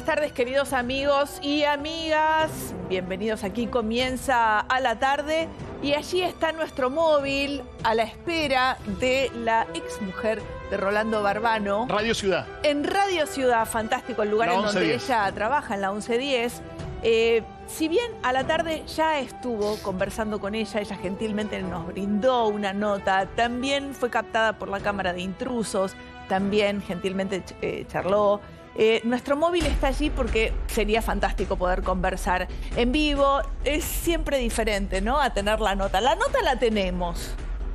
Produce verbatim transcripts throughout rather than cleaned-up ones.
tardes, queridos amigos y amigas. Bienvenidos aquí, comienza a la tarde y allí está nuestro móvil a la espera de la exmujer de Rolando Barbano. Radio Ciudad. En Radio Ciudad, fantástico el lugar en donde ella trabaja, en la once diez. Eh, si bien a la tarde ya estuvo conversando con ella, ella gentilmente nos brindó una nota, también fue captada por la cámara de intrusos, también gentilmente eh, charló. Eh, nuestro móvil está allí porque sería fantástico poder conversar en vivo. Es siempre diferente, ¿no? A tener la nota. La nota la tenemos.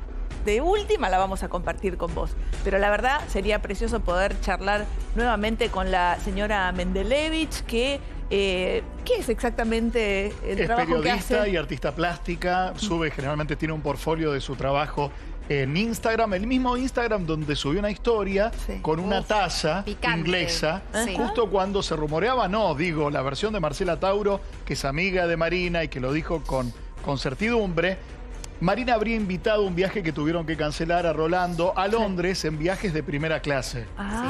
De última la vamos a compartir con vos. Pero la verdad sería precioso poder charlar nuevamente con la señora Mendelevich, que... Eh, ¿qué es exactamente el es trabajo que hace? Es periodista y artista plástica. Sube, generalmente tiene un portfolio de su trabajo en Instagram, el mismo Instagram donde subió una historia sí. con una Uf, taza picante. inglesa, sí. justo cuando se rumoreaba, no, digo, la versión de Marcela Tauro, que es amiga de Marina y que lo dijo con, con certidumbre. Marina habría invitado un viaje que tuvieron que cancelar a Rolando a Londres sí. en viajes de primera clase.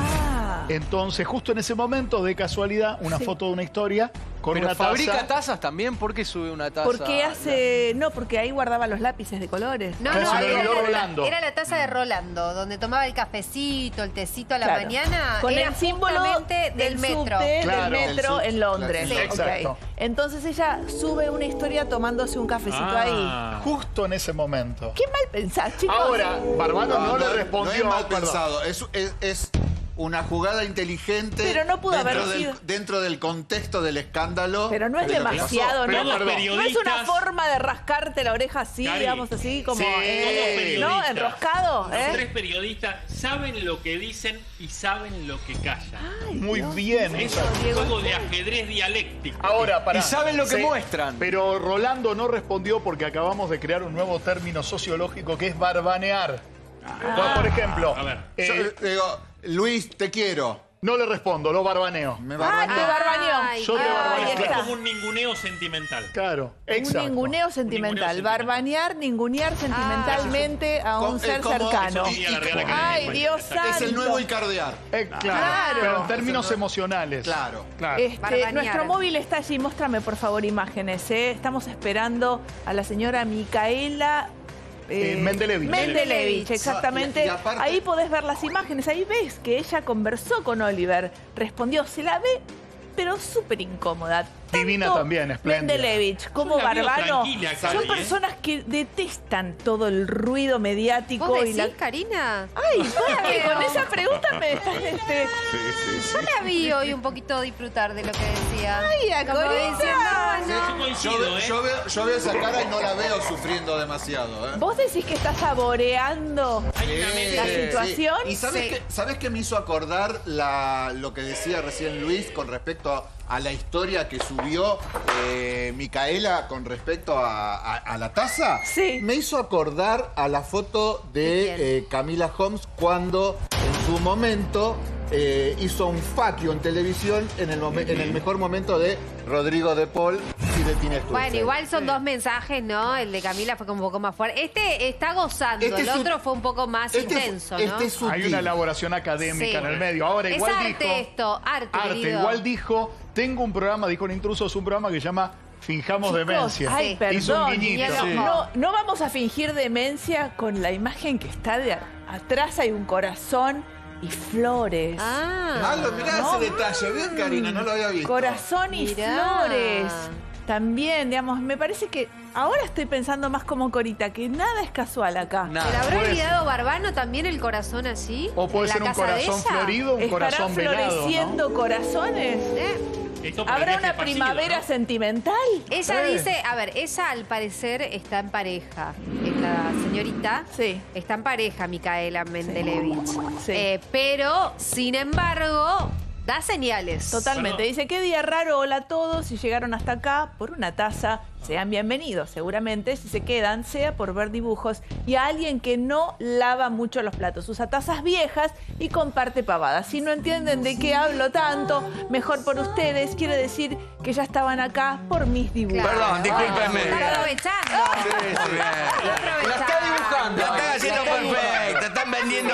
Ah. Entonces, justo en ese momento, de casualidad, una sí. foto de una historia con Pero una taza. ¿fabrica tazas también? ¿Por qué sube una taza? Porque hace... No, porque ahí guardaba los lápices de colores. No, Pero no, era, era, Rolando. era la taza de Rolando, donde tomaba el cafecito, el tecito a la claro. mañana. Con era el símbolo del, del metro. Subte, claro. del metro del en Londres. Sí. Exacto. Okay. Entonces ella sube una historia tomándose un cafecito ah. ahí. Justo en ese momento. ¿Qué mal pensás, chicos? Ahora, Barbano no, no, le no, respondió. No es mal perdón. pensado, es, es, es una jugada inteligente. Pero no pudo dentro haber sido. Del, dentro del contexto del escándalo. Pero no es demasiado, ¿no? Pero, No es una forma de rascarte la oreja así, Cari, digamos así, como... Sí, eh, ¿no? Enroscado, Los ¿eh? tres periodistas saben lo que dicen y saben lo que callan. Ay, muy Dios bien. Es un juego de ajedrez dialéctico. Ahora, para, y saben lo que sí, muestran. Pero Rolando no respondió porque acabamos de crear un nuevo término sociológico que es barbanear. Ah, por ejemplo, a ver. Eh, Yo digo, Luis, te quiero. No le respondo, lo barbaneo. Me Ah, barbaneó. te barbaneó. Ay, Yo te Ahí barbaneo. Es está. como un ninguneo sentimental. Claro, exacto. Un ninguneo sentimental. ninguneo sentimental. Barbanear, ningunear sentimentalmente a un Com- ser es como- cercano. eso, Y a la Real Academia Ay, Española. Dios santo. Es el nuevo Icardear. Eh, claro, Claro. pero en términos emocionales. Claro. claro. Este, Barbanear. nuestro móvil está allí. Muéstrame, por favor, imágenes. ¿eh? Estamos esperando a la señora Micaela... Eh, Mendelevich. Mendelevich, exactamente. No, y- y aparte- ahí podés ver las imágenes. Ahí ves que ella conversó con Oliver. Respondió, se la ve, pero súper incómoda. Divina Tanto también, espléndida. Mendelevich como Yo la veo Barbano tranquila, son Cari, ¿eh? personas que detestan todo el ruido mediático. ¿Vos y decís, la... Karina? Ay, ¿para qué? Pero- Con esa pregunta me... Este... Yo la vi hoy un poquito disfrutar de lo que decía. Ay, a Como Corina. diciendo, Yo Yo, coincido, ve- ¿eh? yo veo, yo veo esa cara y no la veo sufriendo demasiado. ¿eh? ¿Vos decís que estás saboreando Hay una Sí, mesa. la sí. situación? ¿Y sabes, Sí. qué, sabes qué me hizo acordar la, lo que decía recién Luis con respecto a, a la historia que subió eh, Micaela con respecto a, a- a la taza? Sí. Me hizo acordar a la foto ¿De de quién? eh, Camila Homs cuando en su momento eh, hizo un fuck you en televisión en el, momen- en el mejor momento de Rodrigo de Paul y de Tina Sturzel. Bueno, igual son dos mensajes, ¿no? El de Camila fue como un poco más fuerte. Este está gozando, Este el es su- otro fue un poco más Este fu- intenso, ¿no? este es sutil. Hay una elaboración académica Sí. en el medio. Ahora, Es igual arte dijo... esto, arte, Arte, querido. igual dijo, tengo un programa, dijo en Intrusos, un programa que se llama Finjamos Chicos, Demencia. Ay, Sí. perdón. Hizo un guiñito. Sí. No, no vamos a fingir demencia con la imagen que está de a- atrás. Hay un corazón y flores. Ah, Ah, lo- mirá No. ese detalle, bien Karina, no lo había visto. Corazón y Mirá. flores. También, digamos, me parece que ahora estoy pensando más como Corita, que nada es casual acá. Nada. ¿se le habrá puede olvidado Barbano también el corazón allí? O puede ¿En ser la un casa de corazón ella? florido, un ¿Estarán corazón velado, ¿no? floreciendo corazones? ¿Eh? Esto para el ¿Habrá viaje una pasillo, primavera ¿no? sentimental? Ella Eh. dice, a ver, ella al parecer está en pareja. Esta señorita Sí. está en pareja, Micaela Mendelevich. Sí. Eh, pero, sin embargo, da señales. Totalmente. Perdón. Dice, qué día raro, hola a todos. Si llegaron hasta acá por una taza, sean bienvenidos. Seguramente, si se quedan, sea por ver dibujos y a alguien que no lava mucho los platos. Usa tazas viejas y comparte pavadas. Si no entienden de qué hablo tanto, mejor por ustedes. Quiere decir que ya estaban acá por mis dibujos. Claro. Perdón, discúlpenme. Está aprovechando. Sí, sí. Está aprovechando. La está dibujando. La están haciendo La está perfecta, están vendiendo Sí. todo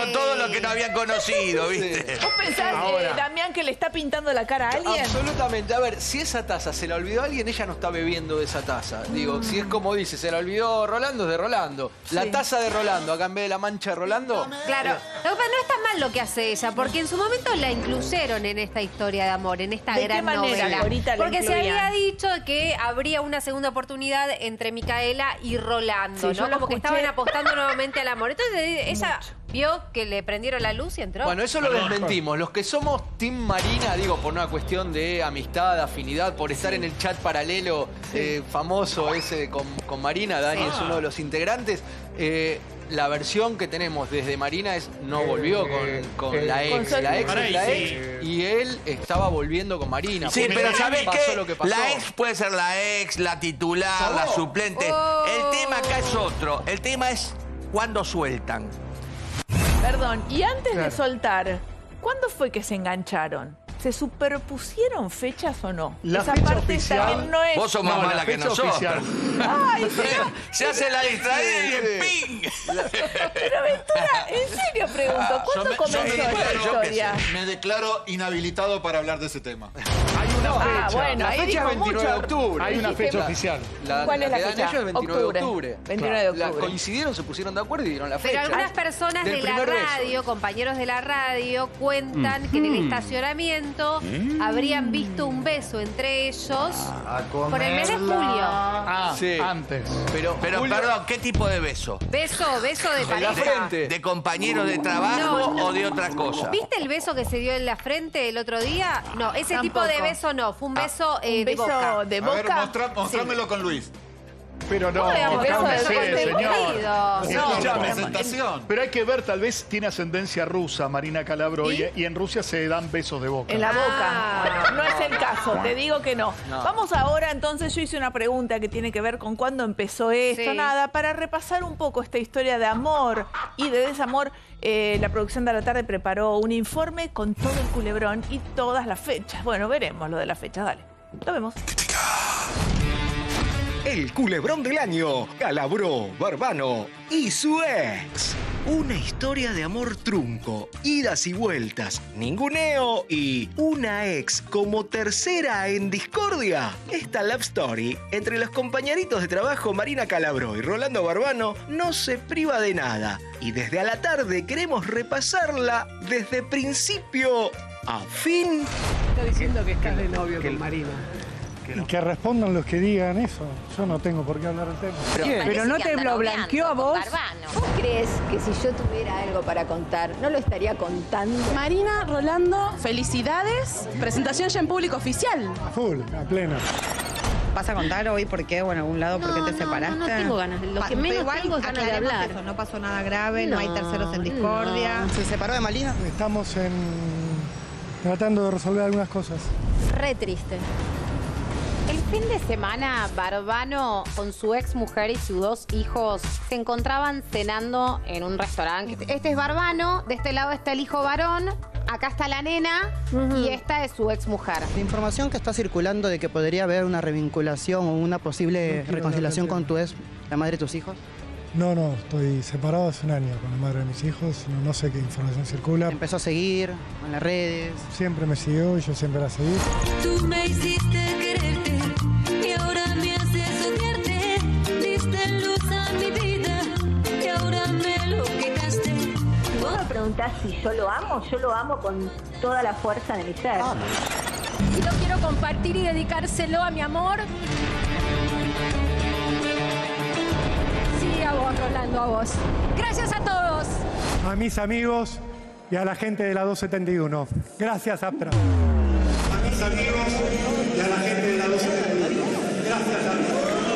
lo que no habían conocido, ¿viste? ¿Vos pensás, eh, Damián, que le está pintando la cara a alguien? Absolutamente. A ver, si esa taza se la olvidó a alguien, ella no está bebiendo de esa taza. Digo, mm. si es como dice, se la olvidó Rolando, es de Rolando. Sí. La taza de Rolando, acá en vez de la mancha de Rolando. Claro. Eh. No está mal lo que hace ella, porque en su momento la incluyeron en esta historia de amor, en esta ¿De gran qué manera, novela. Ahorita la porque se había dicho que habría una segunda oportunidad entre Micaela y Rolando, sí, ¿no? Como que estaban apostando nuevamente al amor. Entonces ella Mucho. vio que le prendieron la luz y entró. Bueno, eso lo desmentimos. Los que somos Team Marina, digo, por una cuestión de amistad, afinidad, por estar sí. en el chat paralelo sí. eh, famoso ese con, con Marina, Dani sí. es uno de los integrantes. Eh, la versión que tenemos desde Marina es no volvió con, con eh, la ex. Con la ex es la ex sí. y él estaba volviendo con Marina. Sí, pero ¿sabés qué? Lo que pasó. La ex puede ser la ex, la titular, ¿Sabó? la suplente. Oh. El tema acá es otro. El tema es cuándo sueltan. Perdón, y antes claro. de soltar, ¿cuándo fue que se engancharon? ¿Se superpusieron fechas o no? La Esa fecha parte oficial. también no es... Vos sos más no, mala que nosotros. Ay, señor. Se hace la distraída y el ping. Pero Ventura, en serio pregunto, ¿cuándo me, comenzó me la declaro, historia? Me declaro inhabilitado para hablar de ese tema. Hay una fecha. Ah, bueno, la ahí fecha es dijo veintinueve de mucho. octubre. Hay una fecha la, oficial. La, ¿Cuál la es la que dan fecha? ellos es veintinueve octubre. de octubre. veintinueve de octubre. La, coincidieron, se pusieron de acuerdo y dieron la fecha. Pero algunas personas de la radio, beso. compañeros de la radio, cuentan mm. que en el estacionamiento mm. habrían visto un beso entre ellos por el mes de julio. Ah, sí. antes. Pero, pero julio... perdón, ¿qué tipo de beso? Beso, beso de pareja. ¿De, de compañeros de trabajo no, no. o de otra cosa? ¿Viste el beso que se dio en la frente el otro día? No, ese Tampoco. tipo de beso no, fue un beso, ah, eh, un beso de boca. De boca. A ver, mostrá, mostrámelo sí. con Luis. Pero no, no beso de sé, señor. No, no, no, no, presentación. Pero hay que ver, tal vez tiene ascendencia rusa, Marina Calabro, ¿Y? Y, y en Rusia se dan besos de boca. En la boca. Ah, no, no es el caso, te digo que no. no. Vamos ahora, entonces, yo hice una pregunta que tiene que ver con cuándo empezó esto, sí. nada, para repasar un poco esta historia de amor y de desamor. Eh, la producción de la tarde preparó un informe con todo el culebrón y todas las fechas. Bueno, veremos lo de las fechas, dale. Lo vemos. El culebrón del año, Calabro, Barbano y su ex. Una historia de amor trunco, idas y vueltas, ninguneo y una ex como tercera en discordia. Esta love story entre los compañeritos de trabajo Marina Calabro y Rolando Barbano no se priva de nada. Y desde a la tarde queremos repasarla desde principio a fin. Está diciendo que estás de novio con Marina. Y que respondan los que digan eso. Yo no tengo por qué hablar del tema. Pero, pero no te lo blanqueó a vos. ¿Vos crees que si yo tuviera algo para contar, no lo estaría contando? Marina, Rolando, felicidades. Presentación ya en público oficial. A full, a pleno. ¿Vas a contar hoy por qué o en algún lado por qué no, te no, separaste? No, no tengo ganas. Lo que menos igual, tengo es ganas de hablar. Eso, no pasó nada grave, no, no hay terceros en discordia. No. ¿Se separó de Marina? Estamos en... tratando de resolver algunas cosas. Re triste. El fin de semana, Barbano con su ex mujer y sus dos hijos se encontraban cenando en un restaurante. Este es Barbano, de este lado está el hijo varón, acá está la nena uh-huh. y esta es su ex mujer. La información que está circulando de que podría haber una revinculación o una posible no reconciliación con tu ex, la madre de tus hijos. No, no, estoy separado hace un año con la madre de mis hijos, no, no sé qué información circula. Empezó a seguir en las redes. Siempre me siguió y yo siempre la seguí. Tú me hiciste quererte y ahora me haces odiarte. Diste luz a mi vida y ahora me lo quitaste. Vos me preguntás si yo lo amo, yo lo amo con toda la fuerza de mi ser. Ah, y lo quiero compartir y dedicárselo a mi amor. A vos, Rolando, a vos. Gracias a todos. A mis amigos y a la gente de la doscientos setenta y uno. Gracias, Aptra. A mis amigos y a la gente de la doscientos setenta y uno. Gracias, Aptra.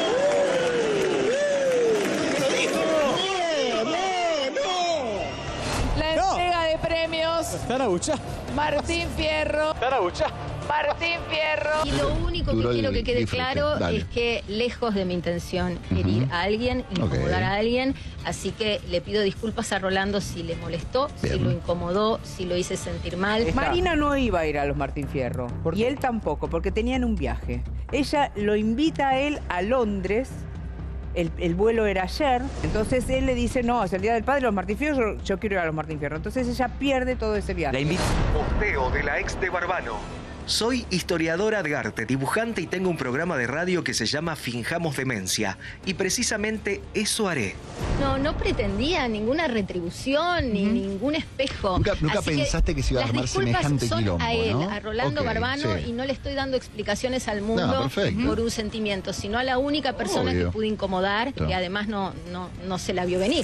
La entrega de premios. Carabucha. Martín Fierro. Carabucha. Martín Fierro. Y lo único que quiero que quede claro es que lejos de mi intención herir uh-huh. a alguien, incomodar okay. a alguien, así que le pido disculpas a Rolando si le molestó, Bien. si lo incomodó, si lo hice sentir mal. Está. Marina no iba a ir a los Martín Fierro y él tampoco, porque tenían un viaje. Ella lo invita a él a Londres el, el vuelo era ayer, entonces él le dice, no, es el Día del Padre, los Martín Fierro, yo, yo quiero ir a los Martín Fierro. Entonces ella pierde todo ese viaje. La invito. Posteo de la ex de Barbano. Soy historiadora de arte, dibujante y tengo un programa de radio que se llama Finjamos Demencia. Y precisamente eso haré. No, no pretendía ninguna retribución ni ningún espejo. Nunca, nunca pensaste que, que se iba a armar semejante son quilombo, a él, ¿no? a Rolando Okay, Barbano, sí. y no le estoy dando explicaciones al mundo No, por un sentimiento, sino a la única persona Obvio. que pude incomodar, No. que además no, no, no se la vio venir.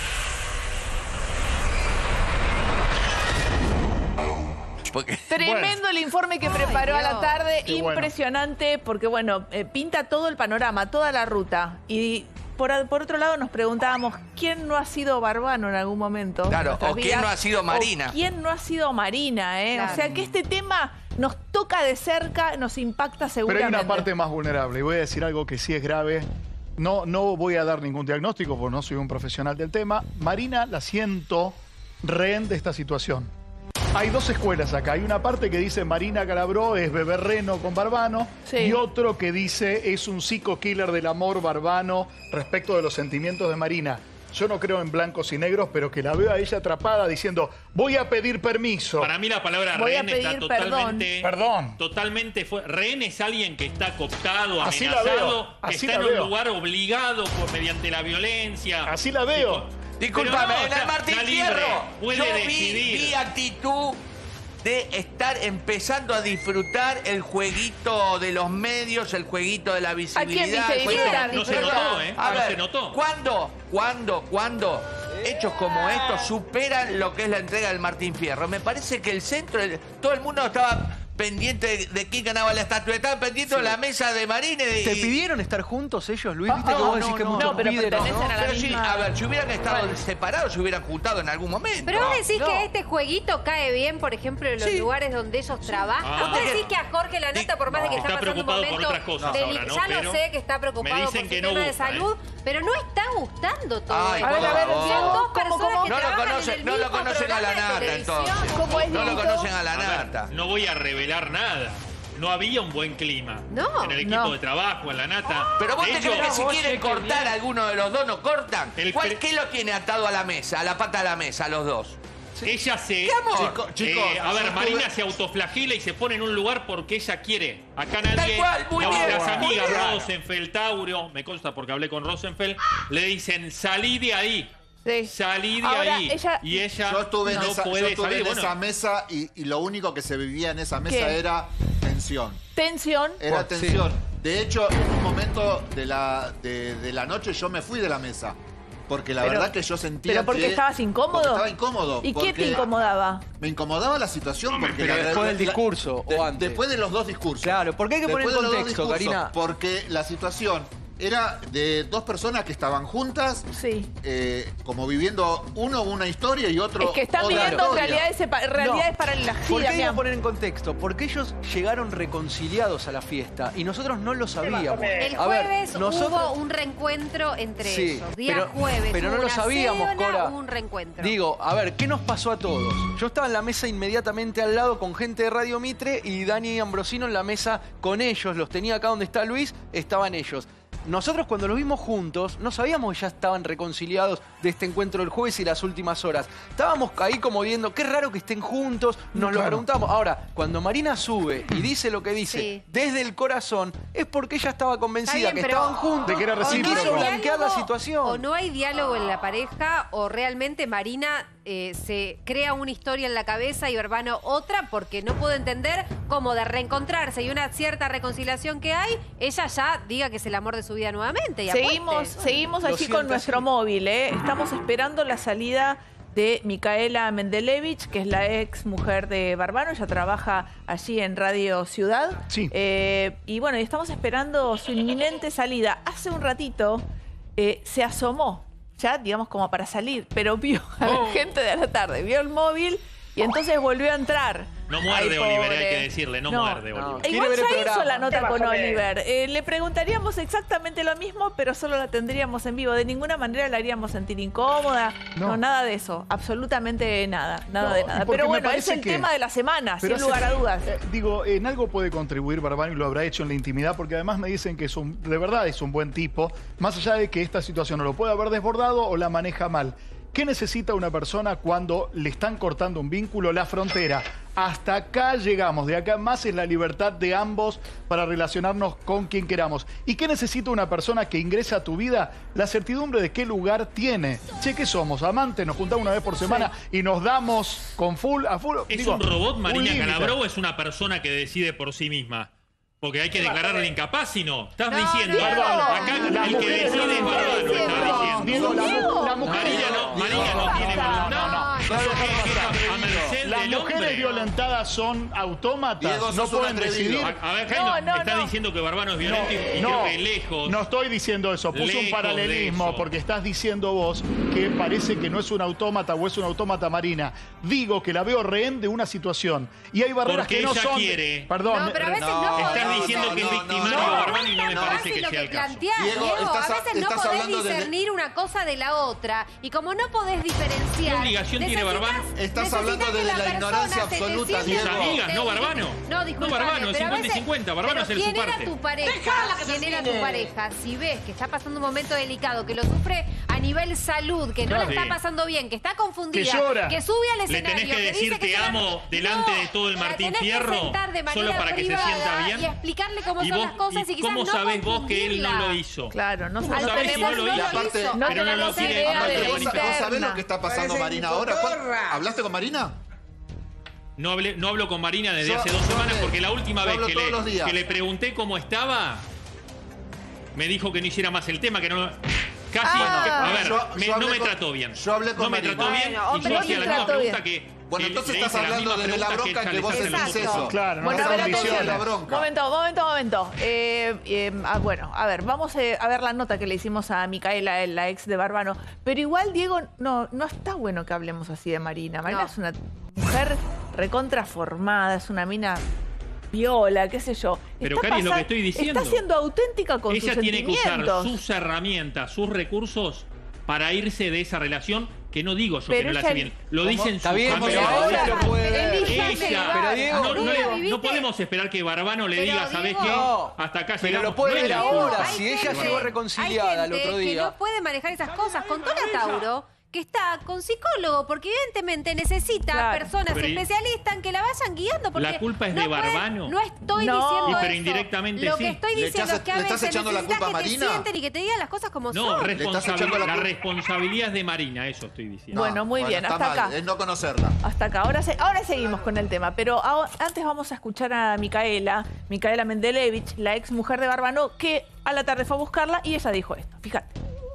Porque, Tremendo bueno. el informe que Ay, preparó a la Dios. tarde, Qué bueno. impresionante, porque bueno, eh, pinta todo el panorama, toda la ruta. Y por, a- por otro lado nos preguntábamos, ¿quién no ha sido Barbano en algún momento? en Claro, nuestras o quién vidas? no ha sido Marina. O ¿quién no ha sido Marina? Eh? Claro. O sea que este tema nos toca de cerca, nos impacta Pero seguramente. hay una parte más vulnerable y voy a decir algo que sí es grave. No, no voy a dar ningún diagnóstico porque no soy un profesional del tema. Marina la siento rehén de esta situación. Hay dos escuelas acá. Hay una parte que dice Marina Calabró es bebé reno con Barbano Sí. y otro que dice es un psico-killer del amor Barbano respecto de los sentimientos de Marina. Yo no creo en blancos y negros, pero que la veo a ella atrapada diciendo voy a pedir permiso. Para mí la palabra Voy a rehén está pedir totalmente... Perdón. Totalmente fue. Rehén es alguien que está cooptado, Así la amenazado, veo, que así está la en veo. un lugar obligado por, mediante la violencia. Así la veo. Disculpame, Pero no, en el está- Martín está libre, Fierro, puede yo vi, decidir. vi actitud de estar empezando a disfrutar el jueguito de los medios, el jueguito de la visibilidad. viste el jueguito- disfrutar? No se Disfrutar. notó, ¿eh? A No ver, se notó. ¿cuándo, cuándo, cuándo hechos como estos superan lo que es la entrega del Martín Fierro? Me parece que el centro, el- todo el mundo estaba pendiente de, de quién ganaba la estatua, estaban pendientes de la mesa de Marina y... ¿Te pidieron estar juntos ellos, Luis? Ah, ¿Viste que no, vos decís no, que no. muchos No, pero piden? pertenecen a la Pero sí, misma- a ver, si hubieran estado separados, se hubieran juntado en algún momento. Pero vos decís No. que este jueguito cae bien, por ejemplo, en los Sí. lugares donde ellos trabajan. Ah. Vos decís que a Jorge Lanata, por más de que Está está pasando un preocupado por momento... otras cosas deli- ahora, ¿no? Ya Pero lo sé que está preocupado me por dicen su que no tema de gusta, salud, ¿eh? pero no está gustando todo Ay, esto. por A ver, a ver, favor. Son dos ¿cómo, personas cómo? que No lo trabajan en conocen, el no lo mismo conocen a la programa de nata, televisión. entonces. ¿Cómo es, No lo Dieguito? conocen a la A ver, nata. no voy a revelar nada. No había un buen clima No, en el equipo no. de trabajo, en la nata. Pero vos De te hecho, crees que si vos quieren sé que cortar bien. a alguno de los dos, no cortan. El ¿Cuál, pre- ¿Qué lo tiene atado a la mesa, a la pata de la mesa, a los dos? Ella se... ¿Qué amor? Chico- chicos, Eh, a ver, yo Marina tuve- se autoflagila y se pone en un lugar porque ella quiere. Acá nadie... Tal cual, muy no, bien, las muy amigas bien. Rosenfeld, Tauro, me consta porque hablé con Rosenfeld, le dicen, salí de ahí. Sí. Salí de Ahora, ahí. ella- Y ella Yo estuve en no esa, yo puede estuve salir. en Bueno, esa mesa y, y lo único que se vivía en esa mesa ¿Qué? era tensión. Tensión. Era Oh, tensión. De hecho, en un momento de la, de, de la noche yo me fui de la mesa. Porque la Pero- verdad que yo sentía ¿Pero porque que... estabas incómodo? Porque estaba incómodo. ¿Y qué te porque incomodaba? Me incomodaba la situación porque... pero la- después la- del discurso, de- o antes. Después de los dos discursos. Claro, porque hay que poner en Después de los dos contexto, discursos, Karina. Porque la situación era de dos personas que estaban juntas, Sí. eh, como viviendo uno una historia y otro Es que están otra viviendo historia. realidades, sepa- realidades No. paralelas. Sí, ¿Por qué hay que Damián. poner en contexto? Porque ellos llegaron reconciliados a la fiesta y nosotros no lo sabíamos. El A ver, jueves nosotros- hubo un reencuentro entre Sí, ellos. Día pero- jueves. pero no hubo lo una sabíamos, cena, Cora. hubo un reencuentro. Digo, a ver, ¿qué nos pasó a todos? Yo estaba en la mesa inmediatamente al lado con gente de Radio Mitre y Dani Ambrosino en la mesa con ellos. Los tenía acá donde está Luis, estaban ellos. Nosotros cuando los vimos juntos no sabíamos que ya estaban reconciliados de este encuentro del jueves y las últimas horas. Estábamos ahí como viendo, qué raro que estén juntos, nos lo Claro. preguntamos. Ahora, cuando Marina sube y dice lo que dice Sí. desde el corazón, es porque ella estaba convencida Está bien, que pero- estaban juntos De que era y recíproco. quiso No hay blanquear la diálogo, situación. O no hay diálogo en la pareja, o realmente Marina eh, se crea una historia en la cabeza y Barbano otra, porque no puedo entender cómo de reencontrarse y una cierta reconciliación que hay, ella ya diga que es el amor de su vida nuevamente. Y Seguimos, apueste. seguimos Lo allí siento con nuestro así. móvil, ¿eh? Estamos esperando la salida de Micaela Mendelevich, que es la ex mujer de Barbano. Ella trabaja allí en Radio Ciudad. Sí. Eh, y bueno, y estamos esperando su inminente salida. Hace un ratito eh, se asomó, ya digamos como para salir, pero vio a la Oh. gente de la tarde, vio el móvil Y entonces volvió a entrar. No muerde, Ay, Oliver, hay pobre. que decirle, no, No, muerde, Oliver. E igual ya hizo la nota con Bájame. Oliver. Eh, le preguntaríamos exactamente lo mismo, pero solo la tendríamos en vivo. De ninguna manera la haríamos sentir incómoda. No, No. nada de eso. Absolutamente nada. Nada No, de y nada. porque Pero me bueno, es parece el que- tema de la semana, Pero sin lugar hace- a dudas. eh, digo, en algo puede contribuir Barbano y lo habrá hecho en la intimidad, porque además me dicen que es un, de verdad es un buen tipo, más allá de que esta situación no lo puede haber desbordado o la maneja mal. ¿Qué necesita una persona cuando le están cortando un vínculo, la frontera? Hasta acá llegamos, de acá más es la libertad de ambos para relacionarnos con quien queramos. ¿Y qué necesita una persona que ingresa a tu vida? La certidumbre de qué lugar tiene. Che, ¿qué somos? ¿Amantes? ¿Nos juntamos una vez por semana y nos damos con full a full? ¿Es Digo, un robot un Marina límite. Calabró o es una persona que decide por sí misma? Porque hay que declararle incapaz, si no. Estás No, diciendo. no, Acá las el que mujeres decide es no Barbano, dicen, estás diciendo. Diego, la, Diego. la mujer Marina no, Marina no tiene voluntad. No, no, no. Eso queda a merced Las del mujeres hombre. violentadas son autómatas, Diego, no sos un pueden atrevido. decidir. A, a ver, No, Jaime, no, estás no. diciendo que Barbano es violento y, y No, creo que lejos. no estoy diciendo eso, puse un Lejos de paralelismo eso. porque estás diciendo vos que parece que no es un autómata o es un autómata Marina. Digo que la veo rehén de una situación y hay barreras Porque que no ella son... quiere. Perdón. No, pero a veces no, No, podés. Estás diciendo no, que es no, victimario no, no. Barbano y no me No, parece fácil que lo sea que el caso. planteás, Diego, Diego, estás a a- veces no estás podés hablando de- discernir una cosa de la otra. Y como no podés diferenciar... ¿Qué obligación tiene necesitas- Barbano? Estás necesitas hablando que de la persona ignorancia se te absoluta, siente- Diego. Tus amigas, no Barbano. No, disculpame, No Barbano, pero a cincuenta y veces- cincuenta, Barbano pero es el su ¿quién era parte. tu pareja? ¿Quién era tu pareja? Si ves que está pasando un momento delicado, que lo sufre a nivel salud, que no Claro. la está Sí. pasando bien, que está confundida, Que llora. que sube al Le escenario, tenés que decir dice que te se la- amo delante No, de todo el la Martín tenés que Fierro, sentar de manera solo para que se privada sienta bien. y explicarle cómo ¿Y son vos- las cosas y, y quizás cómo no sabés vos que él no lo confundirla. hizo? Claro, no ¿Cómo sabemos sabés si no lo Y hizo? aparte, No Pero no lo tenemos quiere- idea aparte de lo la ¿Vos, vos sabés interna. lo que está pasando Parece Marina ahora? ¿Cuál- cotorra. ¿Hablaste con Marina? No, hablé, no hablo con Marina desde Yo- hace dos yo semanas hablé- porque la última yo vez hablo que todos los le, días. que le pregunté cómo estaba, me dijo que no hiciera más el tema, que no... Casi, Ah. a ver, Yo- me- yo no hablé me con- trató bien. yo hablé con No me Marina. trató bien Bueno, y hombre, yo no hacía te la misma trató pregunta bien. que... Bueno, que entonces le estás hice la hablando misma desde la pregunta bronca ella que le vos hace a los sentís otros. eso. Claro, no Bueno, te a ver, condiciones. atención. La bronca. Momento, momento, momento. Eh, eh, ah, bueno, a ver, vamos eh, a ver la nota que le hicimos a Micaela, la ex de Barbano. Pero igual, Diego, no, no está bueno que hablemos así de Marina. Marina No. es una mujer recontraformada, es una mina viola, qué sé yo. Pero, Está Cari, es lo pasa- que estoy diciendo. Está siendo auténtica con Ella sus tiene que usar sentimientos. sus herramientas, sus recursos para irse de esa relación que no digo yo Pero que no la ella- hace bien. Lo ¿Cómo? dicen Está sus bien, amigas. pero ahora Ella- lo puede- él dice que Ella, va. Pero, Diego, no, no, Diego, le- ¿viste? no podemos esperar que Barbano le Pero, diga, ¿sabés qué? No. Hasta acá Pero llegamos. lo puede No es ver la ahora. culpa. Si ella gente- llegó reconciliada hay el otro gente día. que no puede manejar esas cosas. Contó a Tauro que está con psicólogo porque evidentemente necesita Claro. personas Pero y- especialistas que la vayan guiando. Porque ¿La culpa es no de puede- Barbano? No estoy No. diciendo Sí, pero eso. indirectamente Lo sí. que estoy ¿Le diciendo estás- es que a le estás veces echando la necesitas culpa a que te Marina? sienten y que te digan las cosas como No, son. Le estás responsabil- echando la la culpa. responsabilidad es de Marina, eso estoy diciendo. Bueno, muy bien, está hasta mal, acá. Es no conocerla. Hasta acá. Ahora, se- ahora seguimos con el tema. Pero a- antes vamos a escuchar a Micaela, Micaela Mendelevich, la ex mujer de Barbano, que a la tarde fue a buscarla y ella dijo esto. Fíjate.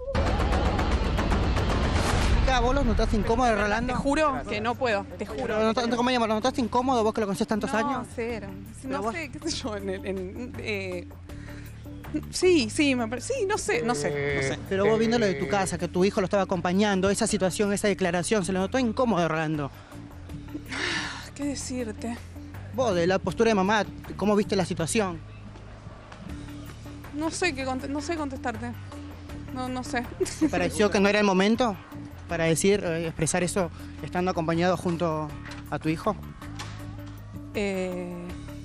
¿Vos lo notaste incómodo, Rolando? Te juro que no puedo, te juro. Pero, ¿lo notaste- ¿Cómo llamas? ¿Lo notaste incómodo vos que lo conoces tantos no, años? cero. Pero No vos- sé, qué sé yo, en, el- en- eh, sí, sí, me parece, sí, no sé, no sé, no sé. Pero vos viendo lo de tu casa, que tu hijo lo estaba acompañando, esa situación, esa declaración, ¿se lo notó incómodo, Rolando? ¿Qué decirte? Vos, de la postura de mamá, ¿cómo viste la situación? No sé qué conte- no sé contestarte. No, no sé. ¿Te pareció que no era el momento para decir, eh, expresar eso estando acompañado junto a tu hijo? Eh,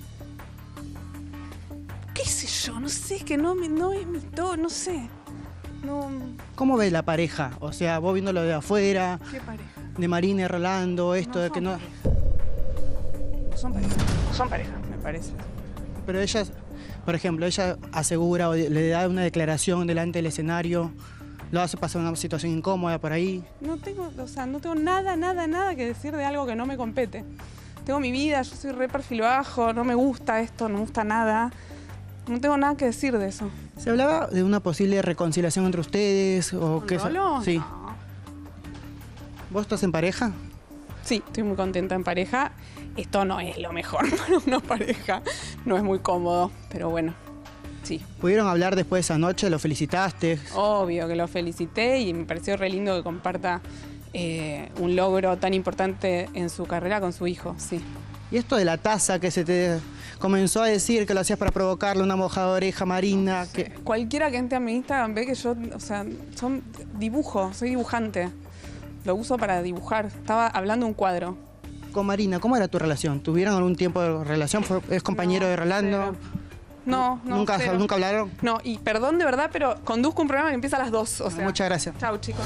¿Qué sé yo? No sé, es que no, me- no es mi todo, no sé. No, ¿Cómo ves la pareja? O sea, vos viéndolo de afuera, ¿qué pareja? de Marina y Rolando, esto No de que son no... No son pareja. No son pareja, me parece. Pero ella, por ejemplo, ella asegura o le da una declaración delante del escenario, lo hace pasar una situación incómoda por ahí. No tengo, o sea, no tengo nada, nada, nada que decir de algo que no me compete. Tengo mi vida, yo soy re perfil bajo, no me gusta esto, no me gusta nada. No tengo nada que decir de eso. ¿Se hablaba de una posible reconciliación entre ustedes? O ¿Con qué eso? Rolo? Sí. No. ¿Vos estás en pareja? Sí, estoy muy contenta en pareja. Esto no es lo mejor para una pareja. No es muy cómodo, pero bueno, sí. ¿Pudieron hablar después de esa noche? ¿Lo felicitaste? Obvio que lo felicité y me pareció re lindo que comparta eh, un logro tan importante en su carrera con su hijo, sí. Y esto de la taza que se te comenzó a decir que lo hacías para provocarle una mojada de oreja Marina. Que... Cualquiera que entre a mi Instagram ve que yo, o sea, son dibujo, soy dibujante. Lo uso para dibujar. Estaba hablando un cuadro. Con Marina, ¿cómo era tu relación? ¿Tuvieron algún tiempo de relación? ¿Es compañero no, de Rolando? Cero. No, no. ¿Nunca, cero. ¿Nunca hablaron? No, y perdón de verdad, pero conduzco un programa que empieza a las dos. O sea. Muchas gracias. Chau, chicos.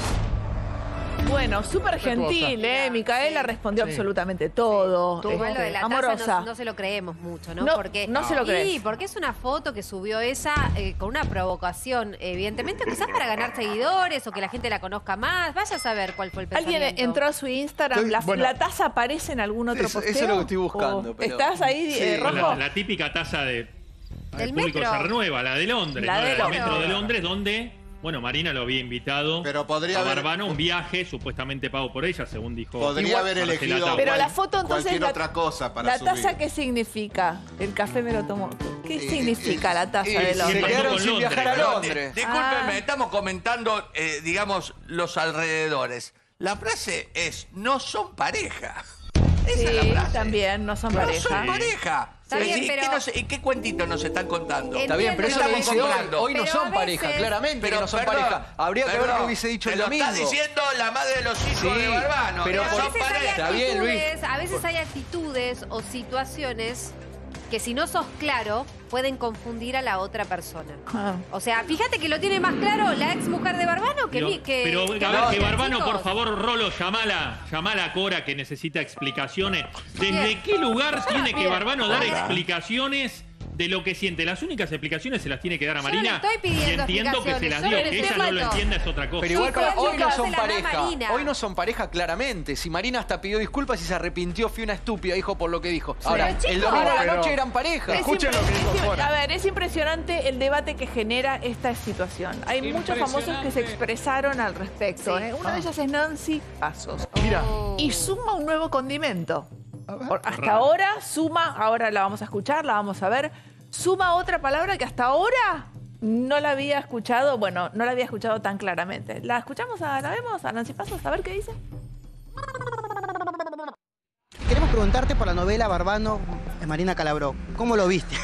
Bueno, súper gentil, ¿eh? Micaela Sí. respondió Sí. absolutamente todo. Todo. Igual lo de la taza amorosa. no, no se lo creemos mucho, ¿no? No, porque, no se lo crees. Sí, porque es una foto que subió ella eh, con una provocación, evidentemente, quizás para ganar seguidores o que la gente la conozca más. Vaya a saber cuál fue el pensamiento. Alguien entró a su Instagram, Estoy- la, bueno. la taza aparece en algún otro Eso- posteo. eso es lo que estoy buscando, ¿O pero- ¿Estás ahí, Sí. eh, Rojo? La, la típica taza de... Del El público metro. se renueva, la de Londres, La ¿no? de del Londres. metro de Londres, donde, bueno, Marina lo había invitado Pero podría a haber- Barbano, un viaje supuestamente pago por ella, según dijo. Podría Igual, haber Marcela elegido Tau. Pero cual- la foto entonces... cualquier la, otra cosa para ¿La subir. taza qué significa? El café me lo tomó. ¿Qué Eh, significa eh, la taza eh, de se Londres? quedaron Con sin Londres, viajar a ¿no? Londres. Discúlpenme, Ah. estamos comentando, eh, digamos, los alrededores. La frase es, no son pareja. Esa Sí, es la frase. también, no son No pareja. son pareja. Está Es bien, decir, pero- ¿qué, nos- ¿y qué cuentito nos están contando? Está bien, pero eso lo Estamos dice hoy. comprando. Hoy no Pero son a pareja, veces- claramente Pero que no son perdón, pareja. Habría que ver perdón, qué hubiese dicho te el lo domingo. está diciendo la madre de los hijos Sí, de Barbano. pero no por- son A veces hay pareja. Está bien, Luis. actitudes, a veces hay actitudes o situaciones que si no sos claro pueden confundir a la otra persona. Ah. O sea, fíjate que lo tiene más claro la ex mujer de Barbano que Pero, mi- que pero, a que ver, que nosotros, Barbano, chicos. por favor, Rolo, llamala, llamala a Cora que necesita explicaciones. ¿Desde Bien. qué lugar tiene que Bien. Barbano dar Hola. explicaciones de lo que siente? Las únicas explicaciones se las tiene que dar a Yo no Marina. le estoy pidiendo y entiendo que se las explicaciones, dio. yo Que le ella estoy no lo diciendo. entienda es otra cosa. Pero igual, Chicos, hoy no chicos, son se la da pareja. Marina. Hoy no son pareja, claramente. Si Marina hasta pidió disculpas y se arrepintió, fui una estúpida, dijo por lo que dijo. Ahora, Pero, el chicos, domingo a la pero- noche eran pareja. Es Escuchen lo que impre- dijo es im- Cora. A ver, es impresionante el debate que genera esta situación. Hay muchos famosos que se expresaron al respecto. Sí. ¿eh? Una de ellas es Nancy Pasos. Mira. Oh. Y suma un nuevo condimento. Por- hasta Raro. ahora suma, ahora la vamos a escuchar, la vamos a ver. Suma otra palabra que hasta ahora no la había escuchado, bueno, no la había escuchado tan claramente. ¿La escuchamos? A, ¿La vemos a Nancy Pasos? A ver qué dice. Queremos preguntarte por la novela Barbano de Marina Calabró. ¿Cómo lo viste?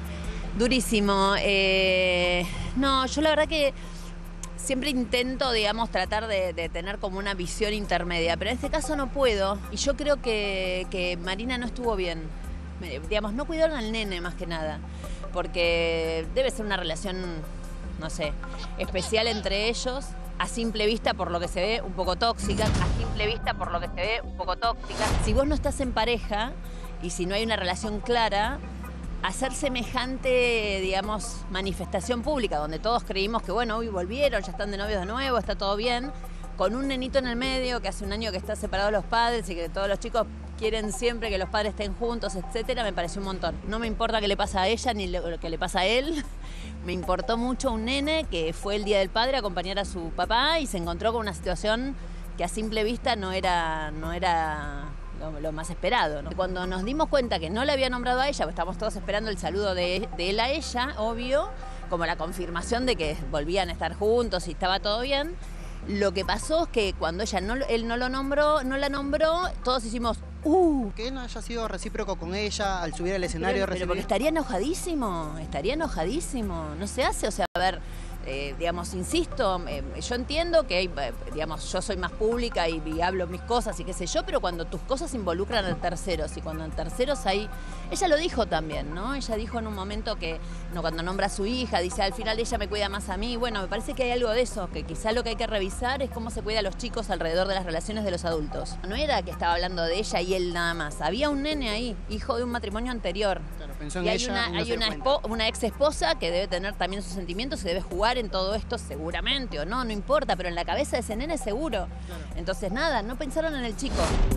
Durísimo. eh, no, yo la verdad que siempre intento, digamos, tratar de, de tener como una visión intermedia, pero en este caso no puedo. Y yo creo que, que Marina no estuvo bien. Me- digamos, no cuidaron al nene más que nada, porque debe ser una relación, no sé, especial entre ellos. A simple vista, por lo que se ve, un poco tóxica. A simple vista, por lo que se ve, un poco tóxica. Si vos no estás en pareja y si no hay una relación clara, hacer semejante, digamos, manifestación pública, donde todos creímos que, bueno, hoy volvieron, ya están de novios de nuevo, está todo bien, con un nenito en el medio, que hace un año que está separado los padres y que todos los chicos quieren siempre que los padres estén juntos, etcétera, me pareció un montón. No me importa qué le pasa a ella ni lo que le pasa a él. Me importó mucho un nene que fue el Día del Padre a acompañar a su papá y se encontró con una situación que a simple vista no era, no era lo, lo más esperado, ¿no? Cuando nos dimos cuenta que no le había nombrado a ella, pues estábamos todos esperando el saludo de, de él a ella, obvio, como la confirmación de que volvían a estar juntos y estaba todo bien. Lo que pasó es que cuando ella no, él no lo nombró, no la nombró, todos hicimos ¡uh! Que no haya sido recíproco con ella al subir al escenario. Pero, pero porque estaría enojadísimo, estaría enojadísimo. No se hace, o sea, a ver, eh, digamos, insisto, eh, yo entiendo que, hay, eh, digamos, yo soy más pública y, y hablo mis cosas y qué sé yo, pero cuando tus cosas involucran a terceros y cuando en terceros hay... Ella lo dijo también, ¿no? Ella dijo en un momento que, no, cuando nombra a su hija, dice, al final ella me cuida más a mí. Bueno, me parece que hay algo de eso, que quizá lo que hay que revisar es cómo se cuida a los chicos alrededor de las relaciones de los adultos. No era que estaba hablando de ella y él nada más. Había un nene ahí, hijo de un matrimonio anterior. Claro, pensó en Y hay ella una, y no hay se dio una, cuenta. espo- una ex esposa que debe tener también sus sentimientos y debe jugar en todo esto seguramente o no, no importa, pero en la cabeza de ese nene seguro. Entonces nada, no pensaron en el chico.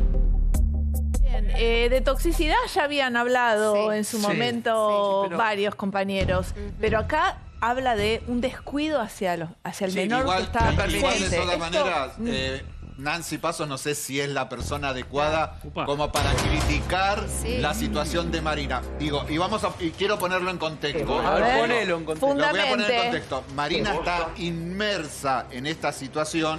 Bien, eh, de toxicidad ya habían hablado Sí. en su Sí. momento Sí, pero- varios compañeros, pero acá habla de un descuido hacia, los, hacia el Sí, menor igual, que estaba igual presente. de todas Esto- maneras, Mm. eh, Nancy Pasos no sé si es la persona adecuada Upa. como para criticar Sí. la situación de Marina. Digo, y vamos a, y quiero ponerlo en contexto. A ver, ponelo en contexto. Lo voy a poner en Fundamente. contexto. Marina está inmersa en esta situación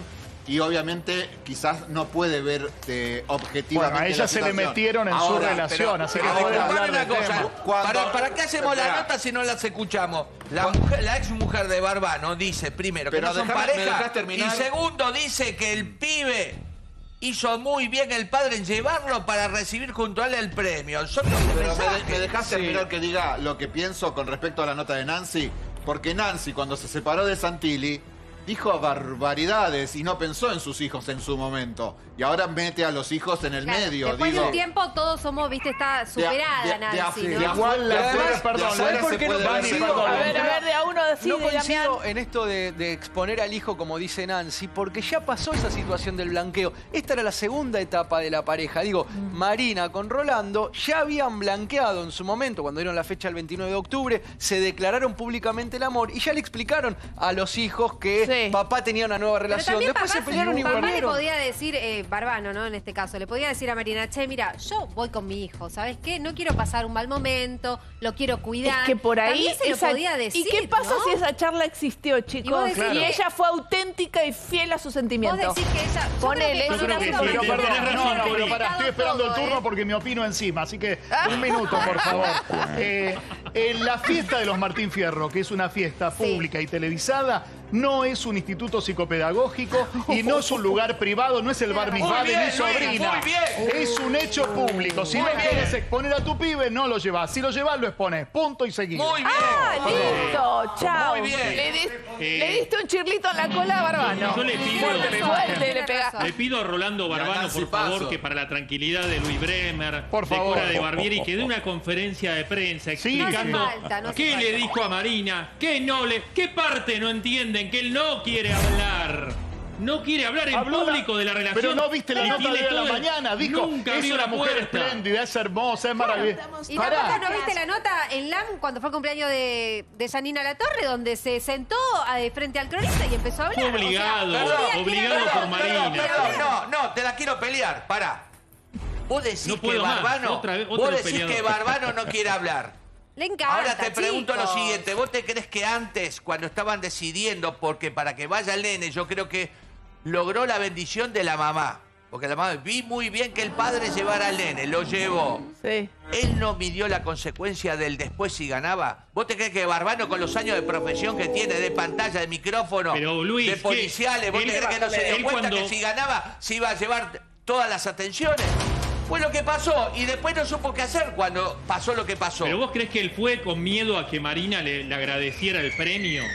y obviamente quizás no puede ver eh, objetivamente. Bueno, a ella la se le situación. metieron en Ahora, su relación, pero, así que ahora, puede hablar una del cosa, tema. Cuando- ¿Para, ¿para qué hacemos la Esperá. nota si no las escuchamos? La, mujer, la ex mujer de Barbano dice, primero, que Pero no son dejame- ¿me pareja, dejás terminar? y segundo, dice que el pibe hizo muy bien el padre en llevarlo para recibir junto a él el premio. Son los Pero me, mensajes. de- me dejás Sí. terminar que diga lo que pienso con respecto a la nota de Nancy, porque Nancy cuando se separó de Santilli dijo barbaridades y no pensó en sus hijos en su momento. Y ahora mete a los hijos en el Claro, medio. Después digo, de un tiempo todos somos, viste, está superada de- de- Nancy, de- ¿no? de- Igual la de- flor, de- perdón, de- ¿sabes se por qué no puede ver coincido? separado. A ver, a ver, de a uno decide, No coincido Damián. en esto de, de exponer al hijo, como dice Nancy, porque ya pasó esa situación del blanqueo. Esta era la segunda etapa de la pareja. Digo, Marina con Rolando ya habían blanqueado en su momento, cuando dieron la fecha el veintinueve de octubre, se declararon públicamente el amor y ya le explicaron a los hijos que Sí. papá tenía una nueva Pero relación. también Después papá, se pelearon y papá le volvieron. podía decir, eh, Barbano, ¿no? En este caso, le podía decir a Marina, che, mira, yo voy con mi hijo, ¿sabes qué? No quiero pasar un mal momento, lo quiero cuidar. Es que por ahí También se lo esa- podía decir, ¿Y qué pasa ¿no? si esa charla existió, chicos? Y vos Y, decís que- ella fue auténtica y fiel a sus Vos sentimientos. decís que ella... yo Ponele, creo es que una con que una sí, Pero persona- tenés perdón, razón, no, no, pero Cori. pará, estoy esperando el todo, turno ¿eh? porque me opino encima, así que un minuto, por favor. Eh, en la fiesta de los Martín Fierro, que es una fiesta pública y televisada, no es un instituto psicopedagógico y no es un lugar privado, no es el bar mitzvah Muy de bien, mi sobrina. Luis, muy bien. Es un hecho público. Si Muy no bien. quieres exponer a tu pibe, no lo llevas. Si lo llevas, lo expones. Punto y seguido. Muy bien. Ah, listo, chao. Muy bien. Le, dis- Eh, le diste un chirlito en la cola a Barbano. Yo le pido- Fuerte, fuerte le pega. Le pido a Rolando Barbano, Nancy por favor, Paso. que para la tranquilidad de Luis Bremer, Por de favor. Cora de Barbieri, que dé una conferencia de prensa explicando No hace falta, no hace qué falta. le dijo a Marina, qué no le, qué parte no entienden, que él no quiere hablar. No quiere hablar en Habló la- público de la relación. Pero no viste la y nota tiene de la todo el- mañana. Dijo, Nunca es abrió una la mujer puerta. espléndida, es hermosa, es maravillosa. ¿Y Pará. tampoco no viste la nota en L A M cuando fue el cumpleaños de, de Janina Latorre, donde se sentó a- de frente al cronista y empezó a hablar? Fue O sea, obligado, un día quiere obligado hablar, por otro día Marina. quiere Perdón, hablar. no, no, te la quiero pelear, pará. Vos decís No que puedo más, Barbano, otra vez- otro vos decís peleador. que Barbano no quiere hablar. Le encanta, Ahora te pregunto lo chicos. siguiente, ¿vos te crees que antes, cuando estaban decidiendo, porque para que vaya el nene, yo creo que logró la bendición de la mamá? Porque la mamá, vi muy bien que el padre llevara al nene, lo llevó. Sí. Él no midió la consecuencia del después si ganaba. ¿Vos te crees que Barbano, con los años de profesión que tiene, de pantalla, de micrófono, Pero, Luis, de policiales, ¿vos ¿qué? te crees que no se dio Él cuenta cuando- que si ganaba se iba a llevar todas las atenciones? Fue lo que pasó y después no supo qué hacer cuando pasó lo que pasó. ¿Pero vos crees que él fue con miedo a que Marina le, le agradeciera el premio?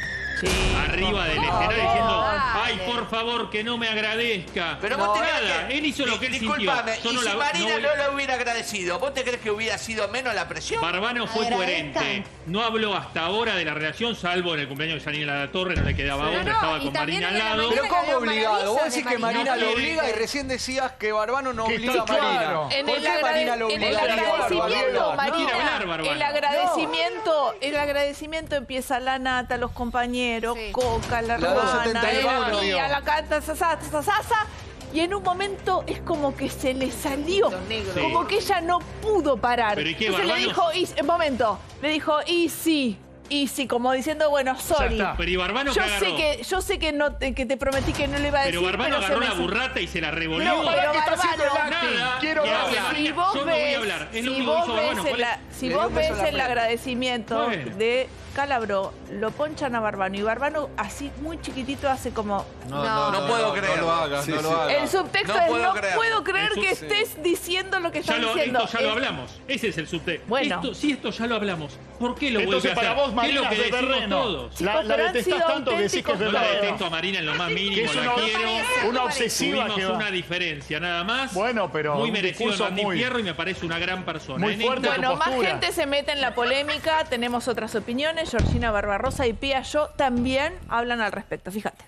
Arriba del favor. escenario diciendo, Dale. ay, por favor, que no me agradezca. Pero no, vos te nada, crees que... él hizo lo Di- que él disculpame, sintió. Yo y no si la- Marina no no, voy- lo hubiera agradecido, ¿vos te crees que hubiera sido menos la presión? Barbano fue coherente. No habló hasta ahora de la relación, salvo en el cumpleaños de Janina La Torre, no le quedaba Sí. otra, No, no, estaba y con también Marina al en la lado. mañana Pero ¿cómo había obligado? Vos maravillas decís de que Marina. Marina No lo quiere. obliga y recién decías que Barbano no Que obliga a está Marina. claro. En ¿Por el, qué agrade- Marina lo en el obliga? agradecimiento, No Marina, quiere hablar, Barbano. el agradecimiento, el agradecimiento empieza la nata, los compañeros, Sí. Coca, la La hermana, doscientos setenta y uno. y a la canta, sasa, sasa, sasa, y en un momento es como que se le salió, Sí. como que ella no pudo parar. Pero ¿y qué, Entonces le Barbano? dijo, y, un momento, le dijo, y sí. Y sí, como diciendo, bueno, sorry. está. Pero ¿y Barbano yo qué agarró? sé que, yo sé que no te, que te prometí que no le iba a Pero decir. Barbano pero se agarró me la hizo- burrata y se la revolvió. No, pero ¿Qué está haciendo el Barbano, acting? Nada. Quiero Que hable verla. Marina. Si vos Yo no ves, voy a hablar. Es lo si único que vos hizo ves, Barbano. el, ¿Cuál es? a- si Le vos dio un beso ves en la el frente. agradecimiento Bueno. de Calabro, lo ponchan a Barbano y Barbano así muy chiquitito hace como... No. No puedo creerlo. No lo hagas, Sí, no sí. lo hagas. El subtexto No es puedo no creerlo. puedo creer El que sub- estés diciendo lo que Ya estás lo, diciendo. esto ya lo Es- hablamos. Ese es el subte. Bueno. Esto, si esto ya lo hablamos, ¿por qué lo Entonces, vuelve a para hacer? vos, ¿Qué Marina es lo que es de decimos terreno. todos? La, la pero han detestás sido tanto que decís que es auténticos No la verdadero. detesto a Marina en lo más mínimo, Que es la una, quiero. una obsesiva Tuvimos que va. una diferencia, nada más. Bueno, pero Muy un merecido discurso Martín muy- Fierro y me parece una gran persona. muy En fuerte. esta- Bueno, más postura. gente se mete en la polémica, tenemos otras opiniones. Georgina Barbarosa y Pía Yo también hablan al respecto, fíjate.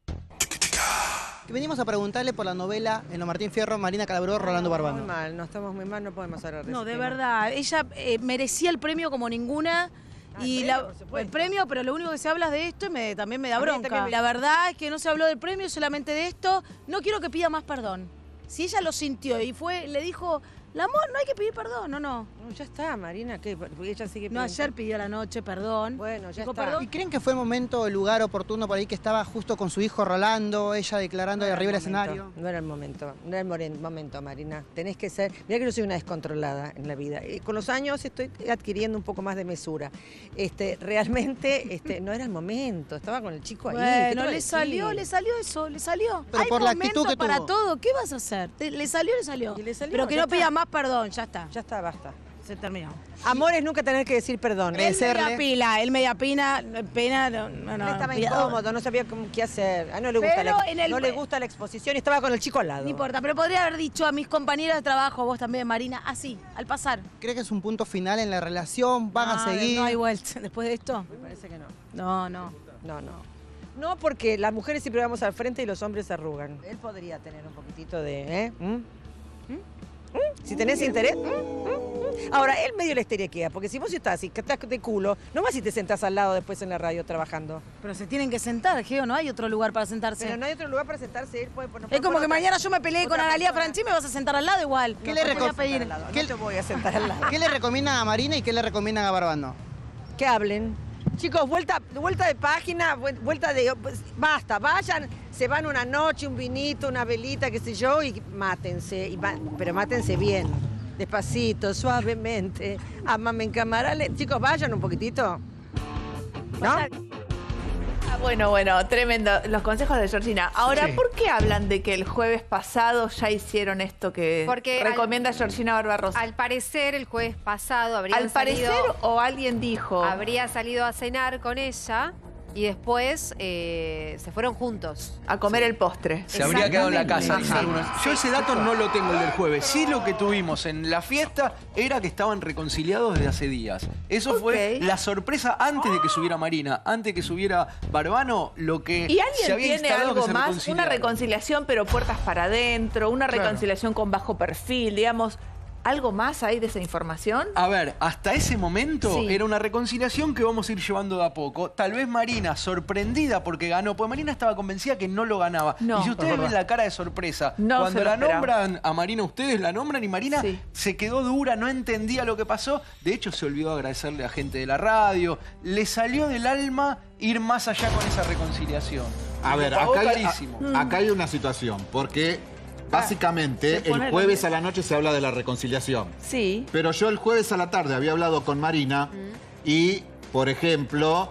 Venimos a preguntarle por la novela en los Martín Fierro, Marina Calabró, Rolando Muy Barbano. mal, no estamos muy mal, no podemos hablar de No, ese de tema. verdad. Ella eh, merecía el premio como ninguna. Ah, Y el la- premio, por supuesto. el premio, pero lo único que se habla es de esto y me, también me da A mí bronca. también me- La verdad es que no se habló del premio, solamente de esto. No quiero que pida más perdón. Si ella lo sintió y fue, le dijo, El amor, no hay que pedir perdón, no, no. No, ya está, Marina, ¿qué? Porque ella sigue No, ayer pidió a la noche perdón. Bueno, ya Dijo, está. perdón. ¿Y creen que fue el momento, el lugar oportuno por ahí que estaba justo con su hijo Rolando, ella declarando de arriba del escenario? No era el momento, no era el moren- momento, Marina. Tenés que ser... Mirá que yo soy una descontrolada en la vida. Eh, Con los años estoy adquiriendo un poco más de mesura. Este, realmente este, no era el momento, estaba con el chico ahí. ¿qué te Bueno, voy a le decir? salió, le salió eso, le salió. Pero Hay por la momento actitud que para tuvo. todo, ¿qué vas a hacer? Te- le salió, le salió. Y le salió, Pero que ya no está. pida más perdón, ya está. Ya está, basta. Se terminó. Amor es nunca tener que decir perdón. Él media pila, él media pina, pena, no, no, no. Él estaba pila- incómodo, no sabía cómo, qué hacer. A no le gusta, Pero la, en el- no le gusta la exposición y estaba con el chico al lado. No importa, pero podría haber dicho a mis compañeras de trabajo, vos también, Marina, así, al pasar. ¿Cree que es un punto final en la relación? ¿Van a No, seguir? No hay vuelta. Después de esto. Me parece que no. No, no. No, no. No, porque las mujeres siempre vamos al frente y los hombres se arrugan. Él podría tener un poquitito de... ¿eh? ¿Mm? ¿Mm? ¿Mm? Si tenés interés... ¿Mm? ¿Mm? ¿Mm? Ahora, él medio la esteriquea, porque si vos estás así, que estás de culo, no más si te sentás al lado después en la radio trabajando. Pero se tienen que sentar, Geo, no hay otro lugar para sentarse. Pero no hay otro lugar para sentarse, él puede... no puede Es como poner que otra- mañana yo me peleé con otra Analia persona. Franchi y me vas a sentar al lado igual. ¿Qué No le te voy a recom- pedir? No ¿Qué- te voy a sentar al lado. ¿Qué le recomiendan a Marina y qué le recomiendan a Barbano? Que hablen. Chicos, vuelta, vuelta de página, vuel- vuelta de... pues, basta, vayan, se van una noche, un vinito, una velita, qué sé yo, y mátense. Y va- pero mátense bien, despacito, suavemente. Amame en cámara. le- Chicos, vayan un poquitito. ¿No? Ah, bueno, bueno, tremendo. Los consejos de Georgina. Ahora, Sí. ¿por qué hablan de que el jueves pasado ya hicieron esto que Porque recomienda Georgina Barbarossa? Al parecer, el jueves pasado habrían Al parecer, salido, o alguien dijo. habría salido a cenar con ella y después eh, se fueron juntos. A comer el postre. Se habría quedado en la casa, Exactamente. dicen algunos. Yo ese dato no lo tengo, el del jueves. Sí, lo que tuvimos en la fiesta era que estaban reconciliados desde hace días. Eso fue Ok. la sorpresa antes de que subiera Marina, antes de que subiera Barbano, lo que ¿Y se alguien había tiene instalado que algo se más? Una reconciliaron. reconciliación, pero puertas para adentro, una Claro. reconciliación con bajo perfil, digamos. ¿Algo más hay de esa información? A ver, hasta ese momento Sí. era una reconciliación que vamos a ir llevando de a poco. Tal vez Marina, sorprendida porque ganó, porque Marina estaba convencida que no lo ganaba. No. Y si ustedes Es verdad. ven la cara de sorpresa, No cuando se lo la esperaba. nombran a Marina, ustedes la nombran y Marina Sí. se quedó dura, no entendía lo que pasó. De hecho, se olvidó de agradecerle a gente de la radio. Le salió del alma ir más allá con esa reconciliación. A Y ver, lo pagó acá hay, carísimo. a- acá hay una situación, porque básicamente se pone el jueves grande. a la noche se habla de la reconciliación. Sí. Pero yo el jueves a la tarde había hablado con Marina y, por ejemplo,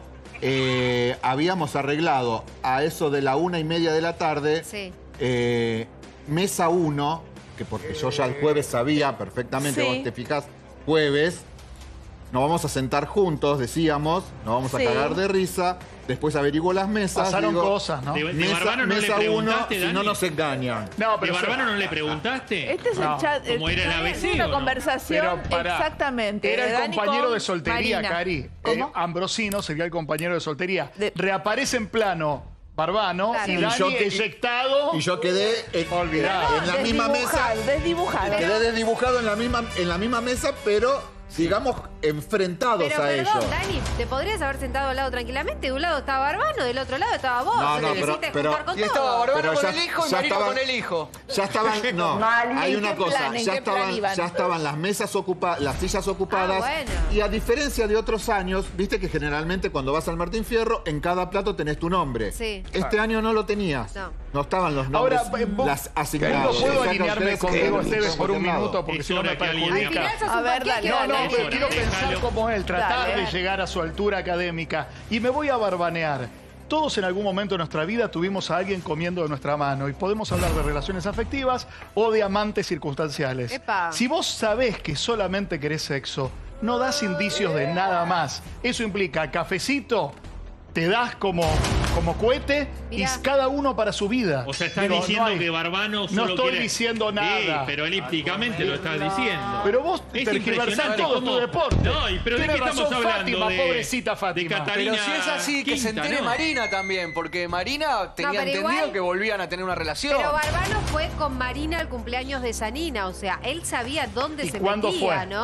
eh, habíamos arreglado a eso de la una y media de la tarde, Sí. eh, mesa uno, que porque yo ya el jueves sabía perfectamente, Sí. vos te fijás, jueves, nos vamos a sentar juntos, decíamos, nos vamos a Sí. cagar de risa, después averiguo las mesas. Pasaron digo, cosas, ¿no? De, de Mesa, Barbano no le mesa uno, preguntaste, si Dani. no nos engañan. No, ¿De pero Barbano no le preguntaste? Este es No. el chat. ¿Cómo era el A B C Una o no? conversación, Pero pará, exactamente. Era de el Dani compañero con de soltería, Marina. Cari. ¿Cómo? Eh, Ambrosino sería el compañero de soltería. De- Reaparece en plano Barbano Claro. y Y Dani yo que- eyectado. Y yo quedé en, Olvidá. en la misma mesa. Desdibujado, desdibujado. Quedé desdibujado en la misma, en la misma mesa, pero digamos enfrentados Pero a perdón, ellos. Dani, te podrías haber sentado al lado tranquilamente. De un lado estaba Barbano, del otro lado estaba vos. No, no, Te pero- quisiste pero- juntar con Y estaba todos. Barbano Pero con ya- el hijo y ya Marina estaban- con el hijo. Ya estaban, no, Mal, ¿en hay qué una cosa, plan? ¿En ya qué plan estaban, iban? ya estaban las mesas ocupadas, las sillas ocupadas. Ah, bueno. Y a diferencia de otros años, viste que generalmente cuando vas al Martín Fierro, en cada plato tenés tu nombre. Sí. Este año no lo tenías. No. No estaban los nombres, Ahora, eh, vos- las Digo, asignadas. ¿puedo O sea, que alinearme ustedes con quedan Diego Esteves por un cualquier lado. minuto? Porque Es si no hora me que alguien perjudica. diga- Al final sos A un ver, panqueque, dale. No, no, Dani. pero quiero Déjalo. pensar como él, tratar Dale, de dale. llegar a su altura académica. Y me voy a barbanear. Todos en algún momento de nuestra vida tuvimos a alguien comiendo de nuestra mano y podemos hablar de relaciones afectivas o de amantes circunstanciales. Epa. Si vos sabés que solamente querés sexo, no das indicios de nada más. Eso implica cafecito, te das como, como cohete Mirá. y cada uno para su vida. O sea, estás Digo, no diciendo hay- que Barbano No solo estoy quiere- diciendo nada. Sí, pero elípticamente lo estás diciendo. Pero vos Es tergiversás impresionante todo cómo- tu deporte. No, y pero ¿de Tiene qué estamos razón hablando? Fátima, de, pobrecita Fátima. de Catalina Pero si es así, que se Quinta, entere ¿no? Marina también, porque Marina tenía pero entendido igual- que volvían a tener una relación. Pero Barbano fue con Marina al cumpleaños de Sanina, o sea, él sabía dónde ¿Y se cuándo metía, fue? ¿no?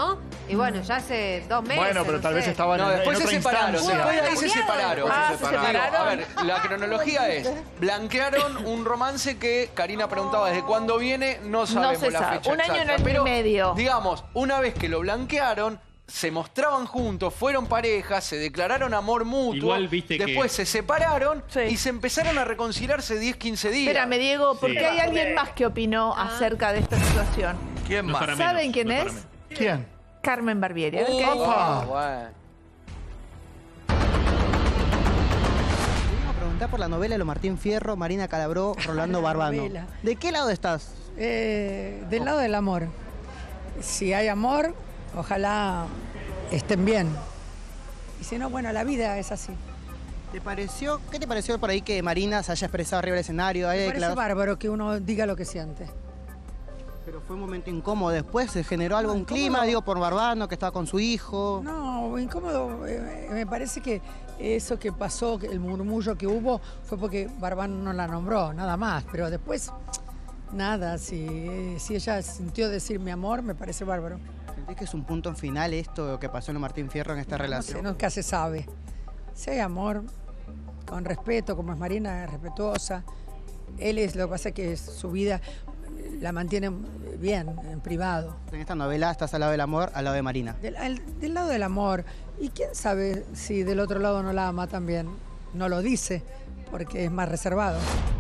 Y bueno, ya hace dos meses. Bueno, pero no tal sé. vez estaban No, en, después en se otra separaron. instancia. Después de ahí se separaron. Ah, Se se separaron. separaron. A ver, la cronología es: blanquearon un romance que Karina preguntaba desde cuándo viene, no sabemos se la sabe. fecha Un año, exacta. un año y Pero, medio. digamos, una vez que lo blanquearon, se mostraban juntos, fueron pareja, se declararon amor mutuo. Igual, viste que- después se separaron Sí. y se empezaron a reconciliarse diez, quince días. Espérame, Diego, porque Sí. hay alguien más que opinó acerca de esta situación. ¿Quién No más? para ¿Saben menos, quién no es? para menos. ¿Quién? Carmen Barbieri. A ver qué Oh, dice. Opa. bueno. Vamos a preguntar por la novela de lo Martín Fierro, Marina Calabró, Rolando La Barbano. novela. ¿De qué lado estás? Eh, del lado del amor. Si hay amor, ojalá estén bien. Y si no, bueno, la vida es así. ¿Te pareció, ¿Qué te pareció por ahí que Marina se haya expresado arriba del escenario? haya Me parece declarado- bárbaro que uno diga lo que siente. Pero fue un momento incómodo después, se generó algo, No, un clima, incómodo. digo, por Barbano, que estaba con su hijo. No, incómodo. eh, me parece que eso que pasó, que el murmullo que hubo, fue porque Barbano no la nombró, nada más. Pero después, nada, si, si ella sintió decir mi amor, me parece bárbaro. ¿Sentís que es un punto final esto que pasó en lo Martín Fierro en esta No sé, relación? nunca se sabe. Si hay amor, con respeto, como es Marina, es respetuosa. Él es, lo que pasa es que su vida la mantiene bien, en privado. En esta novela estás al lado del amor, al lado de Marina. Del, al- del lado del amor. Y quién sabe si del otro lado no la ama también. No lo dice, porque es más reservado.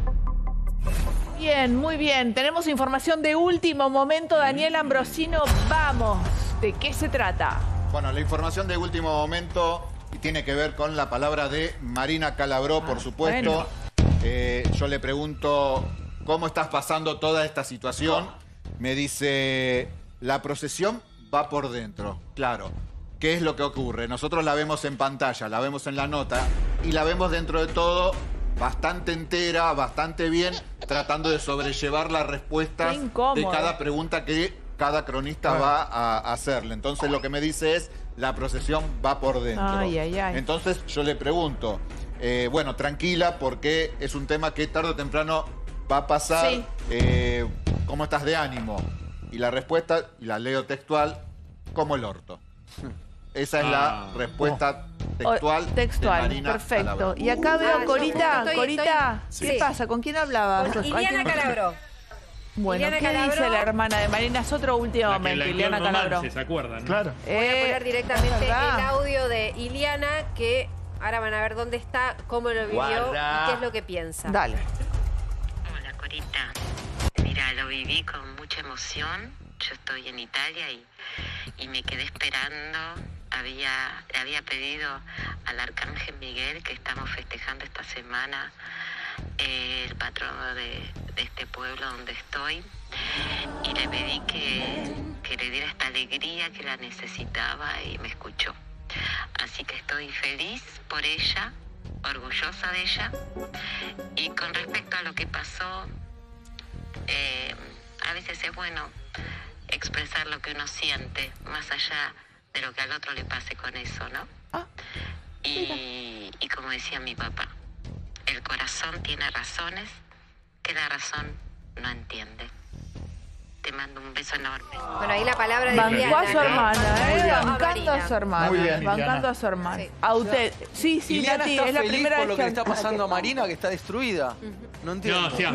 Bien, muy bien. Tenemos información de último momento. Daniel Ambrosino, vamos. ¿De qué se trata? Bueno, la información de último momento y tiene que ver con la palabra de Marina Calabró, por supuesto. bueno. Eh, yo le pregunto, ¿cómo estás pasando toda esta situación? Me dice, la procesión va por dentro. Claro. ¿Qué es lo que ocurre? Nosotros la vemos en pantalla, la vemos en la nota y la vemos dentro de todo bastante entera, bastante bien, tratando de sobrellevar las respuestas Qué incómodo. de cada pregunta que cada cronista va a hacerle. Entonces lo que me dice es, la procesión va por dentro. Ay, ay, ay. Entonces yo le pregunto, eh, bueno, tranquila, porque es un tema que tarde o temprano va a pasar. Sí. Eh, ¿Cómo estás de ánimo? Y la respuesta, y la leo textual, como el orto. Esa es Ah. la respuesta textual, O- textual, de Marina perfecto. Calabró. Y acá veo, Ah, yo Corita, estoy- Corita, estoy- ¿qué sí. pasa? ¿Con quién hablabas? Con Iliana Calabró. Bueno, Iliana ¿qué Calabró. dice la hermana de Marina? Es otro último La que momento, blanqueó Iliana el Calabró. romance, ¿se acuerdan? no? Claro. Voy a Eh, poner directamente ¿verdad? el audio de Iliana, que ahora van a ver dónde está, cómo lo vivió Guarda. y qué es lo que piensa. Dale. Hola, Corita. Mira, lo viví con mucha emoción. Yo estoy en Italia y, y me quedé esperando. Había, le había pedido al Arcángel Miguel, que estamos festejando esta semana, eh, el patrono de, de este pueblo donde estoy, y le pedí que, que le diera esta alegría que la necesitaba y me escuchó. Así que estoy feliz por ella, orgullosa de ella. Y con respecto a lo que pasó, eh, a veces es bueno expresar lo que uno siente, más allá de lo que al otro le pase con eso, ¿no? Ah, y, y como decía mi papá, el corazón tiene razones que la razón no entiende. Te mando un beso enorme. Bueno, ahí la palabra de Bancó Iliana. a su ¿no? hermana, Muy ¿eh? bien. Bancando a Marina. su hermana. Muy bien, Bancando Iliana. a su hermana. Sí. A usted. Sí, sí, Iliana Nati, está es la feliz primera por vez lo que le está pasando a Aquí Marina, que está destruida. No entiendo. No, sí,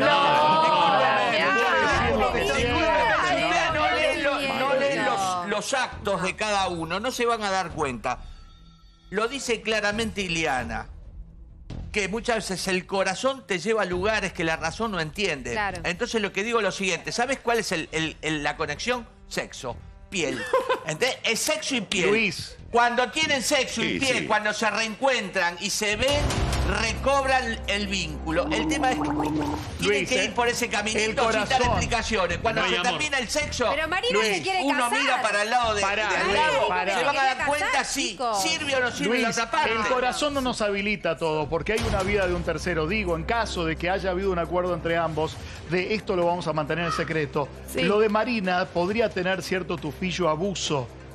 No, no. No leen lo- no leen los, los actos de cada uno, no se van a dar cuenta. Lo dice claramente Iliana, que muchas veces el corazón te lleva a lugares que la razón no entiende. Claro. Entonces lo que digo es lo siguiente, ¿sabes cuál es el- el- el- la conexión? Sexo, piel. ¿Entendés? Es sexo y piel. Luis. Cuando tienen sexo y Sí, piel, sí. cuando se reencuentran y se ven, recobran el vínculo. El tema es que tienen Luis, que eh, ir por ese el caminito sin dar corazón. explicaciones. Cuando No hay se amor. termina el sexo, Pero Marina se Luis, quiere uno casar. mira para el lado de, Pará, de al Luis, lado, pará. se van a Quería dar cuenta casar, si chicos. sirve o no sirve Luis, la otra parte. el corazón no nos habilita todo, porque hay una vida de un tercero. Digo, en caso de que haya habido un acuerdo entre ambos, de esto lo vamos a mantener en secreto. Sí. Lo de Marina podría tener cierto tufillo abuso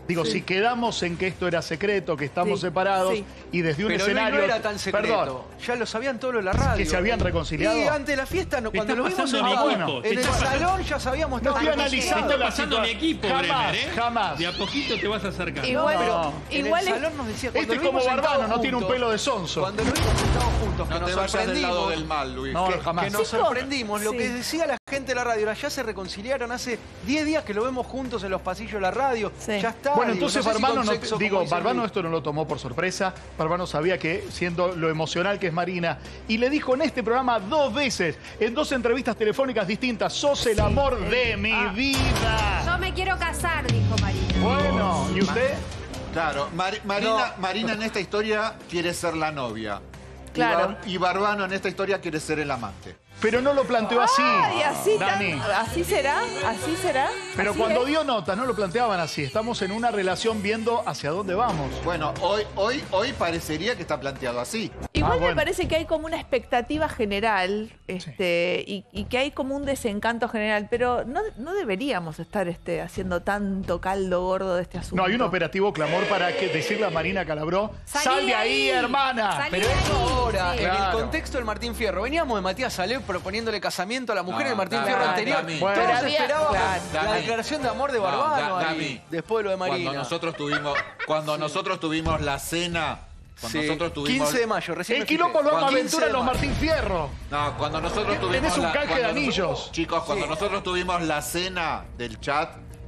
Digo, Sí. si quedamos en que esto era secreto, que estamos Sí, separados sí. y desde un Pero escenario... no era tan secreto. Perdón, Ya lo sabían todos en la radio. ¿que se habían reconciliado? Y antes de la fiesta, no, Te cuando está lo vimos pasando en, mi el- equipo, te en el está pasando- salón ya sabíamos... No estoy todo. analizando Está la pasando mi situación. equipo, Jamás, Bremer, ¿eh? jamás. De a poquito te vas acercando. Igual, No. En igual el es- salón nos decía... cuando Este es lo como vimos Barbano, sentados no tiene un juntos, pelo de sonso. Cuando lo vimos sentados juntos, que No nos te vayas del sorprendimos... lado del mal, Luis. No, que, jamás. que nos Chicos, sorprendimos. Lo sí. que decía la gente de la radio era, ya se reconciliaron hace diez días que lo vemos juntos en los pasillos de la radio. Sí. Ya está. Bueno, digo, entonces no sé si Barbano, con no, sexo, digo, como dice Barbano Luis. esto no lo tomó por sorpresa. Barbano sabía que, siendo lo emocional que es Marina, y le dijo en este programa dos veces, en dos entrevistas telefónicas distintas, sos el amor de mi Ah. vida. Yo me quiero casar, dijo Marina. Bueno, ¿y usted? Claro, Mar- Marina, Marina en esta historia quiere ser la novia. Y Claro. Bar- Y Barbano en esta historia quiere ser el amante. Pero no lo planteó así, Ay, así, tan- Dani. ¿así será? ¿Así será? Pero ¿Así cuando es? dio nota, no lo planteaban así. Estamos en una relación viendo hacia dónde vamos. Bueno, hoy, hoy, hoy parecería que está planteado así. Igual Ah, me bueno. parece que hay como una expectativa general este, y, y que hay como un desencanto general, pero no, no deberíamos estar este, haciendo tanto caldo gordo de este asunto. No, hay un operativo clamor para que decirle a Marina Calabró, Salí ¡sal de de ahí, ahí, hermana! salí Pero de eso ahí, ahora, sí. en el Claro. contexto del Martín Fierro. Veníamos de Matías Salé proponiéndole casamiento a la mujer No, del Martín Dami, Fierro Dami, anterior. Dami. Bueno. Todos Pero había- esperaban claro. la Dami. declaración de amor de No, Barbano Da- ahí, Dami. después de lo de Marina. Cuando nosotros tuvimos, cuando nosotros tuvimos la cena, cuando Sí, nosotros tuvimos... quince de mayo, recién El me fijé. quilombo lo ama quince Aventura de en los mayo. Martín Fierro. No, cuando nosotros tuvimos Tenés un la- canje de cuando anillos. nosotros- chicos, cuando Sí. nosotros tuvimos la cena del chat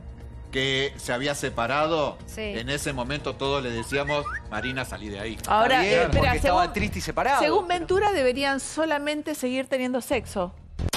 que se había separado, Sí. en ese momento todos le decíamos, Marina, salí de ahí. Ahora, Está bien, espera, porque estaba según, triste y separado. según Ventura deberían solamente seguir teniendo sexo.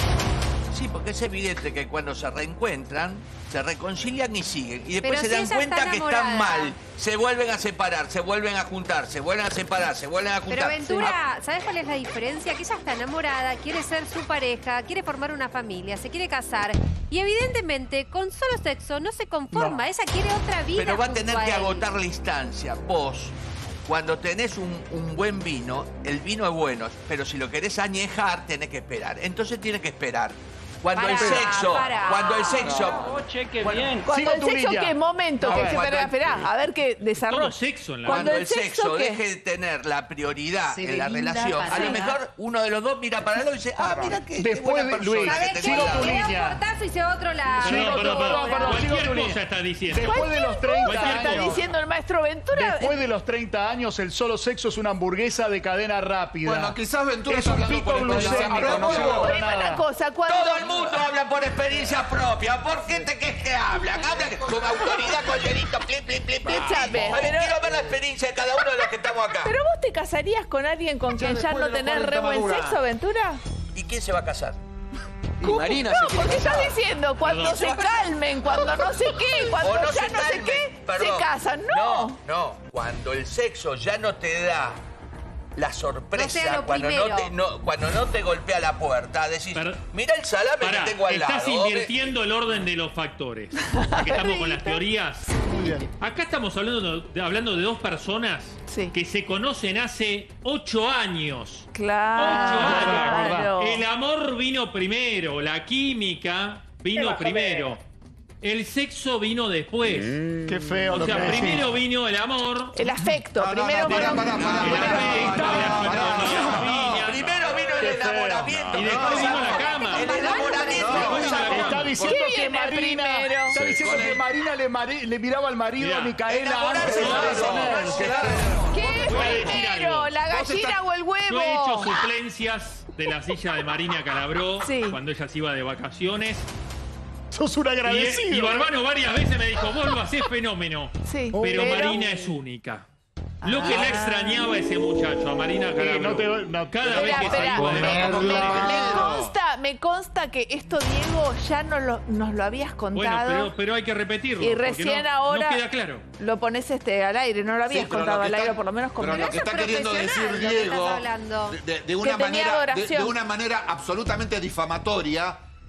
Sí, porque es evidente que cuando se reencuentran, se reconcilian y siguen. Y después Pero se si dan ella cuenta está que están enamorada. mal. Se vuelven a separar, se vuelven a juntar, se vuelven a separar, se vuelven a juntar. Pero Ventura, ¿sabes cuál es la diferencia? Que ella está enamorada, quiere ser su pareja, quiere formar una familia, se quiere casar. Y evidentemente, con solo sexo no se conforma. No. Ella quiere otra vida. Pero va a junto tener a que él. agotar la instancia. Vos, cuando tenés un, un buen vino, el vino es bueno, pero si lo querés añejar, tenés que esperar. Entonces tiene que esperar. Cuando Pará, el sexo, pará. cuando el sexo... Oh, cheque Bueno, bien. Cuando Sigo el tu sexo, línea. ¿qué momento? A que ver, se cuando espera, el- esperá, a ver qué desarrollo. Todo sexo en la Cuando Cuando el el sexo, sexo ¿qué? deje de tener la prioridad Se en ve la linda relación, a lo pareja. mejor uno de los dos mira para el otro y dice, ah, mira que qué Después buena de- persona Luis, que ¿Sabés tengo qué? sigo al tu lado". Le da línea. un portazo y se va a otro lado. Sigo Perdón, tu- perdón, perdón, perdón. perdón, sigo Cualquier tu cosa línea. está diciendo. Después de los treinta Cualquier Está años... diciendo el maestro Ventura. Después de los treinta años, el solo sexo es una hamburguesa de cadena rápida. Bueno, quizás Ventura es está un hablando pico por experiencia glucémico, propia. no sirve para Dime una nada. cosa, cuando... Todo el mundo habla por experiencia propia. ¿Por qué te crees que hablan? Hablan con autoridad, con dedito, plip, plip, plip, plip. Escúchame, A ver, pero- quiero ver la experiencia de cada uno de los que estamos acá. ¿Pero vos te casarías con alguien con quien ya después no de los tenés cuarenta re buen madura. sexo, Ventura? ¿Y quién se va a casar? Y Marina No, se quiere porque casar. estás diciendo cuando Perdón. se calmen, cuando no sé qué, cuando O no ya se no sé calmen. qué, Perdón. se casan. No. No, no. Cuando el sexo ya no te da la sorpresa, No sea lo cuando, primero. no te, no, cuando no te golpea la puerta, decís, Pero- mira el salame Pará, que tengo al estás lado. invirtiendo el orden de los factores. Aquí estamos con las teorías. Muy bien. Acá estamos hablando de, hablando de dos personas Sí. que se conocen hace ocho años. Claro. Ocho años. El amor vino primero, la química vino primero. El sexo vino después. Qué feo O lo sea, que decís. primero vino el amor. El afecto. No, no, Primero no, pará, fueron- pará, pará, el pará, afecto, pará, la pará, fotografía. Primero vino el Qué feo. enamoramiento. Y después vino la cama. El enamoramiento. Después vino la Está cama. diciendo ¿Qué que viene Marina, primero? está diciendo que Marina le, mari- le miraba al marido Mirá, a Micaela antes enamorarse de no, estar con él. no, ¿Qué Voy a decir primero? algo. ¿La Vos gallina estás- o el huevo? Yo he hecho suplencias de la silla de Marina Calabró Sí. cuando ella se iba de vacaciones. Sos un Y, agradecido. y Barbano varias veces me dijo, vos lo hacés fenómeno. Sí. Pero Marina es única. Lo que la extrañaba ese muchacho, a Marina Calabró. no te- no- Cada vez Espera, que se espera. iba de Me, vacaciones. me consta, me consta que esto, Diego, ya no lo, nos lo habías Bueno, contado. pero, pero hay que repetirlo. Y porque recién no, ahora no queda claro. lo pones este al aire, no lo habías Sí, pero contado lo que al está- aire, por lo menos pero conmigo. lo que está queriendo decir profesional lo que Diego, estás hablando. de, de- de Que una tenía manera, de, adoración. de una manera absolutamente difamatoria,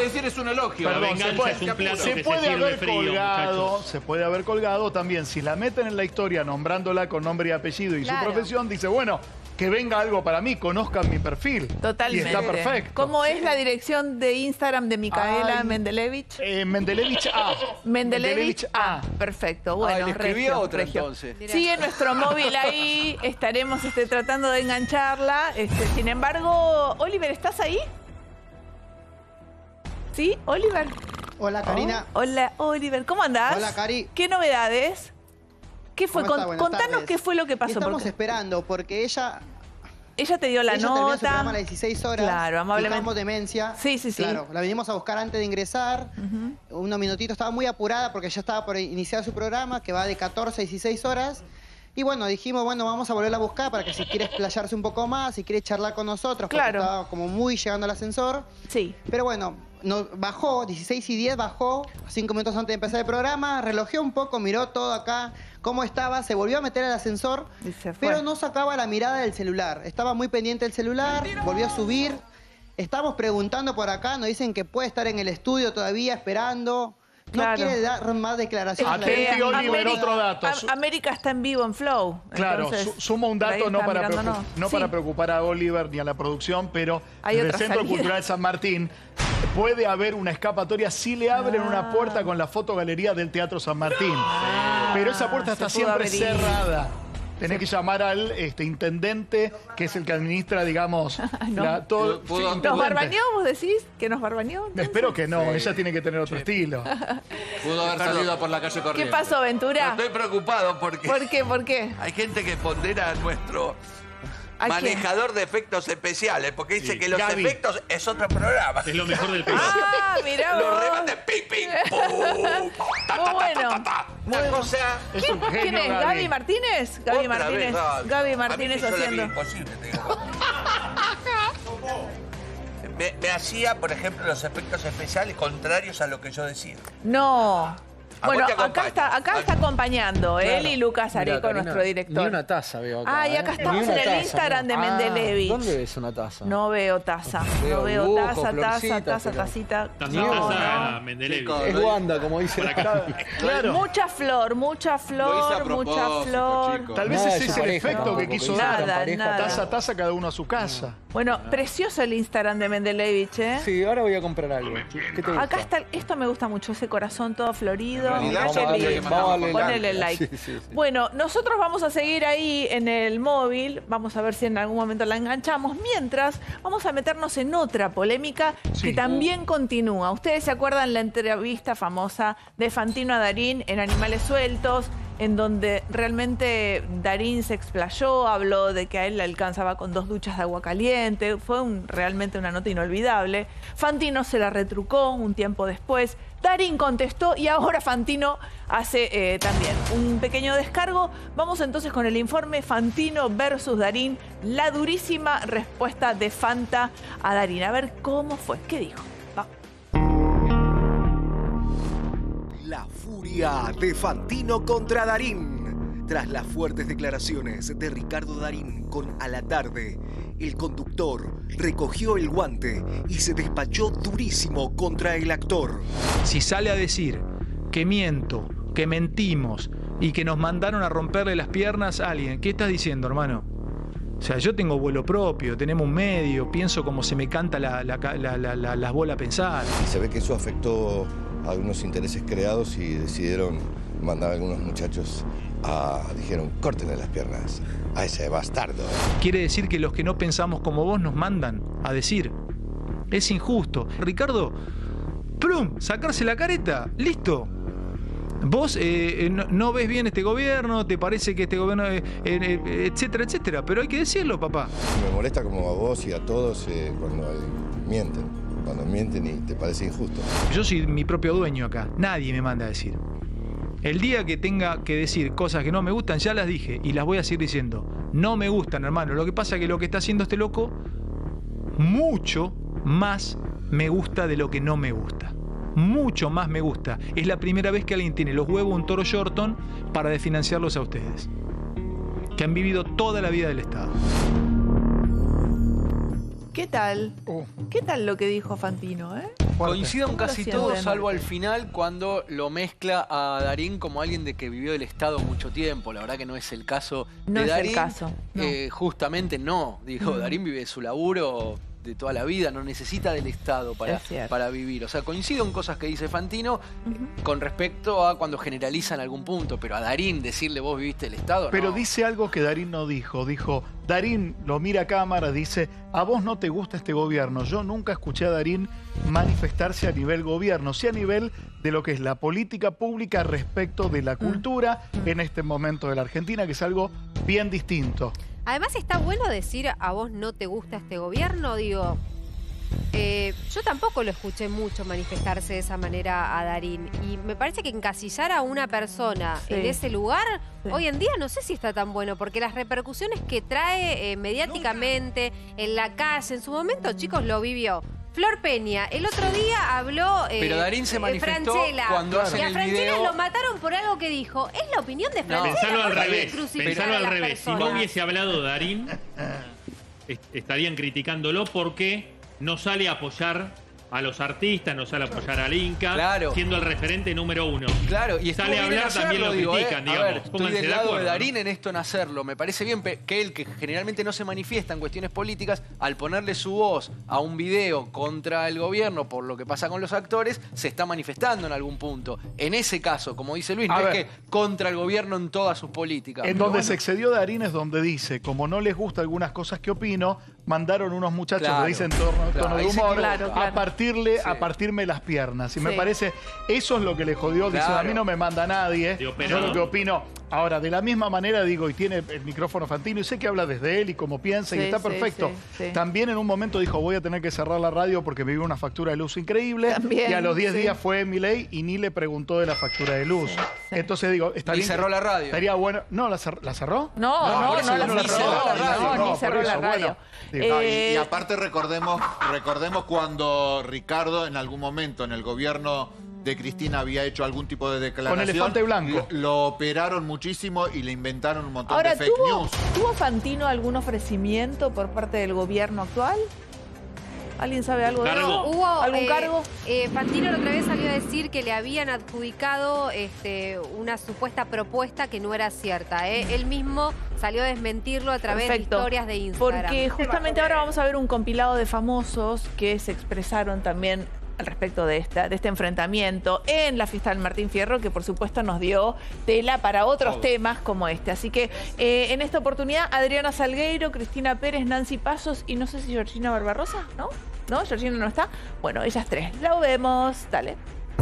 de decir es un elogio. Perdón, La se puede, es un plato se que puede se sirve haber frío, colgado, muchachos. se puede haber colgado también. Si la meten en la historia nombrándola con nombre y apellido y Claro. su profesión, dice, bueno, que venga algo para mí, conozcan mi perfil. Totalmente. Y está perfecto. ¿Cómo es la dirección de Instagram de Micaela Ay, Mendelevich? Eh, Mendelevich A. Mendelevich A. Perfecto. Bueno, Ay, le escribí regio, otra regio. entonces. Sigue nuestro móvil ahí. Estaremos este, tratando de engancharla. Este, sin embargo, Oliver, ¿estás ahí? ¿Sí, Oliver? Hola, Karina. Oh, hola, Oliver. ¿Cómo andás? Hola, Cari. ¿Qué novedades? ¿Qué fue? ¿Cómo está? Con, Buenas contanos tardes. qué fue lo que pasó. Estamos porque... esperando porque ella... Ella te dio la ella nota. terminó su programa a las dieciséis horas. Claro, amablemente. Fijamos demencia. Sí, sí, sí. Claro, la vinimos a buscar antes de ingresar. Uh-huh. Unos minutitos, estaba muy apurada porque ya estaba por iniciar su programa, que va de catorce a dieciséis horas. Y bueno, dijimos, bueno, vamos a volverla a buscar para que si quiere explayarse un poco más, si quiere charlar con nosotros, porque claro. estaba como muy llegando al ascensor. Sí. Pero bueno, no, bajó, dieciséis y diez bajó, cinco minutos antes de empezar el programa, relojeó un poco, miró todo acá, cómo estaba, se volvió a meter al ascensor, pero no sacaba la mirada del celular. Estaba muy pendiente del celular, volvió a subir. Estamos preguntando por acá, nos dicen que puede estar en el estudio todavía esperando. No claro. quiere dar más declaraciones. Atenti, Oliver, otro dato. A América está en vivo en Flow. Claro, entonces, su sumo un dato no, para, preocup no sí. para preocupar a Oliver ni a la producción, pero Hay en el Centro salida. Cultural San Martín puede haber una escapatoria si le abren ah. una puerta con la fotogalería del Teatro San Martín. Ah, pero esa puerta está siempre cerrada. Tenés que llamar al este, intendente, que es el que administra, digamos, no. la, todo. Sí, ¿Nos barbaneó, vos decís? ¿Que nos barbaneó? Entonces? Espero que no, sí. ella tiene que tener otro sí. estilo. Pudo haber salido por la calle corriendo. ¿Qué pasó, Ventura? Estoy preocupado porque... ¿Por qué? ¿Por qué? Hay gente que pondera a nuestro manejador de efectos especiales, porque dice sí. que los Gaby. efectos es otro programa. Es lo mejor del programa. Ah, mirá vos. Los remates, ping, ping, pum. Ta, ta, Muy bueno. Ta, ta, ta, ta. Una Muy cosa... Es un genio, ¿Quién es? ¿Gaby, Gaby Martínez? Gaby Otra Martínez. Vez, Gaby. Gaby Martínez haciendo... imposible, te digo. me, me hacía, por ejemplo, los efectos especiales contrarios a lo que yo decía. No. A Bueno, acá está, acá está acompañando claro. él y Lucas Areco, Mirá, nuestro director. Ni una taza veo acá. Ah, y acá ¿eh? estamos en el taza, Instagram no. de Mendelevich. Ah, ¿dónde ves una taza? No veo taza. Veo no veo dibujo, taza, taza, taza, pero... tacita. Taza, no, taza, no. Mendelevich. Es Wanda, como dice acá. Claro. Mucha flor, mucha flor, mucha flor. Chicos. Tal vez Nada ese es el efecto que quiso dar. Nada, nada. Taza a taza, cada uno a su casa. Bueno, precioso el Instagram de Mendelevich, ¿eh? Sí, ahora voy a comprar algo. ¿Qué te gusta? Acá está, esto me gusta mucho, ese corazón todo florido. Realidad, Mirá qué lindo. vamos a Ponele like. Sí, sí, sí. Bueno, nosotros vamos a seguir ahí en el móvil. Vamos a ver si en algún momento la enganchamos. Mientras, vamos a meternos en otra polémica sí. que también continúa. Ustedes se acuerdan la entrevista famosa de Fantino a Darín en Animales Sueltos, en donde realmente Darín se explayó, habló de que a él le alcanzaba con dos duchas de agua caliente. Fue un, realmente una nota inolvidable. Fantino se la retrucó un tiempo después. Darín contestó y ahora Fantino hace eh, también un pequeño descargo. Vamos entonces con el informe Fantino versus Darín. La durísima respuesta de Fanta a Darín. A ver cómo fue. ¿Qué dijo? Va. La furia de Fantino contra Darín. Tras las fuertes declaraciones de Ricardo Darín con A la Tarde, el conductor recogió el guante y se despachó durísimo contra el actor. Si sale a decir que miento, que mentimos y que nos mandaron a romperle las piernas a alguien, ¿qué estás diciendo, hermano? O sea, yo tengo vuelo propio, tenemos un medio, pienso como se me canta la, la, la, la, la, las bolas a pensar. Y se ve que eso afectó a algunos intereses creados y decidieron mandar a algunos muchachos a... dijeron, córtenle las piernas a ese bastardo. Quiere decir que los que no pensamos como vos nos mandan a decir. Es injusto. Ricardo, plum, sacarse la careta, listo. Vos eh, no, no ves bien este gobierno, te parece que este gobierno, eh, eh, etcétera, etcétera, pero hay que decirlo, papá. Me molesta como a vos y a todos eh, cuando eh, mienten, cuando mienten y te parece injusto. Yo soy mi propio dueño acá, nadie me manda a decir. El día que tenga que decir cosas que no me gustan, ya las dije y las voy a seguir diciendo. No me gustan, hermano. Lo que pasa es que lo que está haciendo este loco, mucho más me gusta de lo que no me gusta. Mucho más me gusta. Es la primera vez que alguien tiene los huevos un toro Shorton para desfinanciarlos a ustedes, que han vivido toda la vida del Estado. ¿Qué tal? ¿Qué tal lo que dijo Fantino, eh? Coincido en casi sienten? todo, salvo al final, cuando lo mezcla a Darín como alguien de que vivió del Estado mucho tiempo. La verdad que no es el caso No de es el Darín. caso, no. Eh, justamente no. Digo, Mm. Darín vive de su laburo de toda la vida, no necesita del Estado para, Es cierto. para vivir. O sea, coincido en cosas que dice Fantino eh, con respecto a cuando generalizan algún punto, pero a Darín decirle vos viviste del Estado, Pero no. dice algo que Darín no dijo. Dijo, Darín lo mira a cámara, dice, a vos no te gusta este gobierno. Yo nunca escuché a Darín manifestarse a nivel gobierno, sí a nivel de lo que es la política pública respecto de la cultura en este momento de la Argentina, que es algo bien distinto. Además está bueno decir a vos no te gusta este gobierno, digo, eh, yo tampoco lo escuché mucho manifestarse de esa manera a Darín y me parece que encasillar a una persona Sí. en ese lugar Sí. hoy en día no sé si está tan bueno porque las repercusiones que trae eh, mediáticamente en la calle, en su momento chicos lo vivió. Flor Peña, el otro día habló eh, Pero Darín se eh, manifestó Francella, cuando hacen y a el Francella video- lo mataron por algo que dijo. Es la opinión de Francella. Pensalo al ¿por qué revés. crucificar Pensalo a al las revés. Si no personas? hubiese hablado Darín, est- estarían criticándolo porque no sale a apoyar a los artistas, no sale a apoyar al Inca, Claro. siendo el referente número uno. Claro, y estuvo sale a bien hablar, hacerlo, también lo digo, critican, eh. digamos. A ver, estoy Pónganse del de lado acuerdo, de ¿no? Darín en esto en hacerlo. Me parece bien pe- que él, que generalmente no se manifiesta en cuestiones políticas, al ponerle su voz a un video contra el gobierno por lo que pasa con los actores, se está manifestando en algún punto. En ese caso, como dice Luis, A no es ver. que contra el gobierno en todas sus políticas. En Pero donde bueno, se excedió Darín es donde dice, como no les gusta algunas cosas que opino, mandaron unos muchachos Claro, que dicen tono, claro, tono de ahí se humor Claro, a claro. partirle, Sí. a partirme las piernas. Y me Sí. parece, eso es lo que le jodió. Dice, Claro. a mí no me manda nadie. De Yo operador. lo que opino. Ahora, de la misma manera digo, y tiene el micrófono Fantino, y sé que habla desde él y cómo piensa, y Sí, está sí, perfecto. sí, sí. También en un momento dijo, voy a tener que cerrar la radio porque me vive una factura de luz increíble. También, y a los diez sí. días fue Milei y ni le preguntó de la factura de luz. Sí, sí. Entonces digo, está Y bien cerró que- la radio. Estaría bueno. No, ¿la, cer- ¿la cerró? No, No, no, por no, eso la ni cerró, cerró la no, radio. ni No, cerró por la eso, radio. bueno, digo, No, y, Eh, y aparte recordemos, recordemos cuando Ricardo en algún momento en el gobierno de Cristina había hecho algún tipo de declaración. elefante blanco. Lo, lo operaron muchísimo y le inventaron un montón Ahora, de fake ¿tuvo, news. ¿tuvo Fantino algún ofrecimiento por parte del gobierno actual? ¿Alguien sabe algo de Cargo. eso? Hubo, ¿Algún eh, cargo? eh, Fantino la otra vez salió a decir que le habían adjudicado este, una supuesta propuesta que no era cierta. ¿eh? Él mismo salió a desmentirlo a través Perfecto. de historias de Instagram. Porque justamente ahora vamos a ver un compilado de famosos que se expresaron también al respecto de, esta, de este enfrentamiento en la fiesta del Martín Fierro, que por supuesto nos dio tela para otros temas como este. Así que eh, en esta oportunidad, Adriana Salgueiro, Cristina Pérez, Nancy Pasos y no sé si Georgina Barbarosa, ¿no? ¿No? ¿Georgina no está? Bueno, ellas tres. Lo vemos. Dale.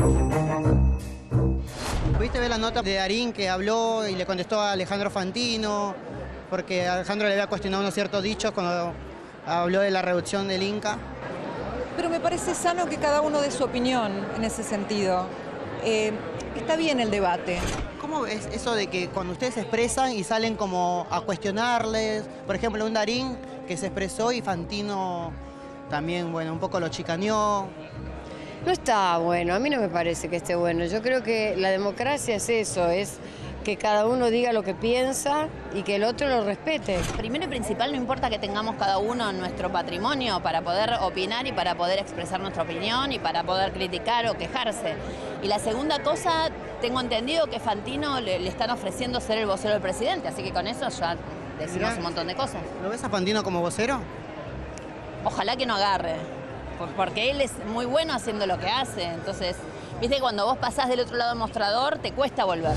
¿Pudiste ver la nota de Darín que habló y le contestó a Alejandro Fantino? Porque Alejandro le había cuestionado unos ciertos dichos cuando habló de la reducción del Inca. Pero me parece sano que cada uno dé su opinión en ese sentido. Eh, está bien el debate. ¿Cómo es eso de que cuando ustedes se expresan y salen como a cuestionarles? Por ejemplo, un Darín que se expresó y Fantino también, bueno, un poco lo chicaneó. No está bueno, a mí no me parece que esté bueno. Yo creo que la democracia es eso, es que cada uno diga lo que piensa y que el otro lo respete. Primero y principal, no importa que tengamos cada uno nuestro patrimonio para poder opinar y para poder expresar nuestra opinión y para poder criticar o quejarse. Y la segunda cosa, tengo entendido que Fantino le, le están ofreciendo ser el vocero del presidente, así que con eso ya decimos Mirá. un montón de cosas. ¿Lo ves a Fantino como vocero? Ojalá que no agarre, por- porque él es muy bueno haciendo lo que hace. Entonces, viste que cuando vos pasás del otro lado del mostrador, te cuesta volver.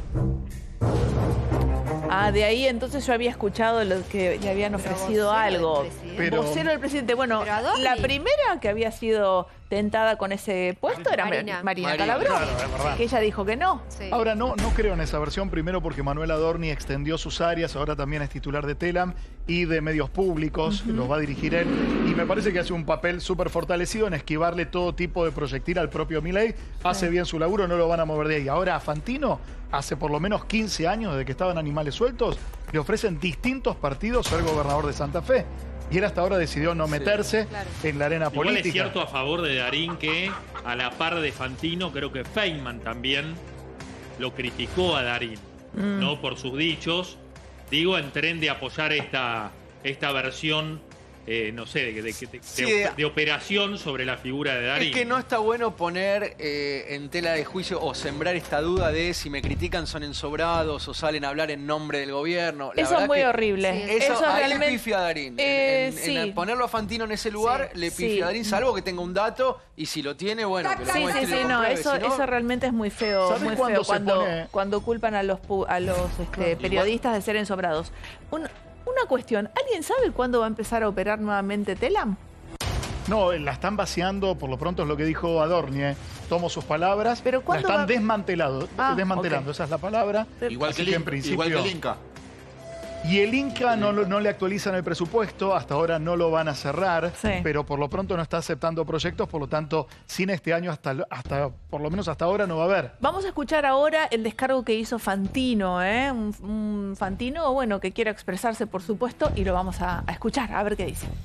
Ah, de ahí entonces yo había escuchado lo que le habían ofrecido algo. Pero- Vocero del presidente. Bueno, ¿Pero a dónde? la primera que había sido tentada con ese puesto era Marina. Marina, Marina, Calabró, claro, es verdad. que ella dijo que no. Sí. Ahora no, no creo en esa versión, primero porque Manuel Adorni extendió sus áreas, ahora también es titular de Telam y de medios públicos, los va a dirigir él, y me parece que hace un papel súper fortalecido en esquivarle todo tipo de proyectil al propio Milei, hace bien su laburo, no lo van a mover de ahí. Ahora a Fantino, hace por lo menos quince años de que estaban Animales Sueltos, le ofrecen distintos partidos ser gobernador de Santa Fe. Y él hasta ahora decidió no meterse claro. en la arena Igual política. es cierto a favor de Darín que, a la par de Fantino, creo que Feynman también lo criticó a Darín, Mm. ¿no? Por sus dichos. Digo, en tren de apoyar esta, esta versión eh, no sé, de, de, de, Sí, de, de- de operación sobre la figura de Darín. Es que no está bueno poner eh, en tela de juicio o sembrar esta duda de si me critican son ensobrados o salen a hablar en nombre del gobierno. La Eso verdad es muy que horrible. Eso, Eso ahí realmente- le pifia a Darín. Eh, en, en- en sí. ponerlo a Fantino en ese lugar le pifia sí. a Darín, salvo que tenga un dato y si lo tiene, bueno, que lo Sí, muestre sí, y lo sí, no, compruebe, eso, si no- eso realmente es muy feo, ¿Sabe muy cuándo feo se cuando, pone- cuando culpan a los, pu- a los este, periodistas de ser ensobrados. Un- una cuestión, ¿alguien sabe cuándo va a empezar a operar nuevamente Telam? No, la están vaciando, por lo pronto es lo que dijo Adornie. Tomo sus palabras. Pero la ¿cuándo están va- desmantelado, Ah, desmantelando, ok. esa es la palabra. Igual Así que, el en Inca, principio- igual que el Inca. Y el Inca no, lo- no le actualizan el presupuesto, hasta ahora no lo van a cerrar, Sí. pero por lo pronto no está aceptando proyectos, por lo tanto, sin este año, hasta, hasta por lo menos hasta ahora no va a haber. Vamos a escuchar ahora el descargo que hizo Fantino, ¿eh? Un, un Fantino, bueno, que quiere expresarse, por supuesto, y lo vamos a, a escuchar, a ver qué dice.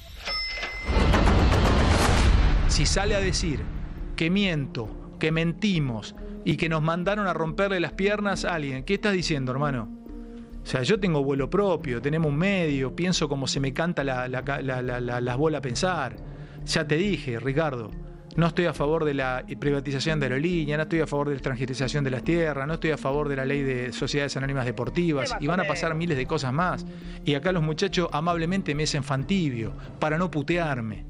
Si sale a decir que miento, que mentimos y que nos mandaron a romperle las piernas a alguien, ¿qué estás diciendo, hermano? O sea, yo tengo vuelo propio, tenemos un medio, pienso como se me canta la, la, la, la, la, las bolas a pensar. Ya te dije, Ricardo, no estoy a favor de la privatización de aerolíneas, no estoy a favor de la extranjerización de las tierras, no estoy a favor de la ley de sociedades anónimas deportivas, y van a pasar miles de cosas más. Y acá los muchachos amablemente me hacen fantibio, para no putearme.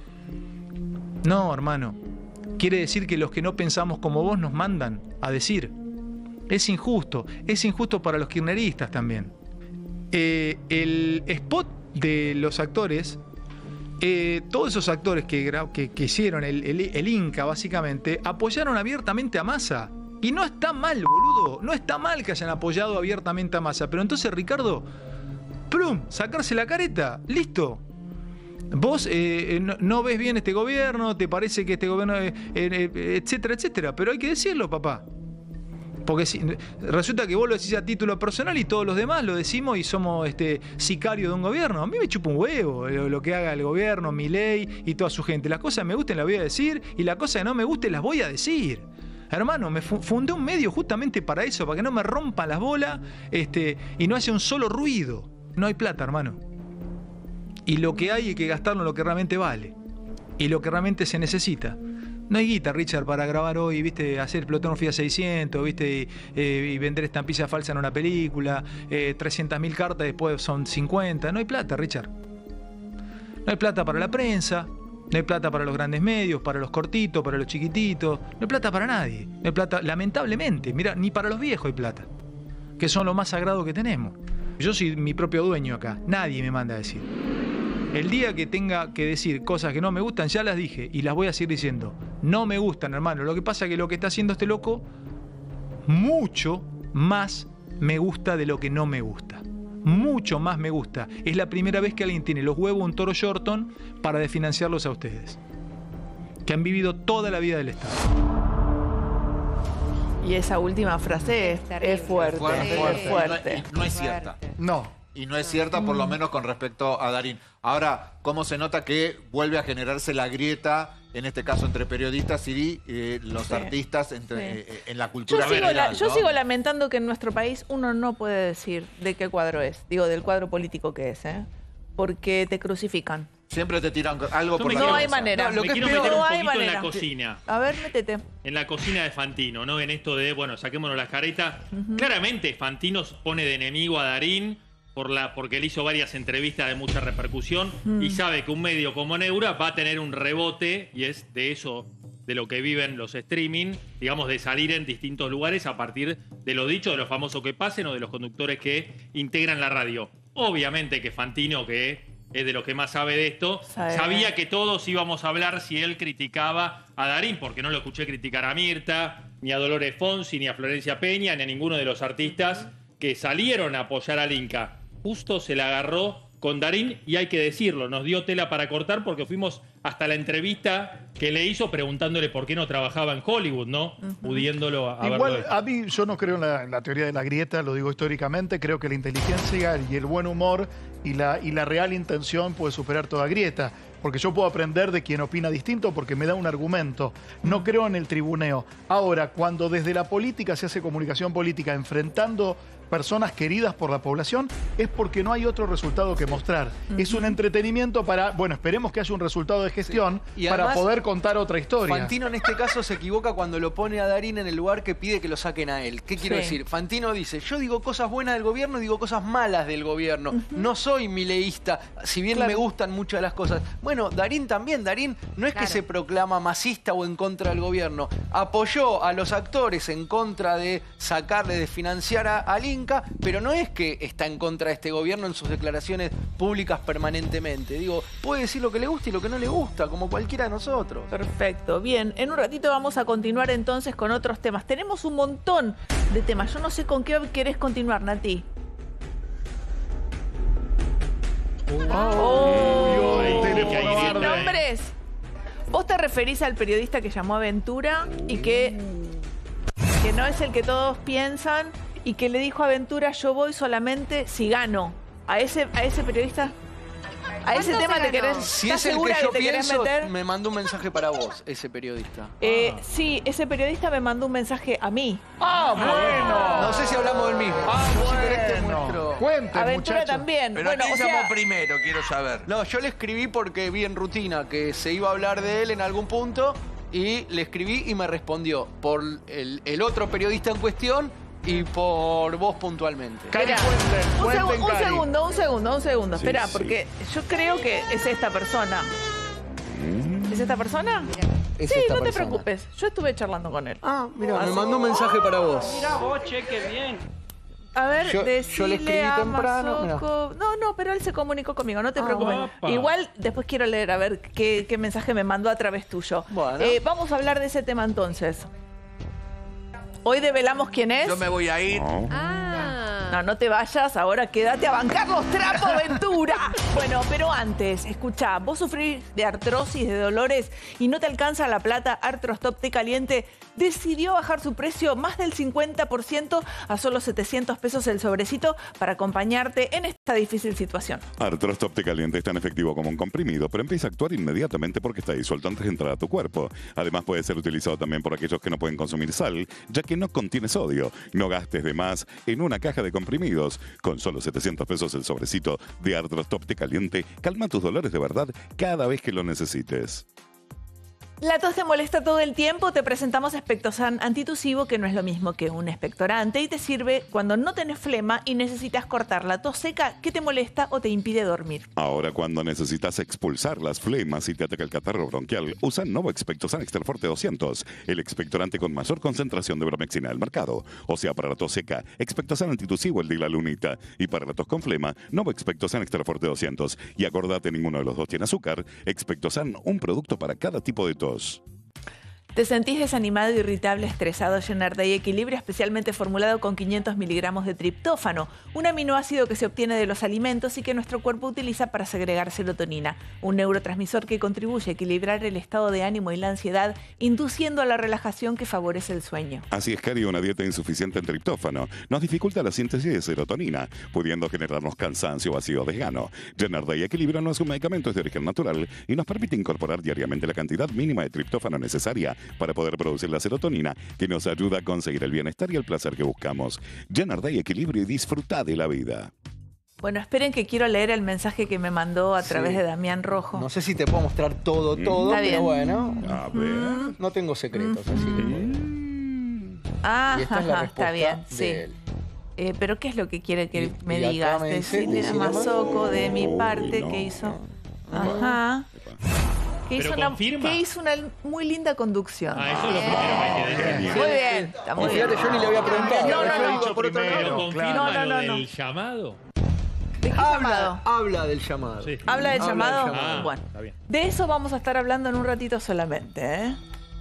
No, hermano. Quiere decir que los que no pensamos como vos nos mandan a decir. Es injusto. Es injusto para los kirchneristas también. Eh, el spot de los actores, eh, todos esos actores que, gra- que, que hicieron el, el, el Inca, básicamente, apoyaron abiertamente a Massa. Y no está mal, boludo. No está mal que hayan apoyado abiertamente a Massa. Pero entonces, Ricardo, plum, sacarse la careta. Listo. Vos eh, no, no ves bien este gobierno, te parece que este gobierno, eh, eh, etcétera, etcétera. Pero hay que decirlo, papá. Porque si, resulta que vos lo decís a título personal y todos los demás lo decimos y somos este, sicarios de un gobierno. A mí me chupa un huevo lo, lo que haga el gobierno, Milei y toda su gente. Las cosas que me gusten las voy a decir y las cosas que no me gusten las voy a decir. Hermano, me fu- fundé un medio justamente para eso, para que no me rompan las bolas este, y no haya un solo ruido. No hay plata, hermano. Y lo que hay hay que gastarlo en lo que realmente vale. Y lo que realmente se necesita. No hay guita, Richard, para grabar hoy, viste, hacer Plutón Fiat seiscientos, viste, y, eh, y vender estampillas falsas en una película, eh, trescientas mil cartas, después son cincuenta. No hay plata, Richard. No hay plata para la prensa, no hay plata para los grandes medios, para los cortitos, para los chiquititos. No hay plata para nadie. No hay plata, lamentablemente, mira, ni para los viejos hay plata, que son lo más sagrado que tenemos. Yo soy mi propio dueño acá, nadie me manda a decir. El día que tenga que decir cosas que no me gustan, ya las dije y las voy a seguir diciendo. No me gustan, hermano. Lo que pasa es que lo que está haciendo este loco, mucho más me gusta de lo que no me gusta. Mucho más me gusta. Es la primera vez que alguien tiene los huevos un toro Shorton para desfinanciarlos a ustedes, que han vivido toda la vida del Estado. Y esa última frase es, es fuerte, Fuerte, es fuerte. fuerte. Y no, y no es cierta. No. Y no es cierta, por lo menos con respecto a Darín. Ahora, ¿cómo se nota que vuelve a generarse la grieta, en este caso entre periodistas y eh, los Sí. artistas entre, Sí. eh, en la Yo, cultura sigo, general, la- yo ¿no? sigo lamentando que en nuestro país uno no puede decir de qué cuadro es, digo, del cuadro político que es, ¿eh? Porque te crucifican. Siempre te tiran algo Yo por me la No quiero- hay cabeza. manera. me Lo que quiero es peor, meter no un hay poquito en manera. la cocina. A ver, métete. En la cocina de Fantino, ¿no? En esto de, bueno, saquémonos las caretas. Claramente Fantino pone de enemigo a Darín por la, porque él hizo varias entrevistas de mucha repercusión Mm. y sabe que un medio como Neura va a tener un rebote, y es de eso de lo que viven los streaming, digamos, de salir en distintos lugares a partir de lo dicho, de los famosos que pasen o de los conductores que integran la radio. Obviamente que Fantino, que es de los que más sabe de esto, Sabe. sabía que todos íbamos a hablar si él criticaba a Darín, porque no lo escuché criticar a Mirta, ni a Dolores Fonsi, ni a Florencia Peña, ni a ninguno de los artistas que salieron a apoyar al Inca. Justo se la agarró con Darín y hay que decirlo, nos dio tela para cortar porque fuimos hasta la entrevista que le hizo preguntándole por qué no trabajaba en Hollywood, ¿no? Pudiéndolo a, a Igual, verlo. a mí yo no creo en la, en la teoría de la grieta, lo digo históricamente, creo que la inteligencia y el buen humor y la, y la real intención puede superar toda grieta. Porque yo puedo aprender de quien opina distinto porque me da un argumento. No creo en el tribuneo. Ahora, cuando desde la política se hace comunicación política enfrentando personas queridas por la población, es porque no hay otro resultado que mostrar. Uh-huh. Es un entretenimiento para, bueno, esperemos que haya un resultado de gestión sí. y para además, poder contar otra historia. Fantino en este caso se equivoca cuando lo pone a Darín en el lugar que pide que lo saquen a él. ¿Qué quiero sí. decir? Fantino dice, yo digo cosas buenas del gobierno, digo cosas malas del gobierno. Uh-huh. No soy mileísta, si bien claro. me gustan muchas de las cosas. Bueno, Darín también. Darín no es claro. que se proclama masista o en contra del gobierno. Apoyó a los actores en contra de sacarle, de financiar a, al Inca, pero no es que está en contra de este gobierno en sus declaraciones públicas permanentemente. Digo, puede decir lo que le gusta y lo que no le gusta, como cualquiera de nosotros. Perfecto. Bien, en un ratito vamos a continuar entonces con otros temas. Tenemos un montón de temas. Yo no sé con qué querés continuar, Nati. Oh, oh, sin nombres. ¿Vos te referís al periodista que llamó a Ventura y que, que no es el que todos piensan y que le dijo a Ventura, yo voy solamente si gano? ¿A ese, a ese periodista? ¿A ese tema te querés, si es el que yo que pienso, meter? Me mandó un mensaje para vos, ese periodista. Eh, ah. Sí, ese periodista me mandó un mensaje a mí. ¡Ah, bueno! No sé si hablamos del mismo. ¡Ah, bueno! Cuenten, Aventura muchacho. también. Pero bueno, ¿quién o sea, llamó primero? Quiero saber. No, yo le escribí porque vi en rutina que se iba a hablar de él en algún punto y le escribí y me respondió por el, el otro periodista en cuestión y por vos puntualmente. Espera, un, cuenten, seg un segundo, un segundo, un segundo. Sí, Espera, sí. porque yo creo que es esta persona. Mm. ¿Es esta persona? Es sí, esta no persona. te preocupes. Yo estuve charlando con él. Ah, mira, me mandó un mensaje para vos. Mira vos, che, qué bien. A ver, yo, decile yo le escribí a temprano. Masoko. No, no, pero él se comunicó conmigo, no te ah, preocupes. Opa. Igual después quiero leer a ver qué, qué mensaje me mandó a través tuyo. Bueno. Eh, vamos a hablar de ese tema entonces. Hoy develamos quién es. Yo me voy a ir. Oh. Ah. No, no te vayas, ahora quédate a bancar los trapos, Ventura. Bueno, pero antes, escuchá, vos sufrís de artrosis, de dolores y no te alcanza la plata. Arthrostop Té Caliente decidió bajar su precio más del cincuenta por ciento a solo setecientos pesos el sobrecito para acompañarte en esta difícil situación. Arthrostop Té Caliente es tan efectivo como un comprimido, pero empieza a actuar inmediatamente porque está disuelto antes de entrar a tu cuerpo. Además puede ser utilizado también por aquellos que no pueden consumir sal, ya que no contiene sodio. No gastes de más en una caja de comprimidos. Con solo setecientos pesos el sobrecito de Arthrostop Té Caliente, calma tus dolores de verdad cada vez que lo necesites. ¿La tos te molesta todo el tiempo? Te presentamos Expectosan Antitusivo, que no es lo mismo que un expectorante y te sirve cuando no tenés flema y necesitas cortar la tos seca que te molesta o te impide dormir. Ahora, cuando necesitas expulsar las flemas y te ataca el catarro bronquial, usa Novo Expectosan Extra Forte doscientos, el expectorante con mayor concentración de bromexina del mercado. O sea, para la tos seca, Expectosan Antitusivo, el de la lunita. Y para la tos con flema, Novo Expectosan Extra Forte doscientos. Y acordate, ninguno de los dos tiene azúcar. Expectosan, un producto para cada tipo de tos. ¿Te sentís desanimado, irritable, estresado? Gennardey Equilibrio, especialmente formulado con quinientos miligramos de triptófano, un aminoácido que se obtiene de los alimentos y que nuestro cuerpo utiliza para segregar serotonina, un neurotransmisor que contribuye a equilibrar el estado de ánimo y la ansiedad, induciendo a la relajación que favorece el sueño. Así es, Cari, una dieta insuficiente en triptófano nos dificulta la síntesis de serotonina, pudiendo generarnos cansancio, vacío o desgano. Gennardey Equilibrio no es un medicamento, es de origen natural y nos permite incorporar diariamente la cantidad mínima de triptófano necesaria para poder producir la serotonina que nos ayuda a conseguir el bienestar y el placer que buscamos. Gennardey Equilibrio y disfruta de la vida. Bueno, esperen que quiero leer el mensaje que me mandó a través sí. de Damián Rojo. No sé si te puedo mostrar todo, todo, Está pero bien. bueno. A ver. No tengo secretos, así que... Ah, y esta es la está bien, sí. él. Eh, pero ¿qué es lo que quiere que y, me y digas? Me dice, Decirle a Masoko de mi parte no. que hizo... Ajá. Que hizo, una, que hizo una muy linda conducción. Ah, eso es lo primero que hay que decir. Muy bien, está muy Fíjate, bien. yo ni le había preguntado. No, no, no. no por otro Pero lado. confirma No, no, no, lo no. del llamado. ¿De qué Habla, llamado? habla del llamado. Sí. ¿Habla del Habla llamado? del llamado. Ah, bueno, está bien. de eso vamos a estar hablando en un ratito solamente, ¿eh?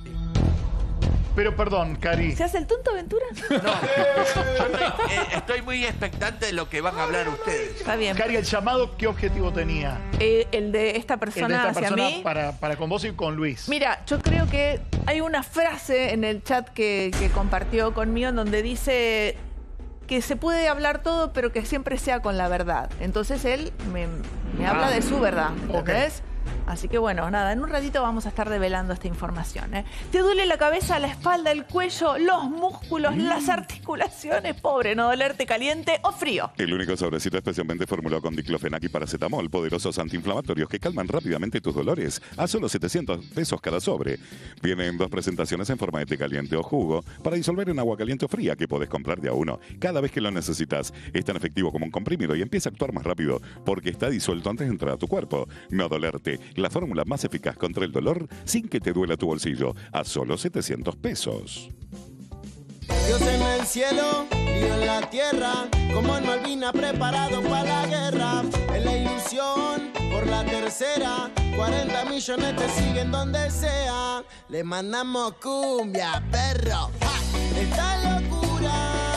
Pero perdón, Cari. ¿Se hace el tonto, Aventura? No. Yo estoy, eh, estoy muy expectante de lo que van a hablar ustedes. Está bien. Cari, el llamado, ¿qué objetivo tenía? Eh, el de esta El persona de esta hacia persona mí. para, para con vos y con Luis. Mira, yo creo que hay una frase en el chat que, que compartió conmigo en donde dice que se puede hablar todo, pero que siempre sea con la verdad. Entonces él me, me habla de su verdad, ¿entendés? Así que bueno, nada, en un ratito vamos a estar develando esta información. ¿eh? ¿Te duele la cabeza, la espalda, el cuello, los músculos, mm. las articulaciones? Pobre, no dolerte caliente o frío. El único sobrecito especialmente formulado con diclofenac y paracetamol, poderosos antiinflamatorios que calman rápidamente tus dolores a solo setecientos pesos cada sobre. Vienen dos presentaciones en forma de té caliente o jugo para disolver en agua caliente o fría que podés comprar de a uno cada vez que lo necesitas. Es tan efectivo como un comprimido y empieza a actuar más rápido porque está disuelto antes de entrar a tu cuerpo. No dolerte. La fórmula más eficaz contra el dolor sin que te duela tu bolsillo, a solo setecientos pesos. Dios en el cielo, Dios en la tierra, como en Malvinas preparado para la guerra. En la ilusión, por la tercera, cuarenta millones te siguen donde sea. Le mandamos cumbia, perro. ¡Ja! Esta locura,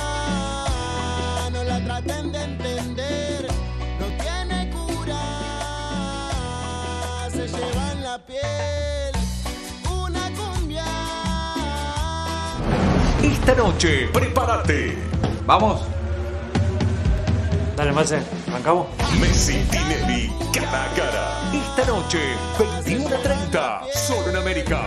no la traten de entender, no tiene cura, se lleva en la piel una cumbia. Esta noche, prepárate. Vamos. Dale, Marce, arrancamos. Messi, Tinelli, cara a cara. Esta noche, veintiuno treinta, solo en América.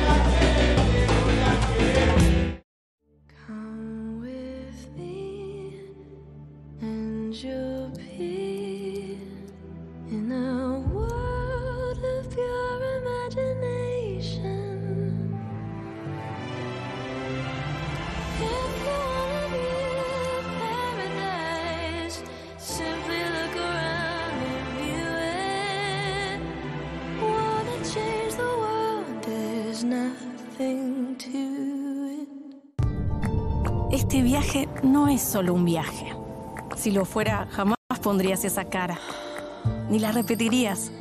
Este viaje no es solo un viaje. Si lo fuera, jamás pondrías esa cara. Ni la repetirías.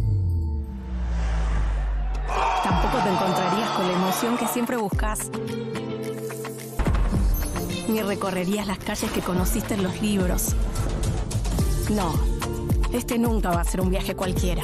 Tampoco te encontrarías con la emoción que siempre buscas. Ni recorrerías las calles que conociste en los libros. No, este nunca va a ser un viaje cualquiera.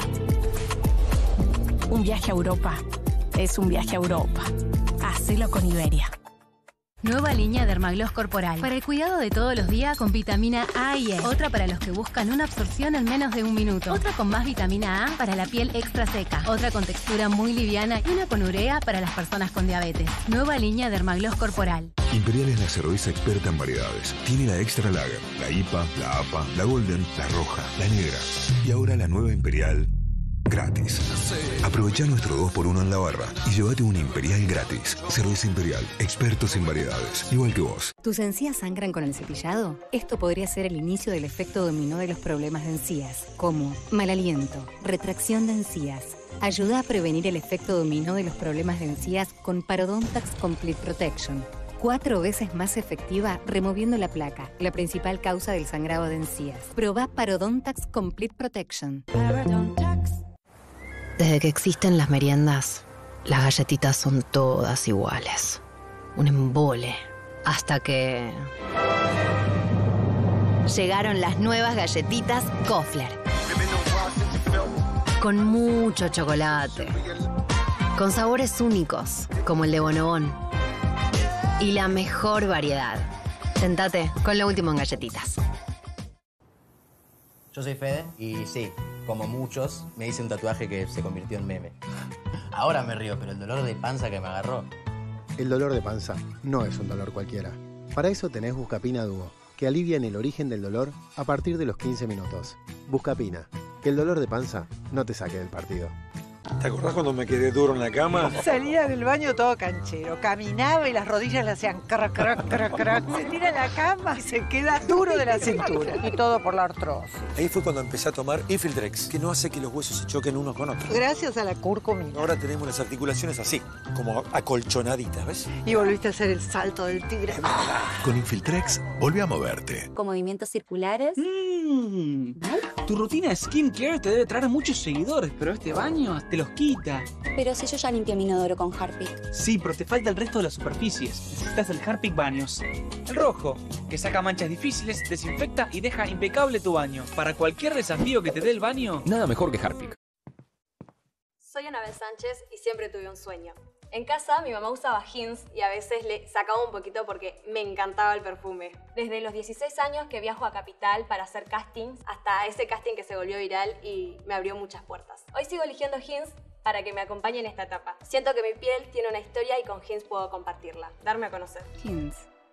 Un viaje a Europa es un viaje a Europa. Hacelo con Iberia. Nueva línea Dermagloss Corporal. Para el cuidado de todos los días con vitamina A y E. Otra para los que buscan una absorción en menos de un minuto. Otra con más vitamina A para la piel extra seca. Otra con textura muy liviana y una con urea para las personas con diabetes. Nueva línea Dermagloss Corporal. Imperial es la cerveza experta en variedades. Tiene la Extra Lager, la I P A, la A P A, la Golden, la Roja, la Negra. Y ahora la nueva Imperial gratis. Aprovecha nuestro dos por uno en la barra y llévate un Imperial gratis. Cerveza Imperial, expertos en variedades, igual que vos. ¿Tus encías sangran con el cepillado? Esto podría ser el inicio del efecto dominó de los problemas de encías, como mal aliento, retracción de encías. Ayuda a prevenir el efecto dominó de los problemas de encías con Parodontax Complete Protection. Cuatro veces más efectiva removiendo la placa, la principal causa del sangrado de encías. Probá Parodontax Complete Protection. Parodontax. Desde que existen las meriendas, las galletitas son todas iguales. Un embole. Hasta que... llegaron las nuevas galletitas Kofler. Con mucho chocolate. Con sabores únicos, como el de Bonobón. Y la mejor variedad. Sentate con lo último en galletitas. Yo soy Fede y sí, como muchos, me hice un tatuaje que se convirtió en meme. Ahora me río, pero el dolor de panza que me agarró. El dolor de panza no es un dolor cualquiera. Para eso tenés Buscapina Duo, que alivia en el origen del dolor a partir de los quince minutos. Buscapina, que el dolor de panza no te saque del partido. ¿Te acordás cuando me quedé duro en la cama? Salía del baño todo canchero, caminaba y las rodillas le hacían crac, crac, crac, crac. Se tira a la cama y se queda duro de la cintura. Y todo por la artrosis. Ahí fue cuando empecé a tomar Infiltrex, que no hace que los huesos se choquen unos con otros. Gracias a la curcumina. Ahora tenemos las articulaciones así, como acolchonaditas, ¿ves? Y volviste a hacer el salto del tigre. Con Infiltrex, volví a moverte. Con movimientos circulares. Mm. Tu rutina de skincare te debe traer muchos seguidores, pero este baño te los quita. Pero si yo ya limpié mi inodoro con Harpic. Sí, pero te falta el resto de las superficies. Necesitas el Harpic Baños. El rojo, que saca manchas difíciles, desinfecta y deja impecable tu baño. Para cualquier desafío que te dé el baño, nada mejor que Harpic. Soy Anabel Sánchez y siempre tuve un sueño. En casa mi mamá usaba Hinz y a veces le sacaba un poquito porque me encantaba el perfume. Desde los dieciséis años que viajo a Capital para hacer castings, hasta ese casting que se volvió viral y me abrió muchas puertas. Hoy sigo eligiendo Hinz para que me acompañe en esta etapa. Siento que mi piel tiene una historia y con Hinz puedo compartirla, darme a conocer. Hinz.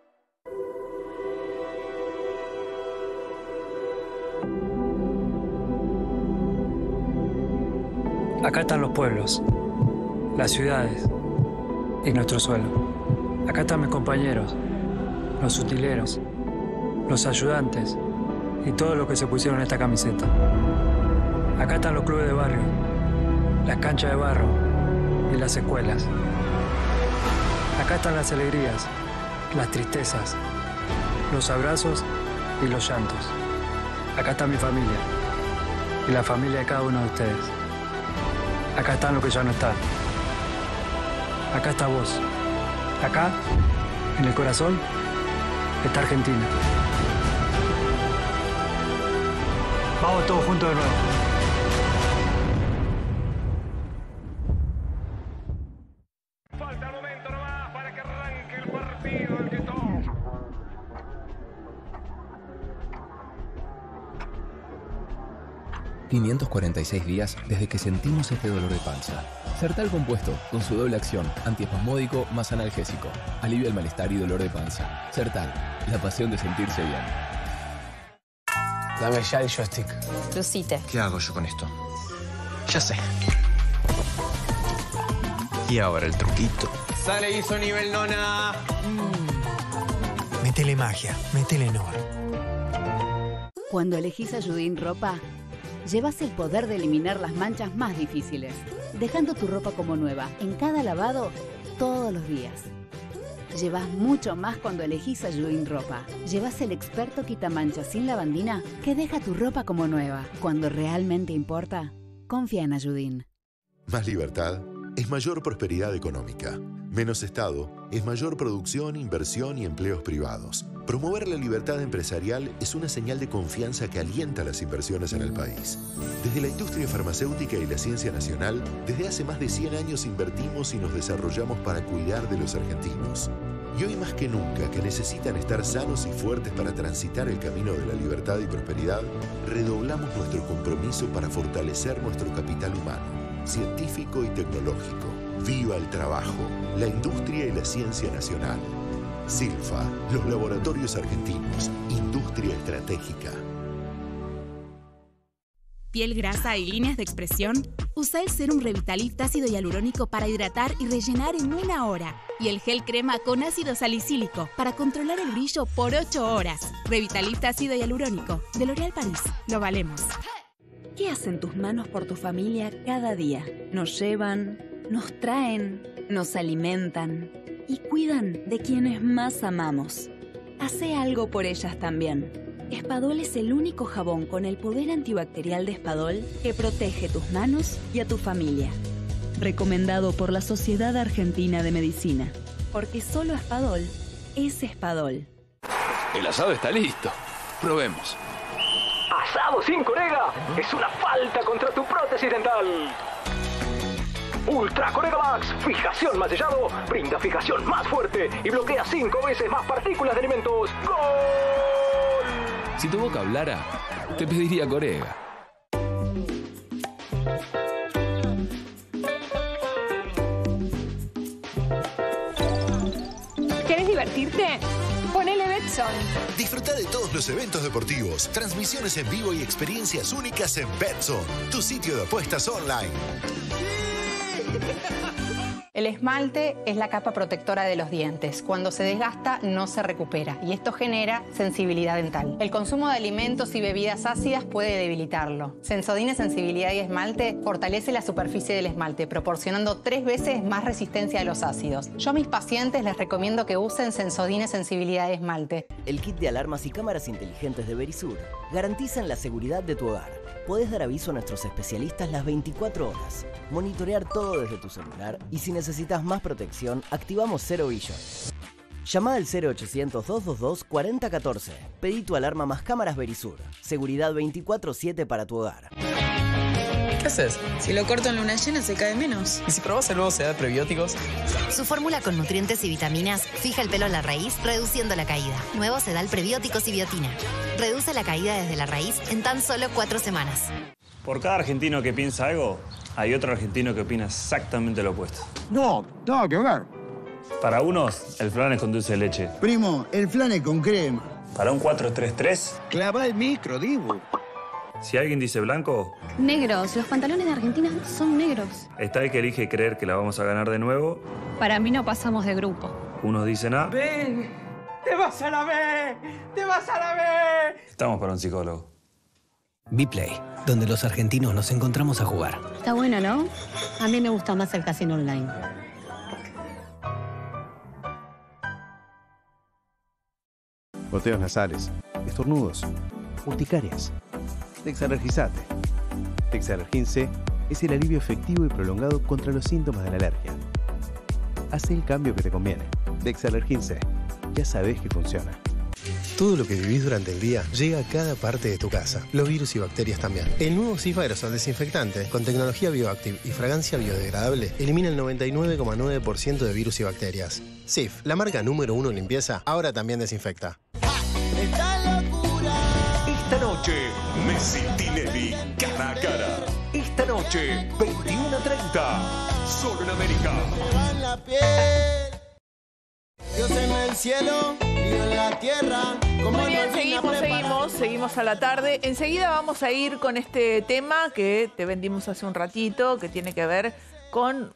Acá están los pueblos, las ciudades y nuestro suelo. Acá están mis compañeros, los utileros, los ayudantes y todo lo que se pusieron en esta camiseta. Acá están los clubes de barrio, las canchas de barro y las escuelas. Acá están las alegrías, las tristezas, los abrazos y los llantos. Acá está mi familia y la familia de cada uno de ustedes. Acá están los que ya no están. Acá está vos. Acá, en el corazón, está Argentina. Vamos todos juntos de nuevo. Falta el momento nomás para que arranque el partido del que todos. quinientos cuarenta y seis días desde que sentimos este dolor de panza. Sertal Compuesto, con su doble acción, antiespasmódico más analgésico. Alivia el malestar y dolor de panza. Sertal, la pasión de sentirse bien. Dame ya el joystick. Lucite. ¿Qué hago yo con esto? Ya sé. Y ahora el truquito. Sale hizo nivel nona. Mm. Métele magia, métele Nor. Cuando elegís Ayudín Ropa, llevas el poder de eliminar las manchas más difíciles, dejando tu ropa como nueva en cada lavado todos los días. Llevas mucho más cuando elegís Ayudín Ropa. Llevas el experto quitamanchas sin lavandina que deja tu ropa como nueva. Cuando realmente importa, confía en Ayudín. Más libertad es mayor prosperidad económica. Menos Estado es mayor producción, inversión y empleos privados. Promover la libertad empresarial es una señal de confianza que alienta las inversiones en el país. Desde la industria farmacéutica y la ciencia nacional, desde hace más de cien años invertimos y nos desarrollamos para cuidar de los argentinos. Y hoy más que nunca, que necesitan estar sanos y fuertes para transitar el camino de la libertad y prosperidad, redoblamos nuestro compromiso para fortalecer nuestro capital humano, científico y tecnológico. ¡Viva el trabajo, la industria y la ciencia nacional! Silfa, los laboratorios argentinos, industria estratégica. ¿Piel grasa y líneas de expresión? Usa el Serum Revitalift ácido hialurónico para hidratar y rellenar en una hora. Y el gel crema con ácido salicílico para controlar el brillo por ocho horas. Revitalift ácido hialurónico, de L'Oréal Paris. Lo valemos. ¿Qué hacen tus manos por tu familia cada día? Nos llevan, nos traen, nos alimentan y cuidan de quienes más amamos. Hacé algo por ellas también. Espadol es el único jabón con el poder antibacterial de Espadol que protege tus manos y a tu familia. Recomendado por la Sociedad Argentina de Medicina. Porque solo Espadol es Espadol. El asado está listo. Probemos. Asado sin corega es una falta contra tu prótesis dental. Ultra Corega Max, fijación más sellado, brinda fijación más fuerte y bloquea cinco veces más partículas de alimentos. ¡Gol! Si tu boca hablara, te pediría Corega. ¿Quieres divertirte? Ponele Betson. Disfruta de todos los eventos deportivos, transmisiones en vivo y experiencias únicas en Betson, tu sitio de apuestas online. El esmalte es la capa protectora de los dientes. Cuando se desgasta, no se recupera y esto genera sensibilidad dental. El consumo de alimentos y bebidas ácidas puede debilitarlo. Sensodyne Sensibilidad y Esmalte fortalece la superficie del esmalte, proporcionando tres veces más resistencia a los ácidos. Yo a mis pacientes les recomiendo que usen Sensodyne Sensibilidad y Esmalte. El kit de alarmas y cámaras inteligentes de Verisur garantizan la seguridad de tu hogar. Podés dar aviso a nuestros especialistas las veinticuatro horas, monitorear todo desde tu celular y si necesitas más protección, activamos Zero Vision. Llama al cero ochocientos, doscientos veintidós, cuarenta catorce. Pedí tu alarma más cámaras Verisur. Seguridad veinticuatro siete para tu hogar. ¿Qué haces? Si lo corto en luna llena se cae menos. ¿Y si probás el nuevo Sedal Prebióticos? Su fórmula con nutrientes y vitaminas fija el pelo a la raíz, reduciendo la caída. Nuevo Sedal Prebióticos y Biotina. Reduce la caída desde la raíz en tan solo cuatro semanas. Por cada argentino que piensa algo, hay otro argentino que opina exactamente lo opuesto. No, nada que ver. Para unos, el flan es con dulce de leche. Primo, el flan es con crema. Para un cuatro tres tres... Clava el micro, Dibu. Si alguien dice blanco... Negros. Los pantalones de Argentina son negros. Está el que elige creer que la vamos a ganar de nuevo. Para mí no pasamos de grupo. Unos dicen A. ¡Ven! ¡Te vas a la B! ¡Te vas a la B! Estamos para un psicólogo. Bplay, donde los argentinos nos encontramos a jugar. Está bueno, ¿no? A mí me gusta más el casino online. Goteos nasales, estornudos, urticarias. Dexalergizate. Dexalergin C es el alivio efectivo y prolongado contra los síntomas de la alergia. Haz el cambio que te conviene. Dexalergin C. Ya sabés que funciona. Todo lo que vivís durante el día llega a cada parte de tu casa. Los virus y bacterias también. El nuevo Sif Aerosol Desinfectante, con tecnología Bioactive y fragancia biodegradable, elimina el noventa y nueve coma nueve por ciento de virus y bacterias. Sif, la marca número uno en limpieza, ahora también desinfecta. Esta noche, Messi Tinelli, cara a cara. Esta noche, veintiuno treinta, solo en América. La piel. Dios en el cielo y en la tierra. Muy bien, seguimos, seguimos, seguimos a la tarde. Enseguida vamos a ir con este tema que te vendimos hace un ratito, que tiene que ver con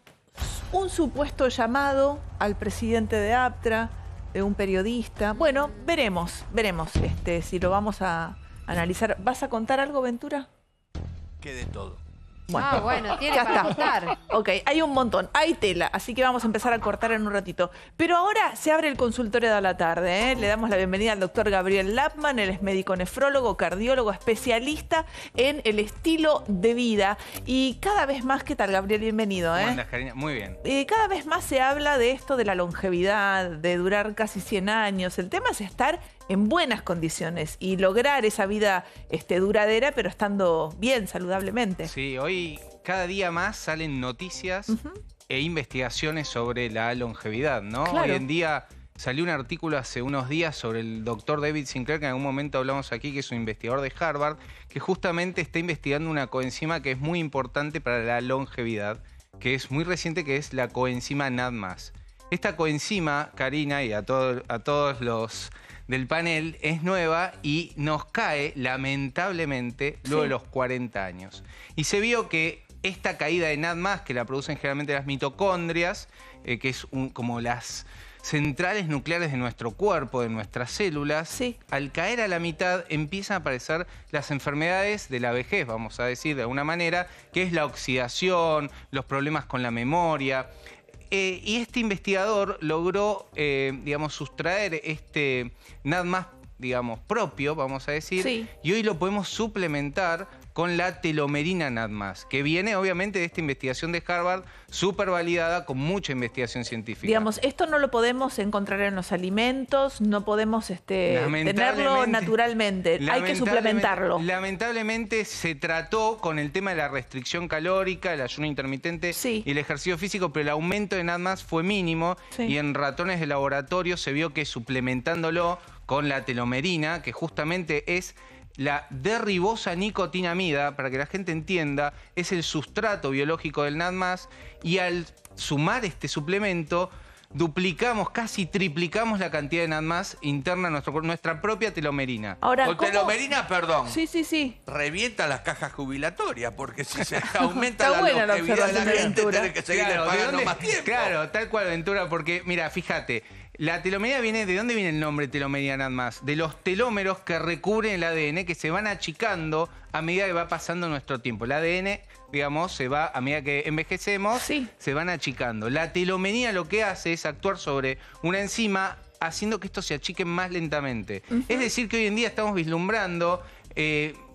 un supuesto llamado al presidente de APTRA, de un periodista. Bueno, veremos, veremos este, si lo vamos a analizar. ¿Vas a contar algo, Ventura? Que de todo. Bueno, ah, bueno, tiene ya para está. contar. Ok, hay un montón, hay tela, así que vamos a empezar a cortar en un ratito. Pero ahora se abre el consultorio de la tarde, ¿eh? Le damos la bienvenida al doctor Gabriel Lapman, él es médico nefrólogo, cardiólogo, especialista en el estilo de vida. Y cada vez más, ¿qué tal, Gabriel? Bienvenido, ¿eh? ¿Cómo andas, cariño? Muy bien. Eh, cada vez más se habla de esto de la longevidad, de durar casi cien años. El tema es estar en buenas condiciones y lograr esa vida este, duradera, pero estando bien, saludablemente. Sí, hoy cada día más salen noticias uh-huh. e investigaciones sobre la longevidad, ¿no? Claro. Hoy en día salió un artículo hace unos días sobre el doctor David Sinclair, que en algún momento hablamos aquí, que es un investigador de Harvard, que justamente está investigando una coenzima que es muy importante para la longevidad, que es muy reciente, que es la coenzima NADMAS. Esta coenzima, Karina, y a, todo, a todos los del panel, es nueva y nos cae, lamentablemente, luego sí. de los cuarenta años. Y se vio que esta caída de NADMAS, que la producen generalmente las mitocondrias, eh, que es un, como las centrales nucleares de nuestro cuerpo, de nuestras células, sí. al caer a la mitad empiezan a aparecer las enfermedades de la vejez, vamos a decir de alguna manera, que es la oxidación, los problemas con la memoria. Eh, y este investigador logró, eh, digamos, sustraer este NADMAS, digamos, propio, vamos a decir, sí. y hoy lo podemos suplementar con la telomerina NADMAS, que viene obviamente de esta investigación de Harvard, súper validada, con mucha investigación científica. Digamos, esto no lo podemos encontrar en los alimentos, no podemos este, tenerlo naturalmente, hay que suplementarlo. Lamentablemente se trató con el tema de la restricción calórica, el ayuno intermitente sí. y el ejercicio físico, pero el aumento de NADMAS fue mínimo sí. y en ratones de laboratorio se vio que suplementándolo con la telomerina, que justamente es la derribosa nicotinamida, para que la gente entienda, es el sustrato biológico del NADMAS, y al sumar este suplemento duplicamos, casi triplicamos la cantidad de NADMAS interna a nuestro, nuestra propia telomerina. Ahora, con ¿cómo? Telomerina, perdón. Sí, sí, sí. Revienta las cajas jubilatorias, porque si se aumenta la buena longevidad la de la gente, tiene que seguir claro, pagando más tiempo. Claro, tal cual, Ventura, porque, mira, fíjate, la telomería viene, ¿de dónde viene el nombre telomería NADMAS? De los telómeros que recubren el A D N, que se van achicando a medida que va pasando nuestro tiempo. El A D N, digamos, se va, a medida que envejecemos, sí. se van achicando. La telomería lo que hace es actuar sobre una enzima, haciendo que esto se achique más lentamente. Uh-huh. Es decir, que hoy en día estamos vislumbrando Eh,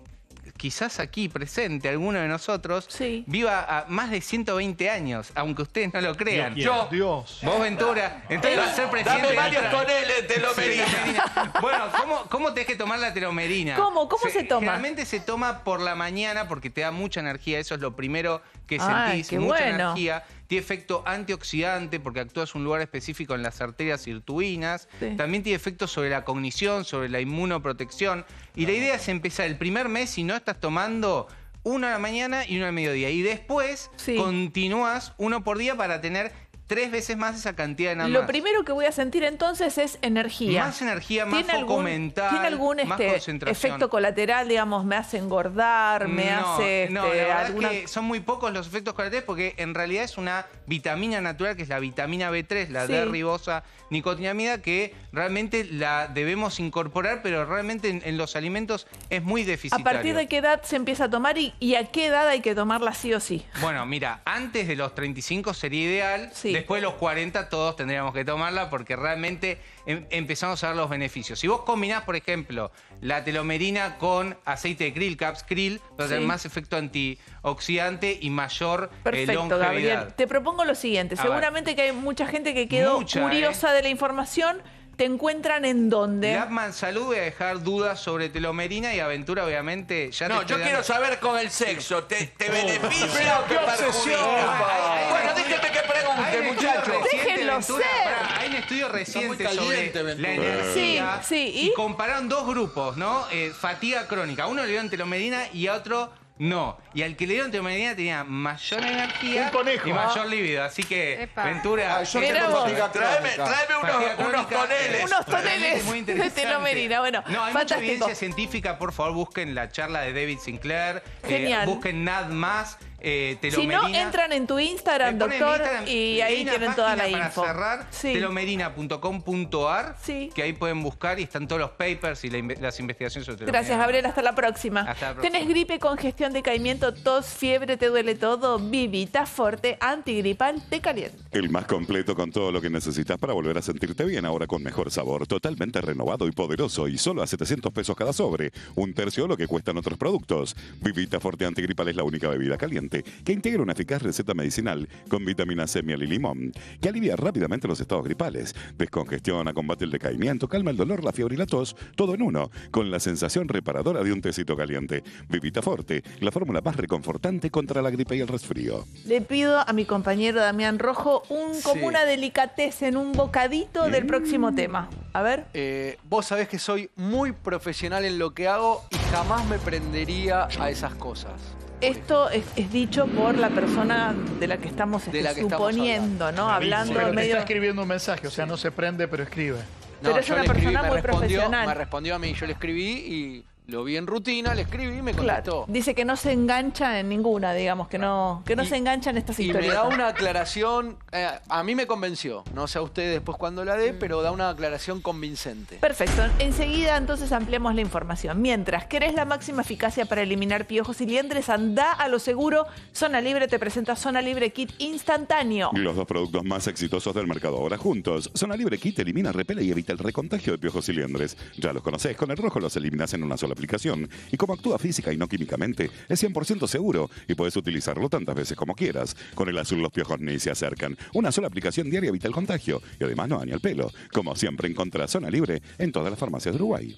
quizás aquí presente, alguno de nosotros, sí. viva a más de ciento veinte años, aunque ustedes no lo crean. Dios, Yo, Dios. vos Ventura, entonces vas a ser presidente. Dame de varios la- toneles de telomerina. Sí. Bueno, ¿cómo, ¿cómo tenés que tomar la telomerina? ¿Cómo? ¿Cómo se toma? Generalmente se toma por la mañana porque te da mucha energía. Eso es lo primero que Ay, sentís, qué mucha bueno. energía. Tiene efecto antioxidante porque actúa en un lugar específico en las arterias sirtuinas. Sí. También tiene efectos sobre la cognición, sobre la inmunoprotección. Y la idea es empezar el primer mes, si no estás tomando una a la mañana y una al mediodía. Y después Sí. continúas uno por día para tener tres veces más esa cantidad de nada Lo más. primero que voy a sentir entonces es energía. Más energía, más ¿Tiene foco algún, mental, ¿Tiene algún más este, concentración. efecto colateral, digamos, me hace engordar, me no, hace no, este, la verdad alguna... es que son muy pocos los efectos colaterales porque en realidad es una vitamina natural que es la vitamina B tres, la Sí. D-ribosa nicotinamida, que realmente la debemos incorporar, pero realmente en, en los alimentos es muy ¿A deficitario. partir de qué edad se empieza a tomar y, y a qué edad hay que tomarla sí o sí? Bueno, mira, antes de los treinta y cinco sería ideal, después de los cuarenta todos tendríamos que tomarla porque realmente em- empezamos a ver los beneficios. Si vos combinás, por ejemplo, la telomerina con aceite de krill, caps krill, va a tener Sí. más efecto antioxidante y mayor eh, Perfecto, longevidad. Gabriel. Te propongo lo siguiente. A ver. Seguramente que hay mucha gente que quedó Mucha, curiosa de la información. ¿Te encuentran en dónde? Lapman Salud, voy a dejar dudas sobre telomerina y Aventura, obviamente. Ya No, te yo estoy quiero dando- saber con el sexo. ¿Te, te beneficia Pero o te qué obsesión. perjudica? Bueno, déjeme que pregunte, Hay un muchacho. estudio reciente, Déjenlo Ventura, ser. pará, hay un estudio reciente caliente, sobre Ventura. la energía. Sí, sí, ¿y? Y compararon dos grupos, ¿no? Eh, fatiga crónica. A uno le dieron telomerina y a otro no. Y al que le dieron telomerina tenía mayor energía Un conejo. y mayor libido. Así que, Epa. Ventura... Ah, yo eh, tengo vos- fatiga Tráeme, crónica. tráeme Fatiga unos, unos crónica, toneles. Unos realmente toneles muy de interesante. telomerina. Bueno, no, hay mucha fantástico. evidencia científica. Por favor, busquen la charla de David Sinclair. eh, Genial. busquen Nad más. Eh, Si telomerina. no, entran en tu Instagram, Me ponen en doctor, Instagram, y ahí hay una tienen toda la página info. Para cerrar, Sí. telomerina punto com punto ar, Sí. que ahí pueden buscar y están todos los papers y la inve- las investigaciones sobre telomerina. Gracias, Gabriel. Hasta la próxima. Hasta la próxima. ¿Tenés gripe, congestión, decaimiento, tos, fiebre, te duele todo? Vivita Forte, antigripal, te caliente. El más completo con todo lo que necesitas para volver a sentirte bien, ahora con mejor sabor, totalmente renovado y poderoso y solo a setecientos pesos cada sobre, un tercio de lo que cuestan otros productos. Vivita Forte Antigripal es la única bebida caliente que integra una eficaz receta medicinal con vitamina C, miel y limón, que alivia rápidamente los estados gripales, descongestiona, combate el decaimiento, calma el dolor, la fiebre y la tos, todo en uno, con la sensación reparadora de un tecito caliente. Vivita Forte, la fórmula más reconfortante contra la gripe y el resfrío. Le pido a mi compañero Damián Rojo un, como Sí. una delicatez, un bocadito del próximo tema. A ver. Eh, vos sabés que soy muy profesional en lo que hago y jamás me prendería a esas cosas. Esto es, es dicho por la persona de la que estamos De la este, que estamos suponiendo, ¿no? Hablando Pero te medio... está escribiendo un mensaje, o sea, no se prende, pero escribe. Pero es yo una le escribí, persona me muy respondió, profesional. Me respondió a mí, yo le escribí y lo vi en rutina, le escribí y me contestó. Claro. Dice que no se engancha en ninguna, digamos, que no, que no Y- se engancha en estas Y me historias. da una aclaración, eh, a mí me convenció, no sé a ustedes después cuando la dé, pero da una aclaración convincente. Perfecto. Enseguida entonces ampliamos la información. Mientras, ¿querés la máxima eficacia para eliminar piojos y liendres? Anda a lo seguro. Zona Libre te presenta Zona Libre Kit instantáneo. Los dos productos más exitosos del mercado ahora juntos. Zona Libre Kit elimina, repele y evita el recontagio de piojos y liendres. Ya los conocés, con el rojo los eliminas en una sola aplicación. Y como actúa física y no químicamente, es cien por ciento seguro y puedes utilizarlo tantas veces como quieras. Con el azul los piojos ni se acercan. Una sola aplicación diaria evita el contagio y además no daña el pelo. Como siempre encontrás Zona Libre en todas las farmacias de Uruguay.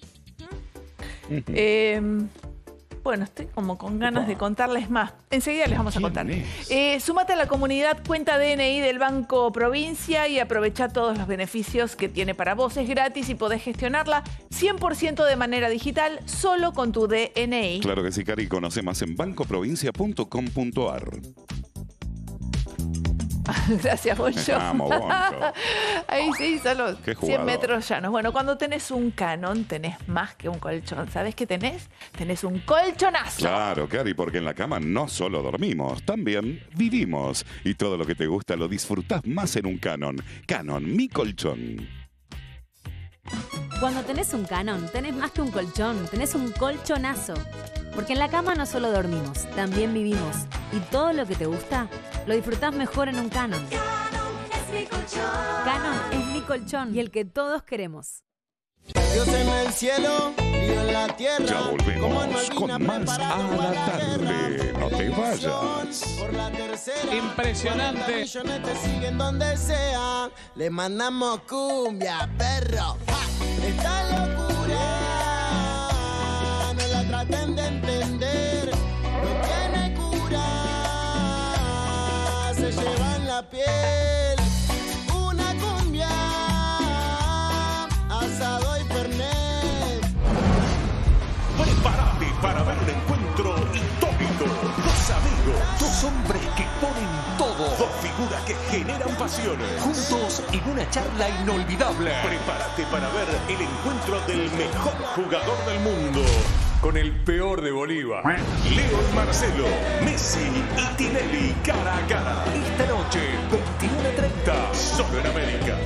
Eh, bueno, estoy como con ganas de contarles más. Enseguida les vamos a contar. Eh, súmate a la comunidad Cuenta D N I del Banco Provincia y aprovecha todos los beneficios que tiene para vos. Es gratis y podés gestionarla cien por ciento de manera digital, solo con tu D N I. Claro que sí, Cari. Conoce más en banco provincia punto com punto ar. Gracias, Boncho. Vamos, Boncho. Ahí sí, solo Qué cien jugador. metros llanos. Bueno, cuando tenés un Canon, tenés más que un colchón. ¿Sabés qué tenés? Tenés un colchonazo. Claro, Cari, porque en la cama no solo dormimos, también vivimos. Y todo lo que te gusta lo disfrutás más en un Canon. Canon, mi colchón. Cuando tenés un Canon, tenés más que un colchón, tenés un colchonazo. Porque en la cama no solo dormimos, también vivimos. Y todo lo que te gusta, lo disfrutás mejor en un Canon. Canon es mi colchón. Canon es mi colchón y el que todos queremos. Dios en el cielo, Dios en la tierra. Ya volvemos con más a la tarde. No te vayas. Por la tercera. Impresionante. Los millones te siguen donde sea. Le mandamos cumbia, perro. ¡Ja! Esta locura no la traten de entender. No tiene cura. Se llevan la piel. Una cumbia. Asado y fernet. Prepárate para ver un encuentro histórico. Dos amigos, dos hombres que ponen todo. Dos figuras que generan pasiones. Juntos en una charla inolvidable. Prepárate para ver el encuentro del mejor jugador del mundo con el peor de Bolívar. Leo y Marcelo, Messi y Tinelli cara a cara. Esta noche, veintiuno treinta, solo en América.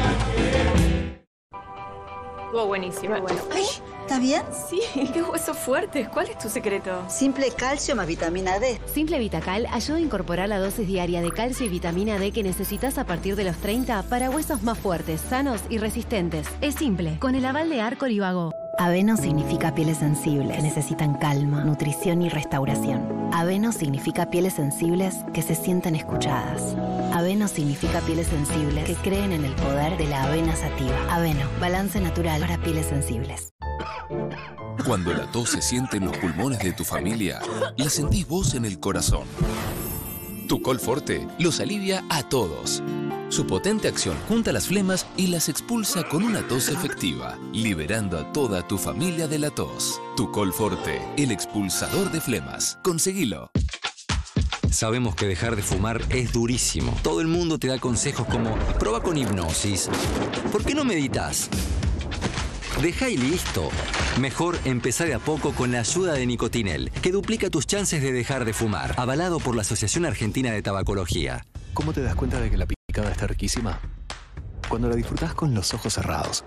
Estuvo buenísimo. Bueno. Ay, ¿está bien? Sí, qué huesos fuertes. ¿Cuál es tu secreto? Simple calcio más vitamina D. Simple Vitacal ayuda a incorporar la dosis diaria de calcio y vitamina D que necesitas a partir de los treinta para huesos más fuertes, sanos y resistentes. Es simple, con el aval de Arcor y Vago. Aveno significa pieles sensibles que necesitan calma, nutrición y restauración. Aveno significa pieles sensibles que se sienten escuchadas. Aveno significa pieles sensibles que creen en el poder de la avena sativa. Aveno, balance natural para pieles sensibles. Cuando la tos se siente en los pulmones de tu familia, la sentís vos en el corazón. Tucol Forte los alivia a todos. Su potente acción junta las flemas y las expulsa con una tos efectiva, liberando a toda tu familia de la tos. Tucol Forte, el expulsador de flemas. Conseguilo. Sabemos que dejar de fumar es durísimo. Todo el mundo te da consejos como, prueba con hipnosis. ¿Por qué no meditas? Deja y listo. Mejor empezar de a poco con la ayuda de Nicotinel, que duplica tus chances de dejar de fumar. Avalado por la Asociación Argentina de Tabacología. ¿Cómo te das cuenta de que la picada está riquísima? Cuando la disfrutás con los ojos cerrados.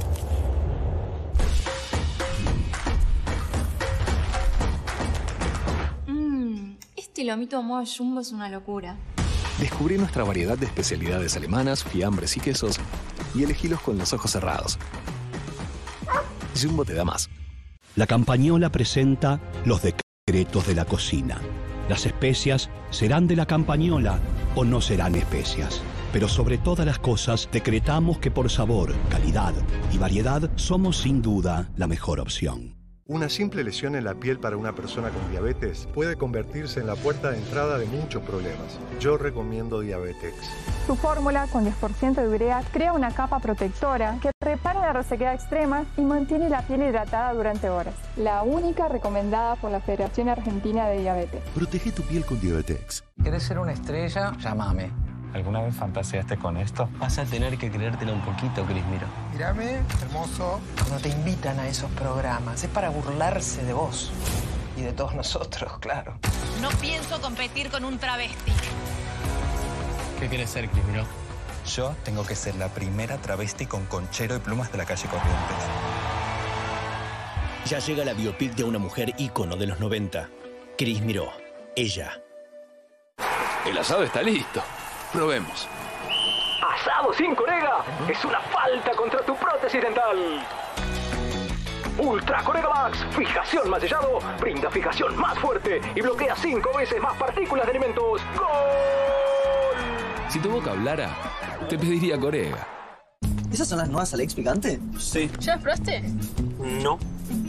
Mmm, este lomito modo jumbo es una locura. Descubrí nuestra variedad de especialidades alemanas, fiambres y quesos y elegilos con los ojos cerrados. Jumbo te da más. La Campañola presenta los decretos de la cocina. Las especias serán de la Campañola o no serán especias. Pero sobre todas las cosas, decretamos que por sabor, calidad y variedad somos sin duda la mejor opción. Una simple lesión en la piel para una persona con diabetes puede convertirse en la puerta de entrada de muchos problemas. Yo recomiendo Diabetex. Su fórmula con diez por ciento de urea crea una capa protectora que repara la resequedad extrema y mantiene la piel hidratada durante horas. La única recomendada por la Federación Argentina de Diabetes. Protege tu piel con Diabetex. ¿Quieres ser una estrella? Llámame. ¿Alguna vez fantaseaste con esto? Vas a tener que creértelo un poquito, Crismiro. Mírame, hermoso. Cuando te invitan a esos programas, es para burlarse de vos. Y de todos nosotros, claro. No pienso competir con un travesti. ¿Qué quieres ser, Crismiro? Yo tengo que ser la primera travesti con conchero y plumas de la calle Corrientes. Ya llega la biopic de una mujer ícono de los noventa. Cris Miró. Ella. El asado está listo. Probemos. Asado sin corega es una falta contra tu prótesis dental. Ultra Corega Max, fijación más sellado, brinda fijación más fuerte y bloquea cinco veces más partículas de alimentos. ¡Gol! Si tu boca hablara, te pediría Corega. ¿Esas son las nuevas Alex Picante? Sí. ¿Ya las probaste? No.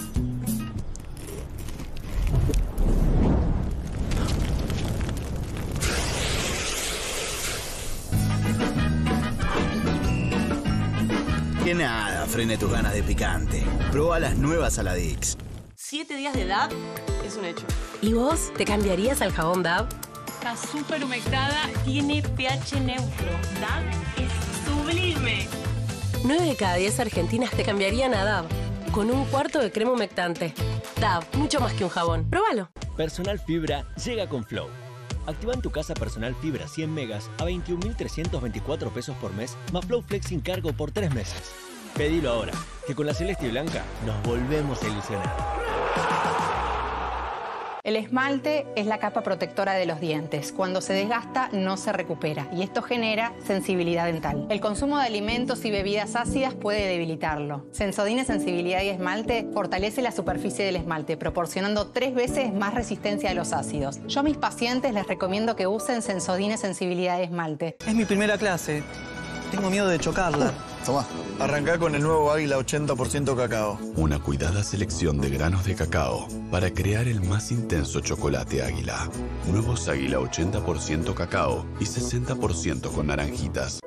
Que nada, frene tus ganas de picante. Proba las nuevas Saladix. Siete días de D A B es un hecho. ¿Y vos te cambiarías al jabón D A B? Está súper humectada, tiene pH neutro. D A B es sublime. nueve de cada diez argentinas te cambiarían a D A B. Con un cuarto de crema humectante. D A B, mucho más que un jabón. Próbalo. Personal Fibra llega con Flow. Activa en tu casa Personal Fibra cien megas a veintiún mil trescientos veinticuatro pesos por mes, más Flow Flex sin cargo por tres meses. Pedilo ahora, que con la celeste y blanca nos volvemos a ilusionar. El esmalte es la capa protectora de los dientes. Cuando se desgasta, no se recupera y esto genera sensibilidad dental. El consumo de alimentos y bebidas ácidas puede debilitarlo. Sensodyne Sensibilidad y Esmalte fortalece la superficie del esmalte, proporcionando tres veces más resistencia a los ácidos. Yo a mis pacientes les recomiendo que usen Sensodyne Sensibilidad y Esmalte. Es mi primera clase. Tengo miedo de chocarla. Tomá, arrancá con el nuevo Águila ochenta por ciento cacao. Una cuidada selección de granos de cacao para crear el más intenso chocolate Águila. Nuevos Águila ochenta por ciento cacao y sesenta por ciento con naranjitas.